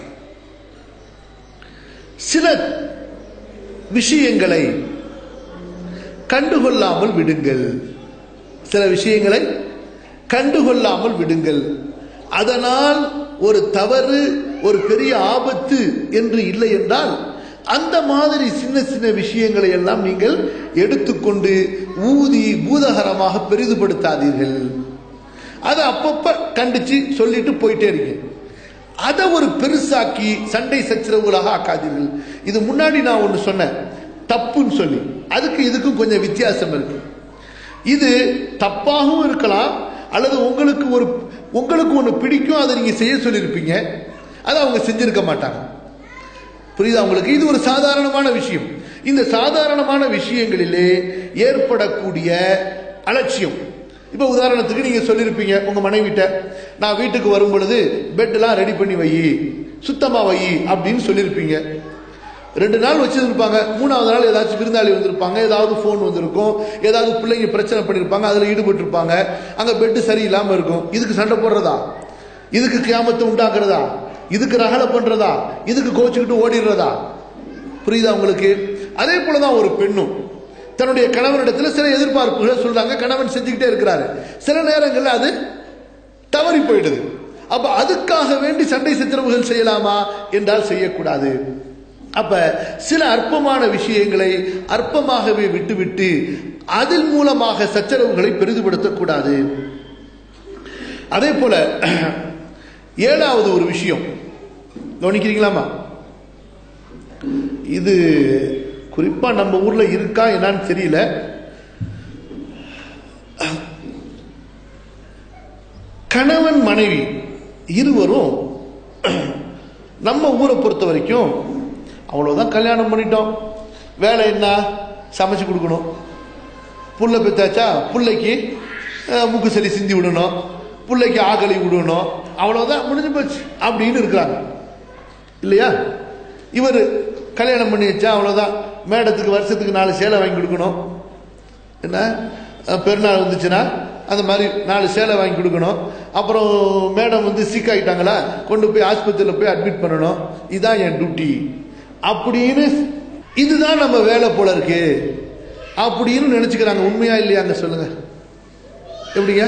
சில விஷயங்களை கண்டுகொள்ளாமல் விடுங்கள். சில விஷயங்களை கண்டுகொள்ளாமல் விடுங்கள். அதனால் ஒரு தவறு, ஒரு பெரிய ஆபத்து என்று இல்லை என்றால் அந்த மாதிரி சின்ன சின்ன விஷயங்களை எல்லாம் நீங்கள் எடுத்துக்கொண்டு ஊதி பூதகரமாக பெரிதுபடுத்தாதீர்கள். அதை அப்பப்ப கண்டிச்சு சொல்லிட்டு போயிட்டே இருக்கீங்க. அதை ஒரு பெருசாக்கி சண்டை சச்சரவுகளாக ஆக்காதீர்கள். இது முன்னாடி நான் ஒன்று சொன்னேன், தப்புன்னு சொல்லி. அதுக்கு இதுக்கும் கொஞ்சம் வித்தியாசம் இருக்கு. இது தப்பாகவும் இருக்கலாம், அல்லது உங்களுக்கு ஒன்று பிடிக்கும், அதை நீங்க செய்ய சொல்லியிருப்பீங்க, அதை அவங்க செஞ்சிருக்க மாட்டாங்க. புரியுதா உங்களுக்கு? இது ஒரு சாதாரணமான விஷயம். இந்த சாதாரணமான விஷயங்களிலே ஏற்படக்கூடிய அலட்சியம். இப்ப உதாரணத்துக்கு நீங்க சொல்லியிருப்பீங்க உங்க மனைவிட்ட, நான் வீட்டுக்கு வரும் பொழுது பெட்லாம் ரெடி பண்ணி வை, சுத்தமா வை அப்படின்னு சொல்லியிருப்பீங்க. 2 நாள் வச்சிருப்பாங்க, 3வது நாள் ஏதாச்சும் விருந்தாளி வந்திருப்பாங்க, ஏதாவது போன் வந்திருக்கும், ஏதாவது பிள்ளைங்க பிரச்சனை பண்ணிருப்பாங்க, அதுல ஈடுபட்டு இருப்பாங்க, அங்க பெட் சரியில்லாம இருக்கும். இதுக்கு சண்டை போடுறதா? இதுக்கு கியாமத்தை உண்டாக்குறதா? இதுக்கு ரகலை பண்றதா? இதுக்கு கோச்சுக்கிட்டு ஓடிடுறதா? புரியுதா உங்களுக்கு? அதே போலதான் ஒரு பெண்ணும் தன்னுடைய கணவனிடத்தில் சில எதிர்பார்ப்புகளை சொல்றாங்க, கணவன் செஞ்சுக்கிட்டே இருக்கிறாரு, சில நேரங்களில் அது தவறி போயிடுது. அப்ப அதுக்காக வேண்டி சண்டை சச்சரவுகள் செய்யலாமா என்றால் செய்யக்கூடாது. அப்ப சில அற்பமான விஷயங்களை அற்பமாகவே விட்டுவிட்டு அதன் மூலமாக சச்சரவுகளை பெரிதுபடுத்தக்கூடாது. அதே போல 7வது ஒரு விஷயம் கவனிக்கிறீங்களாமா? இது குறிப்பா நம்ம ஊர்ல இருக்கா என்னன்னு தெரியல. கணவன் மனைவி இருவரும் நம்ம ஊரை பொறுத்த வரைக்கும் அவ்வளவுதான், கல்யாணம் பண்ணிட்டோம், வேலை என்ன, சமைச்சு கொடுக்கணும், புள்ள பெத்தாச்சா பிள்ளைக்கு மூக்கு சளி சிந்தி விடணும், பிள்ளைக்கு ஆகலி விடணும், அவ்வளவுதான், முடிஞ்சு போச்சு அப்படின்னு இருக்கிறாங்க இல்லையா? இவர் கல்யாணம் பண்ணி வச்சா அவ்வளவுதான், மேடத்துக்கு வருஷத்துக்கு 4 சேலை வாங்கி கொடுக்கணும், என்ன பெருநாள் வந்துச்சுன்னா அந்த மாதிரி 4 சேலை வாங்கி கொடுக்கணும், அப்புறம் மேடம் வந்து சிக் ஆகிட்டாங்களா கொண்டு போய் ஆஸ்பத்திரியில் போய் அட்மிட் பண்ணணும், இதுதான் என் டியூட்டி அப்படின்னு, இதுதான் நம்ம வேலை போல இருக்கு அப்படின்னு நினைச்சுக்கிறாங்க. உண்மையா இல்லையாங்க சொல்லுங்க? எப்படிங்க?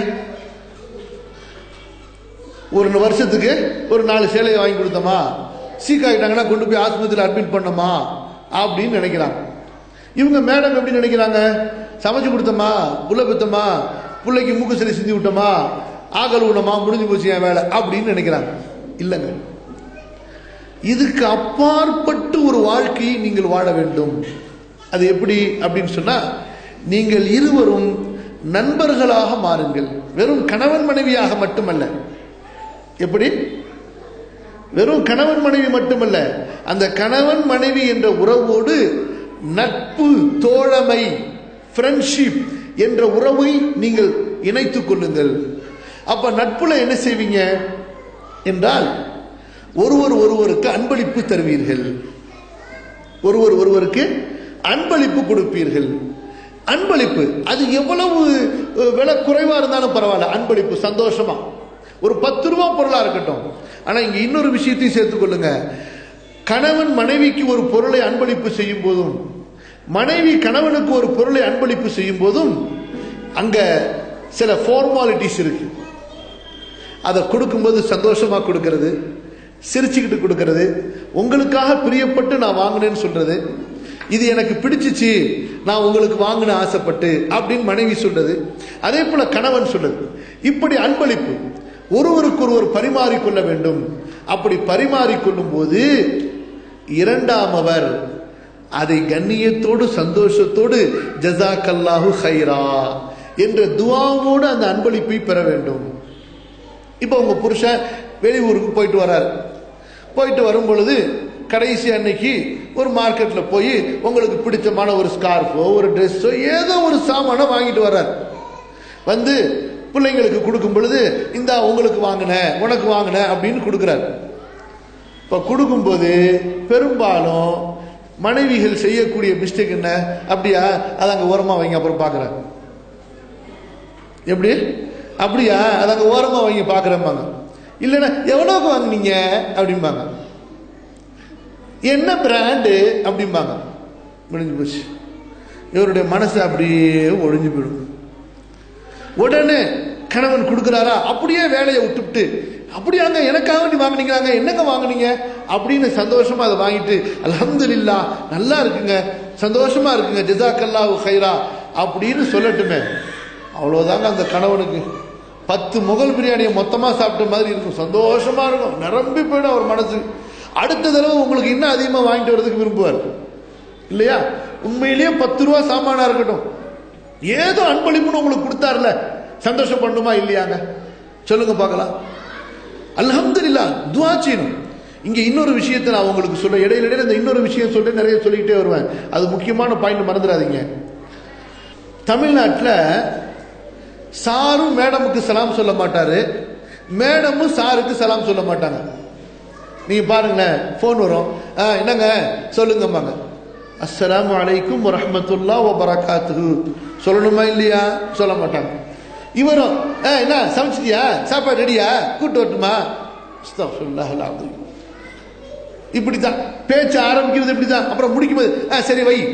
ஒரு வருஷத்துக்கு ஒரு 4 சேலையை வாங்கி கொடுத்தோமா, சீக் ஆகிட்டாங்கன்னா கொண்டு போய் ஆஸ்பத்திரியில் அட்மிட் பண்ணோமா அப்படின்னு நினைக்கிறாங்க. இவங்க மேடம் எப்படி நினைக்கிறாங்க? சமைச்சு கொடுத்தோமா, புள்ள பெத்தோமா, பிள்ளைக்கு மூக்கு சளி சிந்தி விட்டோமா, ஆகல் விடமா, முடிஞ்சு போச்சு என் வேலை அப்படின்னு நினைக்கிறாங்க. இல்லைங்க, இதுக்கு அப்பாற்பட்டு ஒரு வாழ்க்கையை நீங்கள் வாழ வேண்டும். அது எப்படி அப்படின்னு சொன்னா, நீங்கள் இருவரும் நண்பர்களாக மாறுங்கள். வெறும் கணவன் மனைவியாக மட்டுமல்ல. எப்படி? வெறும் கணவன் மனைவி மட்டுமல்ல, அந்த கணவன் மனைவி என்ற உறவோடு நட்பு, தோழமை, ஃப்ரெண்ட்ஷிப் என்ற உறவை நீங்கள் இணைத்துக் கொள்ளுங்கள். அப்ப நட்புல என்ன செய்வீங்க என்றால், ஒருவர் ஒருவருக்கு அன்பளிப்பு தருவீர்கள், ஒருவர் ஒருவருக்கு அன்பளிப்பு கொடுப்பீர்கள். அன்பளிப்பு அது எவ்வளவு விலை குறைவா இருந்தாலும் பரவாயில்ல, அன்பளிப்பு சந்தோஷமா, ஒரு 10 ரூபா பொருளா இருக்கட்டும். ஆனா இங்க இன்னொரு விஷயத்தையும் சேர்த்துக் கொள்ளுங்க. கணவன் மனைவிக்கு ஒரு பொருளை அன்பளிப்பு செய்யும் போதும், மனைவி கணவனுக்கு ஒரு பொருளை அன்பளிப்பு செய்யும் போதும் அங்க சில ஃபார்மாலிட்டிஸ் இருக்கு. அதை கொடுக்கும்போது சந்தோஷமா கொடுக்கிறது, சிரிச்சுக்கிட்டு கொடுக்கிறது, உங்களுக்காக பிரியப்பட்டு நான் வாங்கினேன்னு சொல்றது, இது எனக்கு பிடிச்சிச்சு நான் உங்களுக்கு வாங்கின ஆசைப்பட்டு அப்படின்னு மனைவி சொல்றது, அதே போல கணவன் சொல்றது. இப்படி அன்பளிப்பு ஒருவருக்கு ஒருவர் பரிமாறிக்கொள்ள வேண்டும். அப்படி பரிமாறிக்கொள்ளும் போது இரண்டாமவர் அதை கண்ணியத்தோடு சந்தோஷத்தோடு ஜஸாக்கல்லாஹு ஹைரா என்ற துஆவோடு அந்த அன்பளிப்பை பெற வேண்டும். இப்போ உங்க புருஷன் வெளியூருக்கு போயிட்டு வர்றாரு, போயிட்டு வரும் பொழுது கடைசி அன்னைக்கு ஒரு மார்க்கெட்ல போய் உங்களுக்கு பிடிச்சமான ஒரு ஸ்கார்ஃபோ ஒரு ட்ரெஸ்ஸோ ஏதோ ஒரு சாமானை வாங்கிட்டு வர்றாரு. வந்து பிள்ளைங்களுக்கு கொடுக்கும் பொழுது இந்தா உங்களுக்கு வாங்கின உனக்கு வாங்கின அப்படின்னு கொடுக்குறாரு. இப்போ கொடுக்கும்போது பெரும்பாலும் மனைவிகள் செய்யக்கூடிய மிஸ்டேக் என்ன? அப்படியா, அதை அங்கே ஓரமாக வைங்க அப்புறம் பார்க்குறேன். எப்படி? அப்படியா, அதை அங்கே ஓரமாக வைங்க பார்க்குறேம்பாங்க. இல்லைன்னா எவ்வளோக்கு வாங்கினீங்க அப்படிம்பாங்க. என்ன பிராண்டு அப்படிம்பாங்க. முடிஞ்சு போச்சு. இவருடைய மனசு அப்படியே ஒழிஞ்சு போயிடும். உடனே கணவன் கொடுக்குறாரா, அப்படியே வேலையை விட்டுவிட்டு அப்படியாங்க எனக்காக வேண்டி வாங்கினீங்களாங்க, என்னங்க வாங்கினீங்க அப்படின்னு சந்தோஷமா அதை வாங்கிட்டு அல்ஹம்துலில்லாஹ் நல்லா இருக்குங்க, சந்தோஷமா இருக்குங்க, ஜஸாக்கல்லாஹு ஹைரா அப்படின்னு சொல்லட்டுமே. அவ்வளோதாங்க அந்த கணவனுக்கு 10 முகல் பிரியாணியை மொத்தமாக சாப்பிட்ட மாதிரி இருக்கும், சந்தோஷமா இருக்கும், நிரம்பி போயிடும் அவர் மனசு. அடுத்த தடவை உங்களுக்கு இன்னும் அதிகமாக வாங்கிட்டு வரதுக்கு விரும்புவார் இல்லையா? உண்மையிலேயே 10 ரூபா சாமானா இருக்கட்டும், ஏதோ அன்பளிப்புன்னு உங்களுக்கு கொடுத்தார்ல, சந்தோஷம் பண்ணுமா இல்லையாங்க? சொல்லுங்க பார்க்கலாம். அல்ஹம்துலில்லாஹ் துஆ செய்யணும். இங்க இன்னொரு விஷயத்தை நான் உங்களுக்கு சொல்ல இடையில இந்த இன்னொரு விஷயம் சொல்லிட்டு நிறைய சொல்லிக்கிட்டே வருவேன். அது முக்கியமான பாயிண்ட், மறந்துடாதீங்க. தமிழ்நாட்டில் சாரும் மேடமுக்கு சலாம் சொல்ல மாட்டாரு, மேடமும் சாருக்கு சலாம் சொல்ல மாட்டாங்க. நீங்க பாருங்களேன், போன் வரும், என்னங்க சொல்லுங்கம்மாங்க, அஸ்ஸலாமு அலைக்கும் வரஹ்மத்துல்லாஹி வபரகாத்துஹு சொல்லணுமா இல்லையா? சொல்ல மாட்டாங்க. இவரும் என்ன சமைச்சிட்டியா, சாப்பாடு ரெடியா, கூட்டு வரட்டுமா, அஸ்தக்ஃபிருல்லாஹ் அல்-அஸீம். இப்படித்தான் பேச்சு ஆரம்பிக்கிறது, இப்படிதான். அப்புறம் முடிக்கும் போது சரி வை,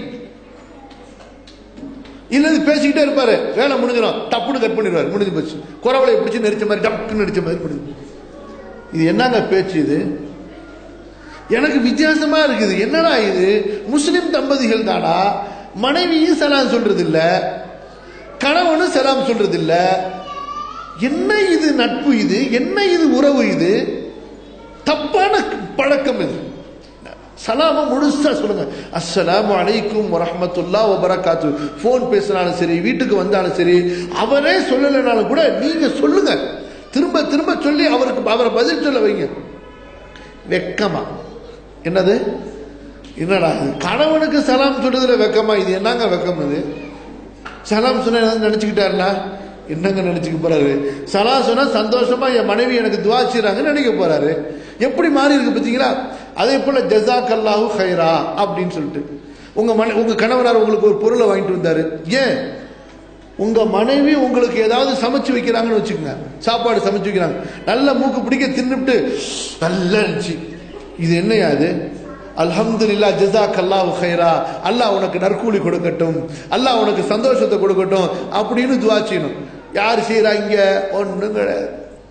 இல்லது பேசிக்கிட்டே இருப்பாரு, வேலை முடிஞ்சிடும், டப்புன்னு கட் பண்ணிடுவார், முடிஞ்சு போச்சு. குறவலை பிடிச்சி நெரிச்ச மாதிரி, டப்புன்னு நெரிச்ச மாதிரி முடிஞ்சு. இது என்னங்க பேச்சு இது? எனக்கு வித்தியாசமா இருக்குது. என்னடா இது, முஸ்லிம் தம்பதிகள் தானா? மனைவியும் சலாம் சொல்றது இல்ல, கணவனும் சலாம் சொல்றது இல்ல. என்ன இது நட்பு? இது என்ன இது உறவு? இது தப்பான பழக்கம். இது சலாம முழுசா சொல்லுங்க, அஸ்ஸலாமு அலைக்கும் வரஹ்மத்துல்லாஹி வபரகாத்துஹு. போன் பேசினாலும் சரி, வீட்டுக்கு வந்தாலும் சரி, அவரே சொல்லலைனாலும் கூட நீங்க சொல்லுங்க, திரும்ப திரும்ப சொல்லி அவரை பதில் சொல்ல வைங்க. வெக்கமா? என்னது, என்னடா கணவனுக்கு சலாம் சொல்றதுல வெக்கமா? இது என்னங்க வெக்கம்? இது சலாம் சொன்ன நினைச்சுக்கிட்டாருனா என்னங்க நினைச்சுக்க போறாரு? சலாம் சொன்னா சந்தோஷமா என் மனைவி எனக்கு துவா செய்றாங்கன்னு நினைக்க போறாரு. எப்படி மாறி இருக்கு பார்த்தீங்களா? அதே போல ஜஸாக்கல்லாஹு ஹைரா அப்படின்னு சொல்லிட்டு உங்க கணவனார் உங்களுக்கு ஒரு பொருளை வாங்கிட்டு வந்தாரு. ஏன்? உங்க மனைவி உங்களுக்கு ஏதாவது சமைச்சு வைக்கிறாங்கன்னு வச்சுக்கோங்க, சாப்பாடு சமைச்சு வைக்கிறாங்க, நல்ல மூக்கு பிடிக்க தின்னுட்டு நல்லா இருந்துச்சு, இது என்னையா அது? அல்ஹம்துலில்லாஹ் ஜஸாக்கல்லாஹு ஹைரா, அல்லாஹ் உனக்கு நற்கூலி கொடுக்கட்டும், அல்லாஹ் உனக்கு சந்தோஷத்தை கொடுக்கட்டும் அப்படின்னு துஆ செய்யணும். யார் செய்யறாங்க? ஒன்றும் கிடையாது,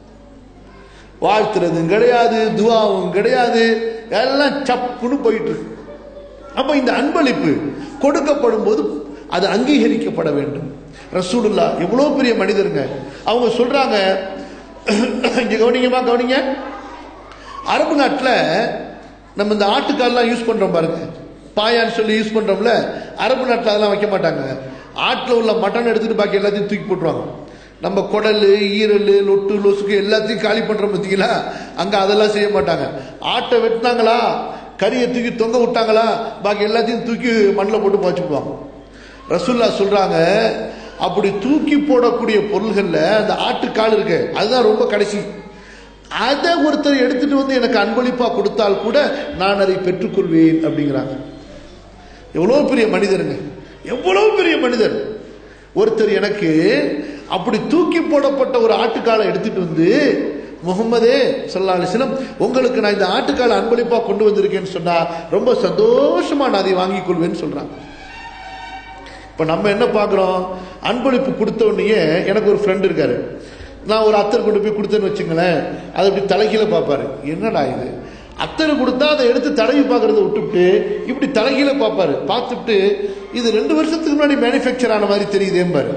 வாழ்த்துறதும் கிடையாது, துஆவும் கிடையாது, எல்லாம் சப்புன்னு போயிட்டு இருக்கு. அப்ப இந்த அன்பளிப்பு கொடுக்கப்படும் போது அது அங்கீகரிக்கப்பட வேண்டும். ரசூலுல்லாஹ் எவ்வளவு பெரிய மனிதருங்க, அவங்க சொல்றாங்க, இங்க கவனிங்கம்மா கவனிங்க, அரபு நாட்டில் நம்ம இந்த ஆட்டுக்கால்லாம் யூஸ் பண்றோம் பாருங்க, பாயான்னு சொல்லி யூஸ் பண்றோம்ல, அரபு நாட்டில் அதெல்லாம் வைக்க மாட்டாங்க. ஆட்டில் உள்ள மட்டன் எடுத்துட்டு பாக்கி எல்லாத்தையும் தூக்கி போட்டுருவாங்க. நம்ம குடல், ஈரல், லொட்டு லொசுக்கு எல்லாத்தையும் காலி பண்றோம் பார்த்தீங்களா, அங்க அதெல்லாம் செய்ய மாட்டாங்க. ஆட்டை வெட்டினாங்களா, கறியை தூக்கி தொங்க விட்டாங்களா, பாக்கி எல்லாத்தையும் தூக்கி மண்ணில் போட்டு வச்சுக்குவாங்க. ரசூலுல்லாஹ் சொல்றாங்க, அப்படி தூக்கி போடக்கூடிய பொருள்கள்ல அந்த ஆட்டுக்கால் இருக்கு, அதுதான் ரொம்ப கடைசி. அதை ஒருத்தர் எடுத்துட்டு வந்து எனக்கு அன்பளிப்பா கொடுத்தால் கூட நான் அதை பெற்றுக்கொள்வேன் அப்படிங்கிறாங்க. எவ்வளவு பெரிய மனிதருங்க, எவ்வளவு பெரிய மனிதர். ஒருத்தர் எனக்கு அப்படி தூக்கி போடப்பட்ட ஒரு ஆட்டுக்காலை எடுத்துட்டு வந்து, முஹம்மதே ஸல்லல்லாஹு அலைஹி வஸல்லம் உங்களுக்கு நான் இந்த ஆட்டுக்காலை அன்பளிப்பா கொண்டு வந்திருக்கேன்னு சொன்னா ரொம்ப சந்தோஷமா நான் அதை வாங்கிக் கொள்வேன்னு சொல்றாங்க. இப்ப நம்ம என்ன பாக்குறோம்? அன்பளிப்பு கொடுத்த உடனே, எனக்கு ஒரு ஃப்ரெண்ட் இருக்காரு, நான் ஒரு அத்தர் கொண்டு போய் கொடுத்தேன்னு வச்சுங்களேன், அதை அப்படி தலைகீழ பார்ப்பாரு, என்னடா இது அத்தரை கொடுத்தா அதை எடுத்து தடவி பார்க்கறத விட்டுவிட்டு இப்படி தலைகீழ பார்ப்பாரு, பார்த்துட்டு இது 2 வருஷத்துக்கு முன்னாடி மேனுஃபேக்சர் ஆன மாதிரி தெரியுதேம்பாரு.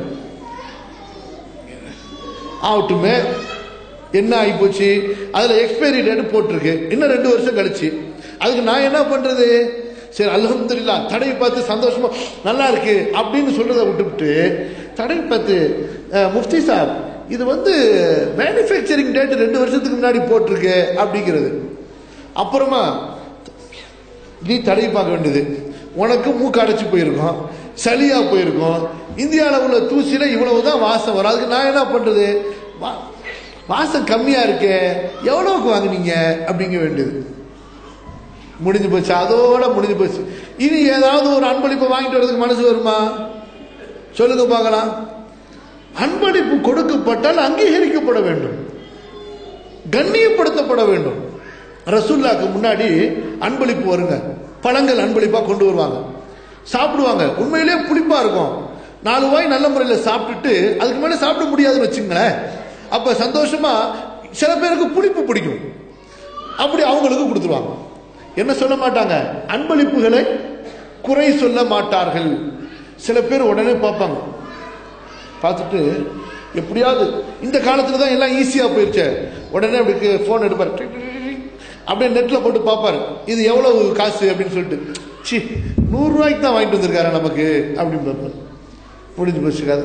ஆகட்டுமே, என்ன ஆகி போச்சு, அதுல எக்ஸ்பைரி டேட் போட்டிருக்கு, இன்னும் 2 வருஷம் கழிச்சு, அதுக்கு நான் என்ன பண்றது? சரி அல்ஹம்துலில்லாஹ் தடவி பார்த்து சந்தோஷமா நல்லா இருக்கு அப்படின்னு சொல்றதை விட்டுவிட்டு தடவி பார்த்து, முஃப்தி சாப் இது மேனுஃபேக்சரிங் டேட் 2 வருஷத்துக்கு முன்னாடி போட்டிருக்கு அப்படிங்கிறது. அப்புறமா நீ தடவி பார்க்க வேண்டியது, உனக்கு மூக்கு அடைச்சு போயிருக்கும், சளியா போயிருக்கும், இந்தியாவில் உள்ள தூசில இவ்வளவுதான் வாசம் வரும், அதுக்கு நான் என்ன பண்றது? வாசம் கம்மியா இருக்கே, எவ்வளவுக்கு வாங்குனீங்க அப்படிங்க வேண்டியது. முடிஞ்சு போச்சு, அதோட முடிஞ்சு போச்சு. இனி ஏதாவது ஒரு அன்பளிப்பை வாங்கிட்டு வரதுக்கு மனசு வருமா? சொல்லுங்க பார்க்கலாம். அன்பளிப்பு கொடுக்கப்பட்டால் அங்கீகரிக்கப்பட வேண்டும், கண்ணியப்படுத்தப்பட வேண்டும். ரசூலுல்லாஹ்க்கு முன்னாடி அன்பளிப்பு வருங்க, பழங்கள் அன்பளிப்பா கொண்டு வருவாங்க, சாப்பிடுவாங்க. உண்மையிலேயே புளிப்பா இருக்கும், 4 வாய் நல்ல முறையில் சாப்பிட்டுட்டு அதுக்கு மேலே சாப்பிட முடியாதுன்னு வச்சுங்களேன். அப்ப சந்தோஷமா சில பேருக்கு புளிப்பு பிடிக்கும், அப்படி அவங்களுக்கு கொடுத்துருவாங்க. என்ன சொல்ல மாட்டாங்க? அன்பளிப்புகளை குறை சொல்ல மாட்டார்கள். சில பேர் உடனே பார்ப்பாங்க, பார்த்துட்டு எப்படியாவது இந்த காலத்துல தான் எல்லாம் ஈஸியா போயிருச்சு, உடனே அப்படி போன் எடுப்பார், அப்படியே நெட்ல போட்டு பார்ப்பாரு, இது எவ்வளவு காசு அப்படின்னு சொல்லிட்டு, சி 100 ரூபாய்க்கு தான் வாங்கிட்டு வந்திருக்காரு நமக்கு அப்படின்னு பார்ப்பாரு. முடிஞ்சு போச்சுக்காது.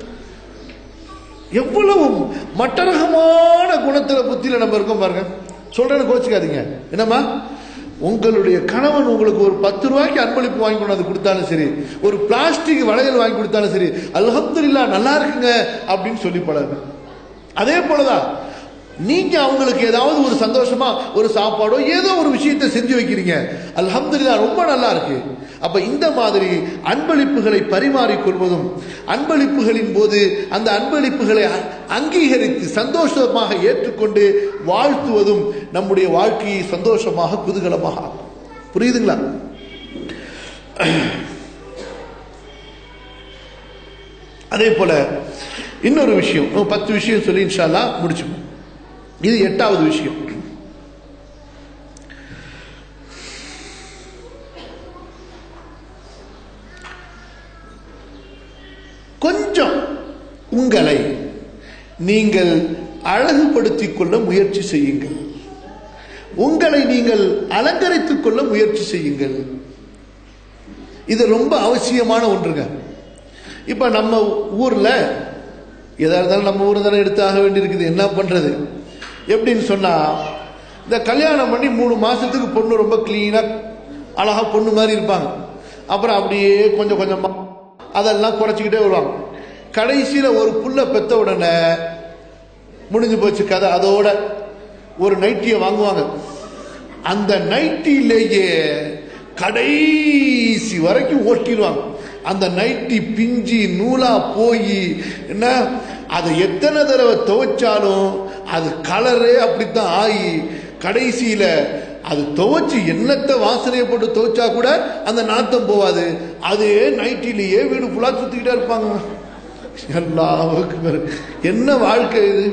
எவ்வளவு மட்டரகமான குணத்துல புத்தியில நம்ம இருக்கோம் பாருங்க. சொல்றேன்னு கோச்சுக்காதீங்க. என்னம்மா, உங்களுடைய கணவன் உங்களுக்கு ஒரு 10 ரூபாய்க்கு அன்பளிப்பு வாங்கி கொண்டாந்து கொடுத்தாலும் சரி, ஒரு பிளாஸ்டிக் வளையல் வாங்கி கொடுத்தாலும் சரி, அல்ஹம்துலில்லாஹ் நல்லா இருக்குங்க அப்படின்னு சொல்லி பழகு. அதே போலதான் நீங்க அவங்களுக்கு ஏதாவது ஒரு சந்தோஷமா ஒரு சாப்பாடோ ஏதோ ஒரு விஷயத்தை செஞ்சு வைக்கிறீங்க, அல்ஹம்துலில்லாஹ் ரொம்ப நல்லா இருக்கு. அப்ப இந்த மாதிரி அன்பளிப்புகளை பரிமாறிக்கொள்வதும், அன்பளிப்புகளின் போது அந்த அன்பளிப்புகளை அங்கீகரித்து சந்தோஷமாக ஏற்றுக்கொண்டு வாழ்த்துவதும் நம்முடைய வாழ்க்கையை சந்தோஷமாக குதூகலமாக ஆக்கும். புரியுதுங்களா? அதே போல இன்னொரு விஷயம், 10 விஷயம் சொல்லி இன்ஷா அல்லாஹ் முடிச்சுப்போம். இது 8வது விஷயம். கொஞ்சம் உங்களை நீங்கள் அழகுபடுத்திக் கொள்ள முயற்சி செய்யுங்கள். உங்களை நீங்கள் அலங்கரித்துக் கொள்ள முயற்சி செய்யுங்கள். இது ரொம்ப அவசியமான ஒன்றுங்க. இப்ப நம்ம ஊர்ல எதா இருந்தாலும் நம்ம ஊர் தானே எடுத்தாக வேண்டியிருக்குது, என்ன பண்றது? எப்படின்னு சொன்னா, இந்த கல்யாணம் பண்ணி 3 மாசத்துக்கு பொண்ணு ரொம்ப கிளீனா அழகா பொண்ணு மாதிரி இருப்பாங்க. அப்புறம் அப்படியே கொஞ்சம் கொஞ்சமா அதெல்லாம் குறைச்சிக்கிட்டே வருவாங்க. கடைசியில ஒரு புள்ள பெத்த உடனே முடிஞ்சு போச்சு கதை. அதோட ஒரு நைட்டியை வாங்குவாங்க. அந்த நைட்டிலேயே கடைசி வரைக்கும் ஓட்டிடுவாங்க. அந்த நைட்டி பிஞ்சி நூலா போய் என்ன, அதை எத்தனை தடவை துவைச்சாலும் அது கலரே அப்படித்தான் ஆகி கடைசியில அது துவைச்சு என்னத்தை வாசனையை போட்டு துவைச்சா கூட அந்த நாத்தம் போவாது. அதே நைட்டிலேயே வீடு ஃபுல்லா சுத்திக்கிட்டே இருப்பாங்க. எல்லாருக்கும் என்ன வாழ்க்கை இது?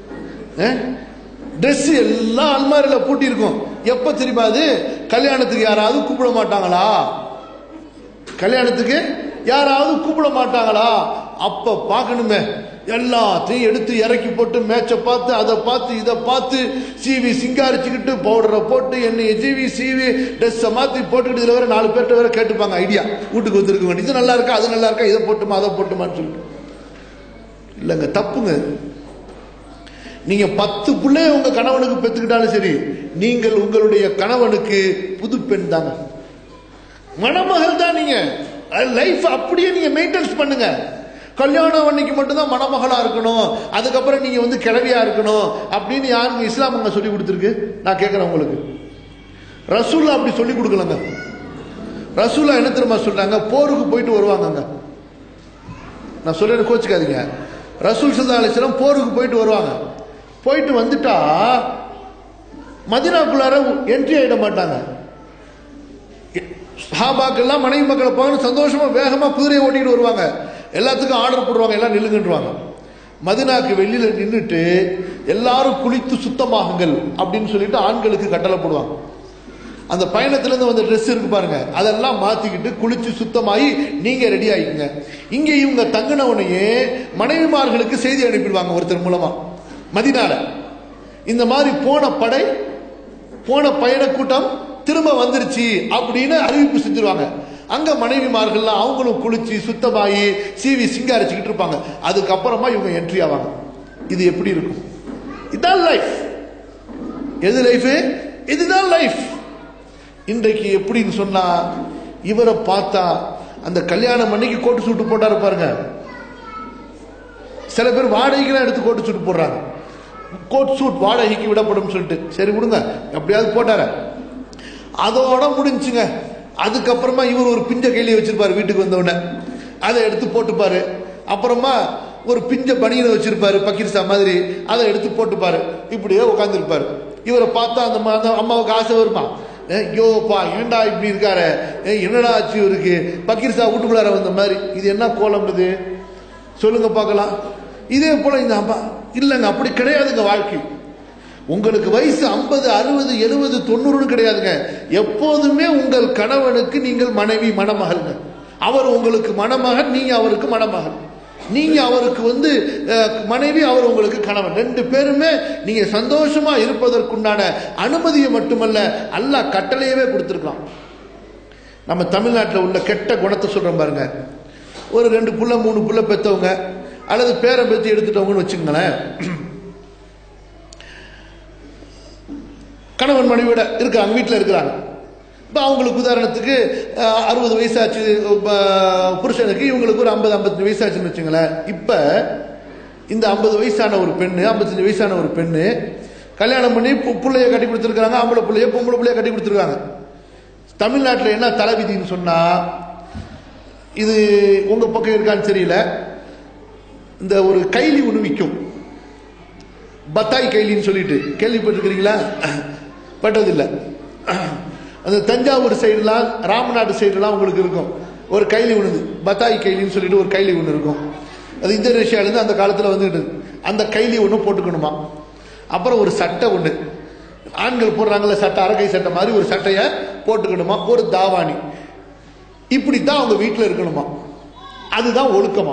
ட்ரெஸ் எல்லாம் அல்மாரில பூட்டி இருக்கும். எப்ப தெரியுமா? அது கல்யாணத்துக்கு யாராவது கூப்பிட மாட்டாங்களா? கல்யாணத்துக்கு யாராவது கூப்பிட மாட்டாங்களா? அப்ப பார்க்கணுமே, எல்லாத்தையும் எடுத்து இறக்கி போட்டு மேட்சை பார்த்து அதை பார்த்து இதை பார்த்து சீவி சிங்காரிச்சுக்கிட்டு பவுடரை போட்டு எண்ணெயை சீவி ட்ரெஸ்ஸை மாற்றி போட்டுக்கிட்டு இதில் வேற 4 பேர்ட்ட வேற கேட்டுப்பாங்க ஐடியா. வீட்டுக்கு வந்துருக்குங்க, இது நல்லா இருக்கா அது நல்லா இருக்கா, இதை போட்டுமா அதை போட்டுமான்னு சொல்லிட்டு. இல்லைங்க, தப்புங்க. நீங்க 10 பிள்ளைய உங்க கணவனுக்கு பெற்றுக்கிட்டாலும் சரி, நீங்கள் உங்களுடைய கணவனுக்கு புது பெண் தாங்க, மணமகள் தான். நீங்க லைஃப் அப்படியே நீங்க மெயின்டைன்ஸ் பண்ணுங்க. கல்யாணம் அன்னைக்கு மட்டும்தான் மணமகளா இருக்கணும், அதுக்கப்புறம் நீங்க கிழவியா இருக்கணும் அப்படின்னு யாருங்க இஸ்லாம் அங்க சொல்லி கொடுத்துருக்கு? நான் கேட்கிறேன் உங்களுக்கு. ரசூல்லா அப்படி சொல்லி கொடுக்கலங்க. ரசூல்லா என்ன தெரியுமா சொல்றாங்க? போருக்கு போயிட்டு வருவாங்க. நான் சொல்றேன்னு கோச்சுக்காதீங்க. ரசூல் ஸல்லல்லாஹு அலைஹி வஸல்லம் போருக்கு போயிட்டு வருவாங்க. போயிட்டு வந்துட்டா மதீனாக்குள்ளார என்ட்ரி ஆயிட மாட்டாங்க. சஹாபாக்கெல்லாம் மனைவி மக்களை பார்க்கணும், சந்தோஷமா வேகமா குதிரையை ஓட்டிட்டு வருவாங்க. எல்லாத்துக்கும் ஆர்டர் போடுவாங்க, எல்லாம் நில்லுங்கன்றுவாங்க. மதீனாக்கு வெளியில நின்றுட்டு எல்லாரும் குளித்து சுத்தமாகுங்கள் அப்படின்னு சொல்லிட்டு ஆண்களுக்கு கட்டளை போடுவாங்க. அந்த பயணத்திலிருந்து வந்த ட்ரெஸ் இருக்கு பாருங்க, அதெல்லாம் மாத்திக்கிட்டு குளிச்சு சுத்தமாகி நீங்க ரெடி ஆயிக்குங்க. இங்க இவங்க தங்கினவனையே மனைவிமார்களுக்கு செய்தி அனுப்பிடுவாங்க ஒருத்தர் மூலமா. மதீனால இந்த மாதிரி போன பயண கூட்டம் திரும்ப வந்துருச்சு அப்படின்னு அறிவிப்பு செஞ்சிருவாங்க. அங்க மனைவிமார்கள்லாம் அவங்களும் குளிச்சு சுத்தமாகி சீவி சிங்காரிச்சுக்கிட்டு இருப்பாங்க. அதுக்கப்புறமா இவங்க என்ட்ரி ஆவாங்க. இது எப்படி இருக்கும்? இதுதான் லைஃப். எது லைஃப்? இதுதான் லைஃப். இன்றைக்கு எப்படின்னு சொன்னா, இவரை பார்த்தா அந்த கல்யாணம் அன்னைக்கு கோட்டு சூட்டு போட்டாரு பாருங்க. சில பேர் வாடகைக்கெல்லாம் எடுத்து கோட்டு சூட்டு போடுறாங்க. கோட் சூட் வாடகைக்கு விடப்படும் சொல்லிட்டு, சரி விடுங்க எப்படியாவது போட்டார, அதோட முடிஞ்சுங்க. அதுக்கப்புறமா இவர் ஒரு பிஞ்ச கையில வச்சிருப்பாரு, வீட்டுக்கு வந்தவுடனே அதை எடுத்து போட்டுப்பாரு. அப்புறமா ஒரு பிஞ்ச பனியனை வச்சிருப்பாரு பக்கீர்சா மாதிரி, அதை எடுத்து போட்டுப்பாரு. இப்படியே உட்காந்துருப்பாரு. இவரை பார்த்தா அந்த அம்மாவுக்கு ஆசை வருமா? ஐயோப்பா ஏண்டா இப்படி இருக்காரு, என்னடா ஆச்சு இவருக்கு, பக்கீர்சா வீட்டுக்குள்ளார வந்த மாதிரி. இது என்ன கோலம் இது சொல்லுங்க பார்க்கலாம். இதே போல இந்த அம்மா இல்லைங்க, அப்படி கிடையாதுங்க வாழ்க்கை. உங்களுக்கு வயசு 50, 60, 70, 90 கிடையாதுங்க. எப்போதுமே உங்கள் கணவனுக்கு நீங்கள் மனைவி மணமகள்ங்க. அவர் உங்களுக்கு மணமகன், நீங்க அவருக்கு மணமகன். நீங்க அவருக்கு மனைவி, அவர் உங்களுக்கு கணவன். 2 பேருமே நீங்க சந்தோஷமா இருப்பதற்குண்டான அனுமதியை மட்டுமல்ல, அல்லாஹ் கட்டளையவே கொடுத்திருக்கலாம். நம்ம தமிழ்நாட்டில் உள்ள கெட்ட குணத்தை சொல்றோம் பாருங்க. ஒரு 2 புள்ள 3 புள்ள பெற்றவங்க அல்லது பேரம் பேத்தி எடுத்துட்டவங்கன்னு வச்சுக்கோங்களேன். கணவன் மனைவியோட இருக்கிறாங்க, வீட்டில் இருக்கிறாங்க. இப்போ அவங்களுக்கு உதாரணத்துக்கு 60 வயசாச்சு புருஷனுக்கு, இவங்களுக்கு ஒரு 50-55 வயசாச்சுன்னு வச்சுங்களேன். இப்போ இந்த 50 வயசான ஒரு பெண்ணு, 55 வயசான ஒரு பெண்ணு கல்யாணம் பண்ணி பிள்ளைய கட்டி கொடுத்துருக்காங்க. ஆம்பளை பிள்ளைய பொம்பளை பிள்ளைய கட்டி கொடுத்துருக்காங்க. தமிழ்நாட்டில் என்ன தலைவிதின்னு சொன்னா, இது உங்க பக்கம் இருக்கான்னு தெரியல, இந்த ஒரு கைலி ஒன்று விற்கும், பத்தாய் கைலின்னு சொல்லிட்டு கேள்விப்பட்டிருக்கிறீங்களா? பட்டதில்லை. அந்த தஞ்சாவூர் சைடுலாம் ராமநாடு சைடுலாம் உங்களுக்கு இருக்கும் ஒரு கைலி ஒன்று, பத்தாய் கைலின்னு சொல்லிட்டு ஒரு கைலி ஒன்று இருக்கும். அது இந்தோனேஷியாவிலேருந்து அந்த காலத்தில் வந்துக்கிட்டு அந்த கைலி ஒன்று போட்டுக்கணுமா. அப்புறம் ஒரு சட்டை ஒன்று, ஆண்கள் போடுறாங்கல்ல சட்டை, அரக்கை சட்டை மாதிரி ஒரு சட்டையை போட்டுக்கணுமா. ஒரு தாவாணி, இப்படித்தான் அவங்க வீட்டில் இருக்கணுமா. அதுதான் ஒழுக்கமா.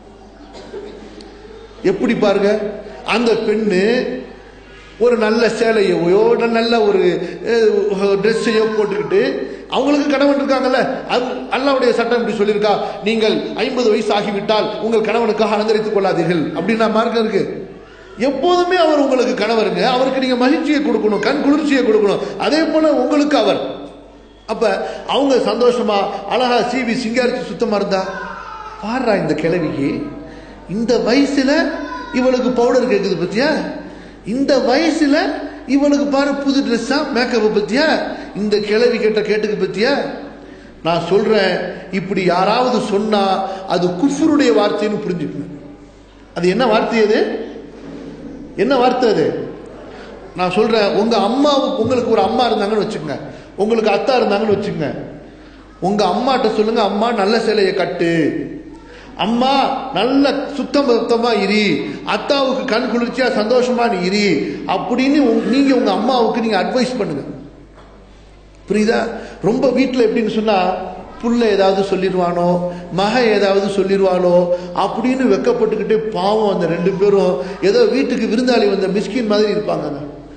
எப்படி பாருங்க, அந்த பெண்ணு ஒரு நல்ல சேலையோ நல்ல ஒரு ட்ரெஸ்ஸையோ போட்டுக்கிட்டு, அவங்களுக்கு கணவன் இருக்காங்கல்ல, அது அல்லாஹ்வுடைய சட்டம் இப்படி சொல்லியிருக்கா, நீங்கள் 50 வயசு ஆகிவிட்டால் உங்கள் கணவனுக்காக அலங்கரித்துக் கொள்ளாதீர்கள் அப்படின்னா மார்க்கம் இருக்கு. எப்போதுமே அவர் உங்களுக்கு கணவருங்க, அவருக்கு நீங்க மகிழ்ச்சியை கொடுக்கணும், கண் குளிர்ச்சியை கொடுக்கணும். அதே போல உங்களுக்கு அவர். அப்ப அவங்க சந்தோஷமா அழகா சீவி சிங்காரிச்சு சுத்தமா இருந்தா, பாடுறா இந்த கிழவிக்கு இந்த வயசுல இவளுக்கு பவுடர் கேட்குது பத்தியா, இந்த வயசுல இவளுக்கு பாரு புது ட்ரெஸ்ஸா மேக்கப் பத்தியா, இந்த கிழவி கேட்டுக்கு பத்தியா. நான் சொல்றேன், இப்படி யாராவது சொன்னா அது குஃப்ருடைய வார்த்தைன்னு புரிஞ்சுக்கணும். அது என்ன வார்த்தை? அது என்ன வார்த்தை? அது நான் சொல்றேன், உங்க அம்மாவுக்கு, உங்களுக்கு ஒரு அம்மா இருந்தாங்கன்னு வச்சுக்கோங்க, உங்களுக்கு அத்தா இருந்தாங்கன்னு வச்சுக்கோங்க. உங்க அம்மாட்ட சொல்லுங்க, அம்மா நல்ல சேலையை கட்டு, அம்மா நல்ல சுத்தமா இரு, அத்தாவுக்கு கண் குளிர்ச்சியா சந்தோஷமா நீ இரு அப்படின்னு நீங்க உங்க அம்மாவுக்கு நீங்க அட்வைஸ் பண்ணுங்க. புரியுதா? ரொம்ப வீட்டில் எப்படின்னு சொன்னா, புள்ள ஏதாவது சொல்லிடுவானோ, மக ஏதாவது சொல்லிடுவானோ அப்படின்னு வெக்கப்பட்டுக்கிட்டே பாவம் அந்த 2 பேரும் ஏதோ வீட்டுக்கு விருந்தாளி வந்த மிஸ்கின் மாதிரி இருப்பாங்க.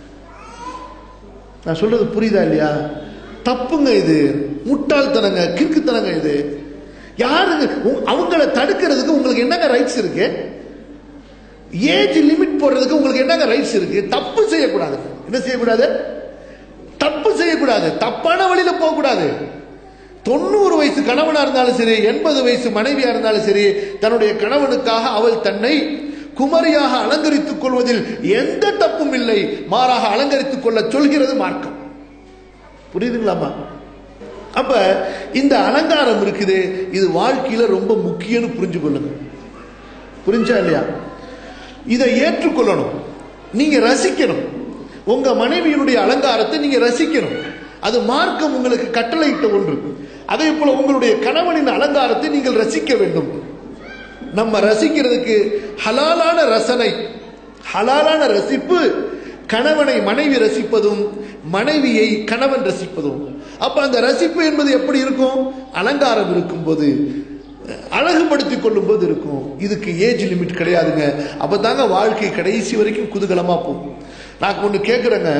நான் சொல்றது புரியுதா இல்லையா? தப்புங்க இது, முட்டாள்தனங்க, கிறுக்குத்தனங்க இது. யாருங்க அவங்கள தடுக்கிறதுக்கு உங்களுக்கு என்னங்க ரைட்ஸ் இருக்கு? ஏஜ் லிமிட் போடுறதுக்கு உங்களுக்கு என்னங்க ரைட்ஸ் இருக்கு? தப்பு செய்யக்கூடாது. என்ன செய்யக்கூடாது? தப்பு செய்யக்கூடாது, தப்பான வழியில போக கூடாது. 90 வயசு கணவனா இருந்தாலும் சரி, 80 வயசு மனைவியா இருந்தாலும் சரி, தன்னுடைய கணவனுக்காக அவள் தன்னை குமரியாக அலங்கரித்துக் கொள்வதில் எந்த தப்பும் இல்லை. மாறாக அலங்கரித்துக் கொள்ள சொல்கிறது மார்க்கம். புரியுதுங்களாமா? அப்ப இந்த அலங்காரம் இருக்குது, இது வாழ்க்கையில ரொம்ப முக்கியம்னு புரிஞ்சு கொள்ளுங்க. புரிஞ்சா இல்லையா? இதை ஏற்றுக்கொள்ளணும், நீங்க ரசிக்கணும். உங்க மனைவியினுடைய அலங்காரத்தை நீங்க ரசிக்கணும். அது மார்க்கம் உங்களுக்கு கட்டளையிட்ட ஒன்று. அதே போல உங்களுடைய கணவனின் அலங்காரத்தை நீங்கள் ரசிக்க வேண்டும். நம்ம ரசிக்கிறதுக்கு ஹலாலான ரசனை, ஹலாலான ரசிப்பு, கணவனை மனைவி ரசிப்பதும் மனைவியை கணவன் ரசிப்பதும். அப்ப அந்த ரசிப்பு என்பது எப்படி இருக்கும்? அலங்காரம் இருக்கும் போது, அழகுபடுத்திக் கொள்ளும் போது இருக்கும். இதுக்கு ஏஜ் லிமிட் கிடையாதுங்க. அப்பதாங்க வாழ்க்கை கடைசி வரைக்கும் குதூகலமா போகும். நான் ஒண்ணு கேட்கிறேங்க,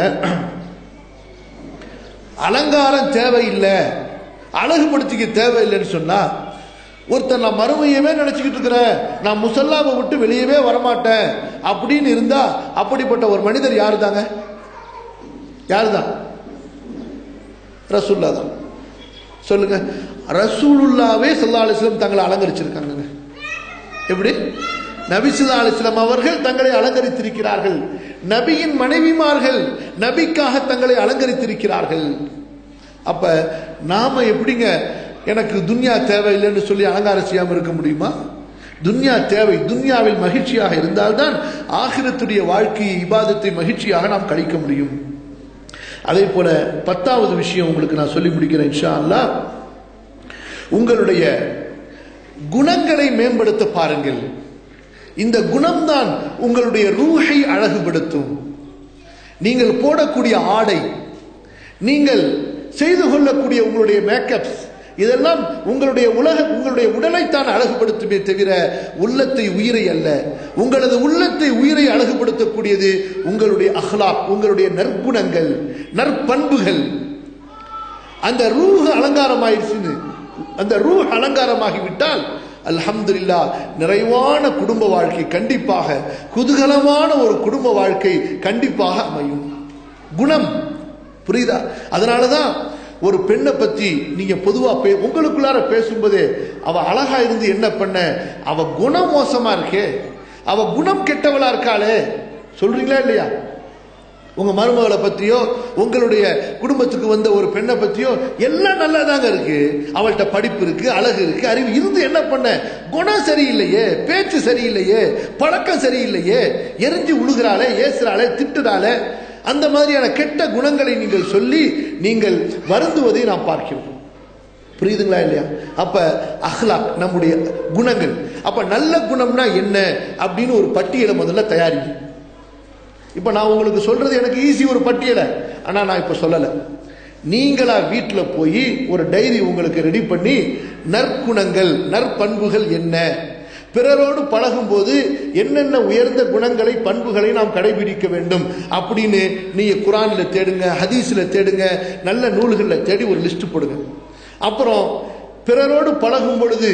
அலங்காரம் தேவையில்லை, அழகுபடுத்திக்க தேவையில்லைன்னு சொன்னா, ஒருத்தர் நான் மறுமையவே நினைச்சுக்கிட்டு இருக்கிறேன், நான் முசல்லாவை விட்டு வெளியவே வரமாட்டேன் அப்படின்னு இருந்தா, அப்படிப்பட்ட ஒரு மனிதர் யாரு தாங்க? யாருதான்? ரசூலுல்லாஹ் தான். சொல்லுங்க. ரசூலுல்லாஹ்வே ஸல்லல்லாஹு அலைஹி வஸல்லம் தங்களை அலங்கரிச்சிருக்காங்க. எப்படி? நபி ஸல்லல்லாஹு அலைஹி வஸல்லம் அவர்கள் தங்களை அலங்கரித்திருக்கிறார்கள். நபியின் மனைவிமார்கள் நபிக்காக தங்களை அலங்கரித்திருக்கிறார்கள். அப்ப நாம எப்படிங்க எனக்கு துன்யா தேவையில்லைன்னு சொல்லி அலங்காரம் செய்யாமல் இருக்க முடியுமா? துன்யா தேவை. துன்யாவில் மகிழ்ச்சியாக இருந்தால்தான் ஆகிரத்துடைய வாழ்க்கையை, இபாதத்தை மகிழ்ச்சியாக நாம் கழிக்க முடியும். அதே போல 10வது விஷயம் உங்களுக்கு நான் சொல்லி முடிக்கிறேன் இன்ஷா அல்லாஹ். உங்களுடைய குணங்களை மேம்படுத்த பாருங்கள். இந்த குணம்தான் உங்களுடைய ரூஹை அழகுபடுத்தும். நீங்கள் போடக்கூடிய ஆடை, நீங்கள் செய்து கொள்ளக்கூடிய உங்களுடைய மேக்கப்ஸ், இதெல்லாம் உங்களுடைய உடலைத்தான் அழகுபடுத்துமே தவிர உள்ளத்தை, உயிரை அல்ல. உங்களது உள்ளத்தை, உயிரை அழகுபடுத்தக்கூடியது உங்களுடைய அஹ்லாக், உங்களுடைய நற்குணங்கள், நற்பண்புகள். அந்த ரூஹ் அலங்காரமாயிருச்சு. அந்த ரூஹ் அலங்காரமாகிவிட்டால் அல்ஹம்துலில்லாஹ் நிறைவான குடும்ப வாழ்க்கை கண்டிப்பாக, குதூகலமான ஒரு குடும்ப வாழ்க்கை கண்டிப்பாக அமையும். குணம் புரியுதா? அதனாலதான் ஒரு பெண்ணை பத்தி நீங்க பொதுவா உங்களுக்குள்ளார பேசும்போதே அவ அழகா இருந்து என்ன பண்ண, அவ குணம் மோசமா இருக்கே, அவ குணம் கெட்டவளா இருக்காளே சொல்றீங்களா இல்லையா? உங்க மருமகளை பத்தியோ உங்களுடைய குடும்பத்துக்கு வந்த ஒரு பெண்ணை பத்தியோ எல்லாம் நல்லாதாங்க இருக்கு. அவள்கிட்ட படிப்பு இருக்கு, அழகு இருக்கு, அறிவு இருந்து என்ன பண்ண, குணம் சரியில்லையே, பேச்சு சரியில்லையே, பழக்கம் சரியில்லையே, எரிஞ்சு உழுகிறாளே, ஏசுறாளே, திட்டுறாளே, அந்த மாதிரியான கெட்ட குணங்களை நீங்கள் சொல்லி நீங்கள் வருந்துவதை நாம் பார்க்கிறோம். புரியுதுங்களா இல்லையா? அப்ப அஹ்லாக் நம்முடைய குணங்கள். அப்ப நல்ல குணம்னா என்ன அப்படின்னு ஒரு பட்டியலை முதல்ல தயாரிக்கும். இப்ப நான் உங்களுக்கு சொல்றது எனக்கு ஈஸி ஒரு பட்டியலை, ஆனா நான் இப்ப சொல்லல. நீங்களா வீட்டில் போய் ஒரு டைரி உங்களுக்கு ரெடி பண்ணி நற்குணங்கள் நற்பண்புகள் என்ன, பிறரோடு பழகும் போது என்னென்ன உயர்ந்த குணங்களை பண்புகளை நாம் கடைபிடிக்க வேண்டும் அப்படின்னு நீங்க குர்ஆன்ல தேடுங்க, ஹதீஸ்ல தேடுங்க, நல்ல நூல்களில் தேடி ஒரு லிஸ்ட் போடுங்க. அப்புறம் பிறரோடு பழகும் பொழுது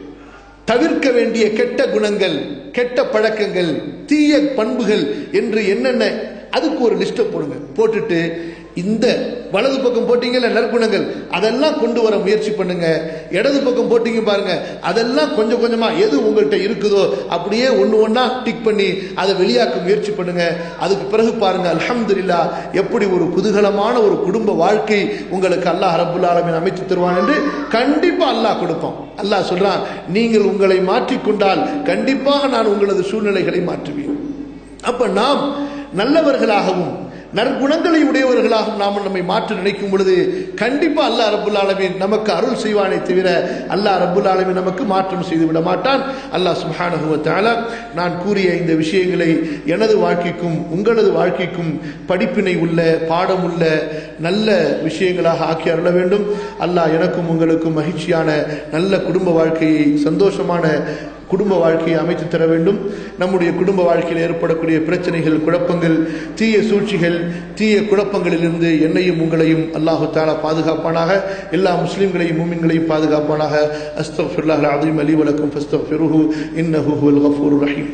தவிர்க்க வேண்டிய கெட்ட குணங்கள், கெட்ட பழக்கங்கள், தீய பண்புகள் என்று என்னென்ன அதுக்கு ஒரு லிஸ்ட்டை போடுங்க. போட்டுட்டு இந்த வலது பக்கம் போட்டீங்கல்ல நற்குணங்கள், அதெல்லாம் கொண்டு வர முயற்சி பண்ணுங்க. இடது பக்கம் போட்டீங்க பாருங்க, அதெல்லாம் கொஞ்சம் கொஞ்சமா எது உங்கள்கிட்ட இருக்குதோ அப்படியே ஒன்று ஒன்றா டிக் பண்ணி அதை வெளியாக்க முயற்சி பண்ணுங்க. அதுக்கு பிறகு பாருங்க, அல்ஹம்துலில்லாஹ், எப்படி ஒரு குதூகலமான ஒரு குடும்ப வாழ்க்கை உங்களுக்கு அல்லாஹ் ரப்புல் ஆலமீன் அமைத்து தருவான் என்று கண்டிப்பா அல்லாஹ் கொடுப்பான். அல்லாஹ் சொல்றான், நீங்கள் உங்களை மாற்றிக்கொண்டால் கண்டிப்பாக நான் உங்களது சூழ்நிலைகளை மாற்றுவேன். அப்ப நாம் நல்லவர்களாகவும் நற்குணங்களை உடையவர்களாகவும் நாம் நம்மை மாற்ற நினைக்கும் பொழுது கண்டிப்பா அல்லாஹ் ரப்புல் ஆலமீன் நமக்கு அருள் செய்வானே தவிர அல்லாஹ் ரப்புல் ஆலமீன் நமக்கு மாற்றம் செய்து விட மாட்டான். அல்லாஹ் சுப்ஹானஹு வ தஆலா நான் கூறிய இந்த விஷயங்களை எனது வாழ்க்கைக்கும் உங்களது வாழ்க்கைக்கும் படிப்பினை உள்ள, பாடமுள்ள, நல்ல விஷயங்களாக ஆக்கி அருள வேண்டும். அல்லாஹ் எனக்கும் உங்களுக்கும் மகிழ்ச்சியான நல்ல குடும்ப வாழ்க்கையை, சந்தோஷமான குடும்ப வாழ்க்கையை அமைத்து தர வேண்டும். நம்முடைய குடும்ப வாழ்க்கையில் ஏற்படக்கூடிய பிரச்சனைகள், குழப்பங்கள், தீய சூழ்ச்சிகள், தீய குழப்பங்களிலிருந்து என்னையும் உங்களையும் அல்லாஹு தஆலா பாதுகாப்பானாக. எல்லா முஸ்லிம்களையும் மூமின்களையும் பாதுகாப்பானாக. அஸ்தக்ஃபிருல்லாஹல் அஸீம் லி வ லக்கும் ஃபஸ்தக்ஃபிருஹு இன்னஹு ஹுவல் கஃபூருர் ரஹீம்.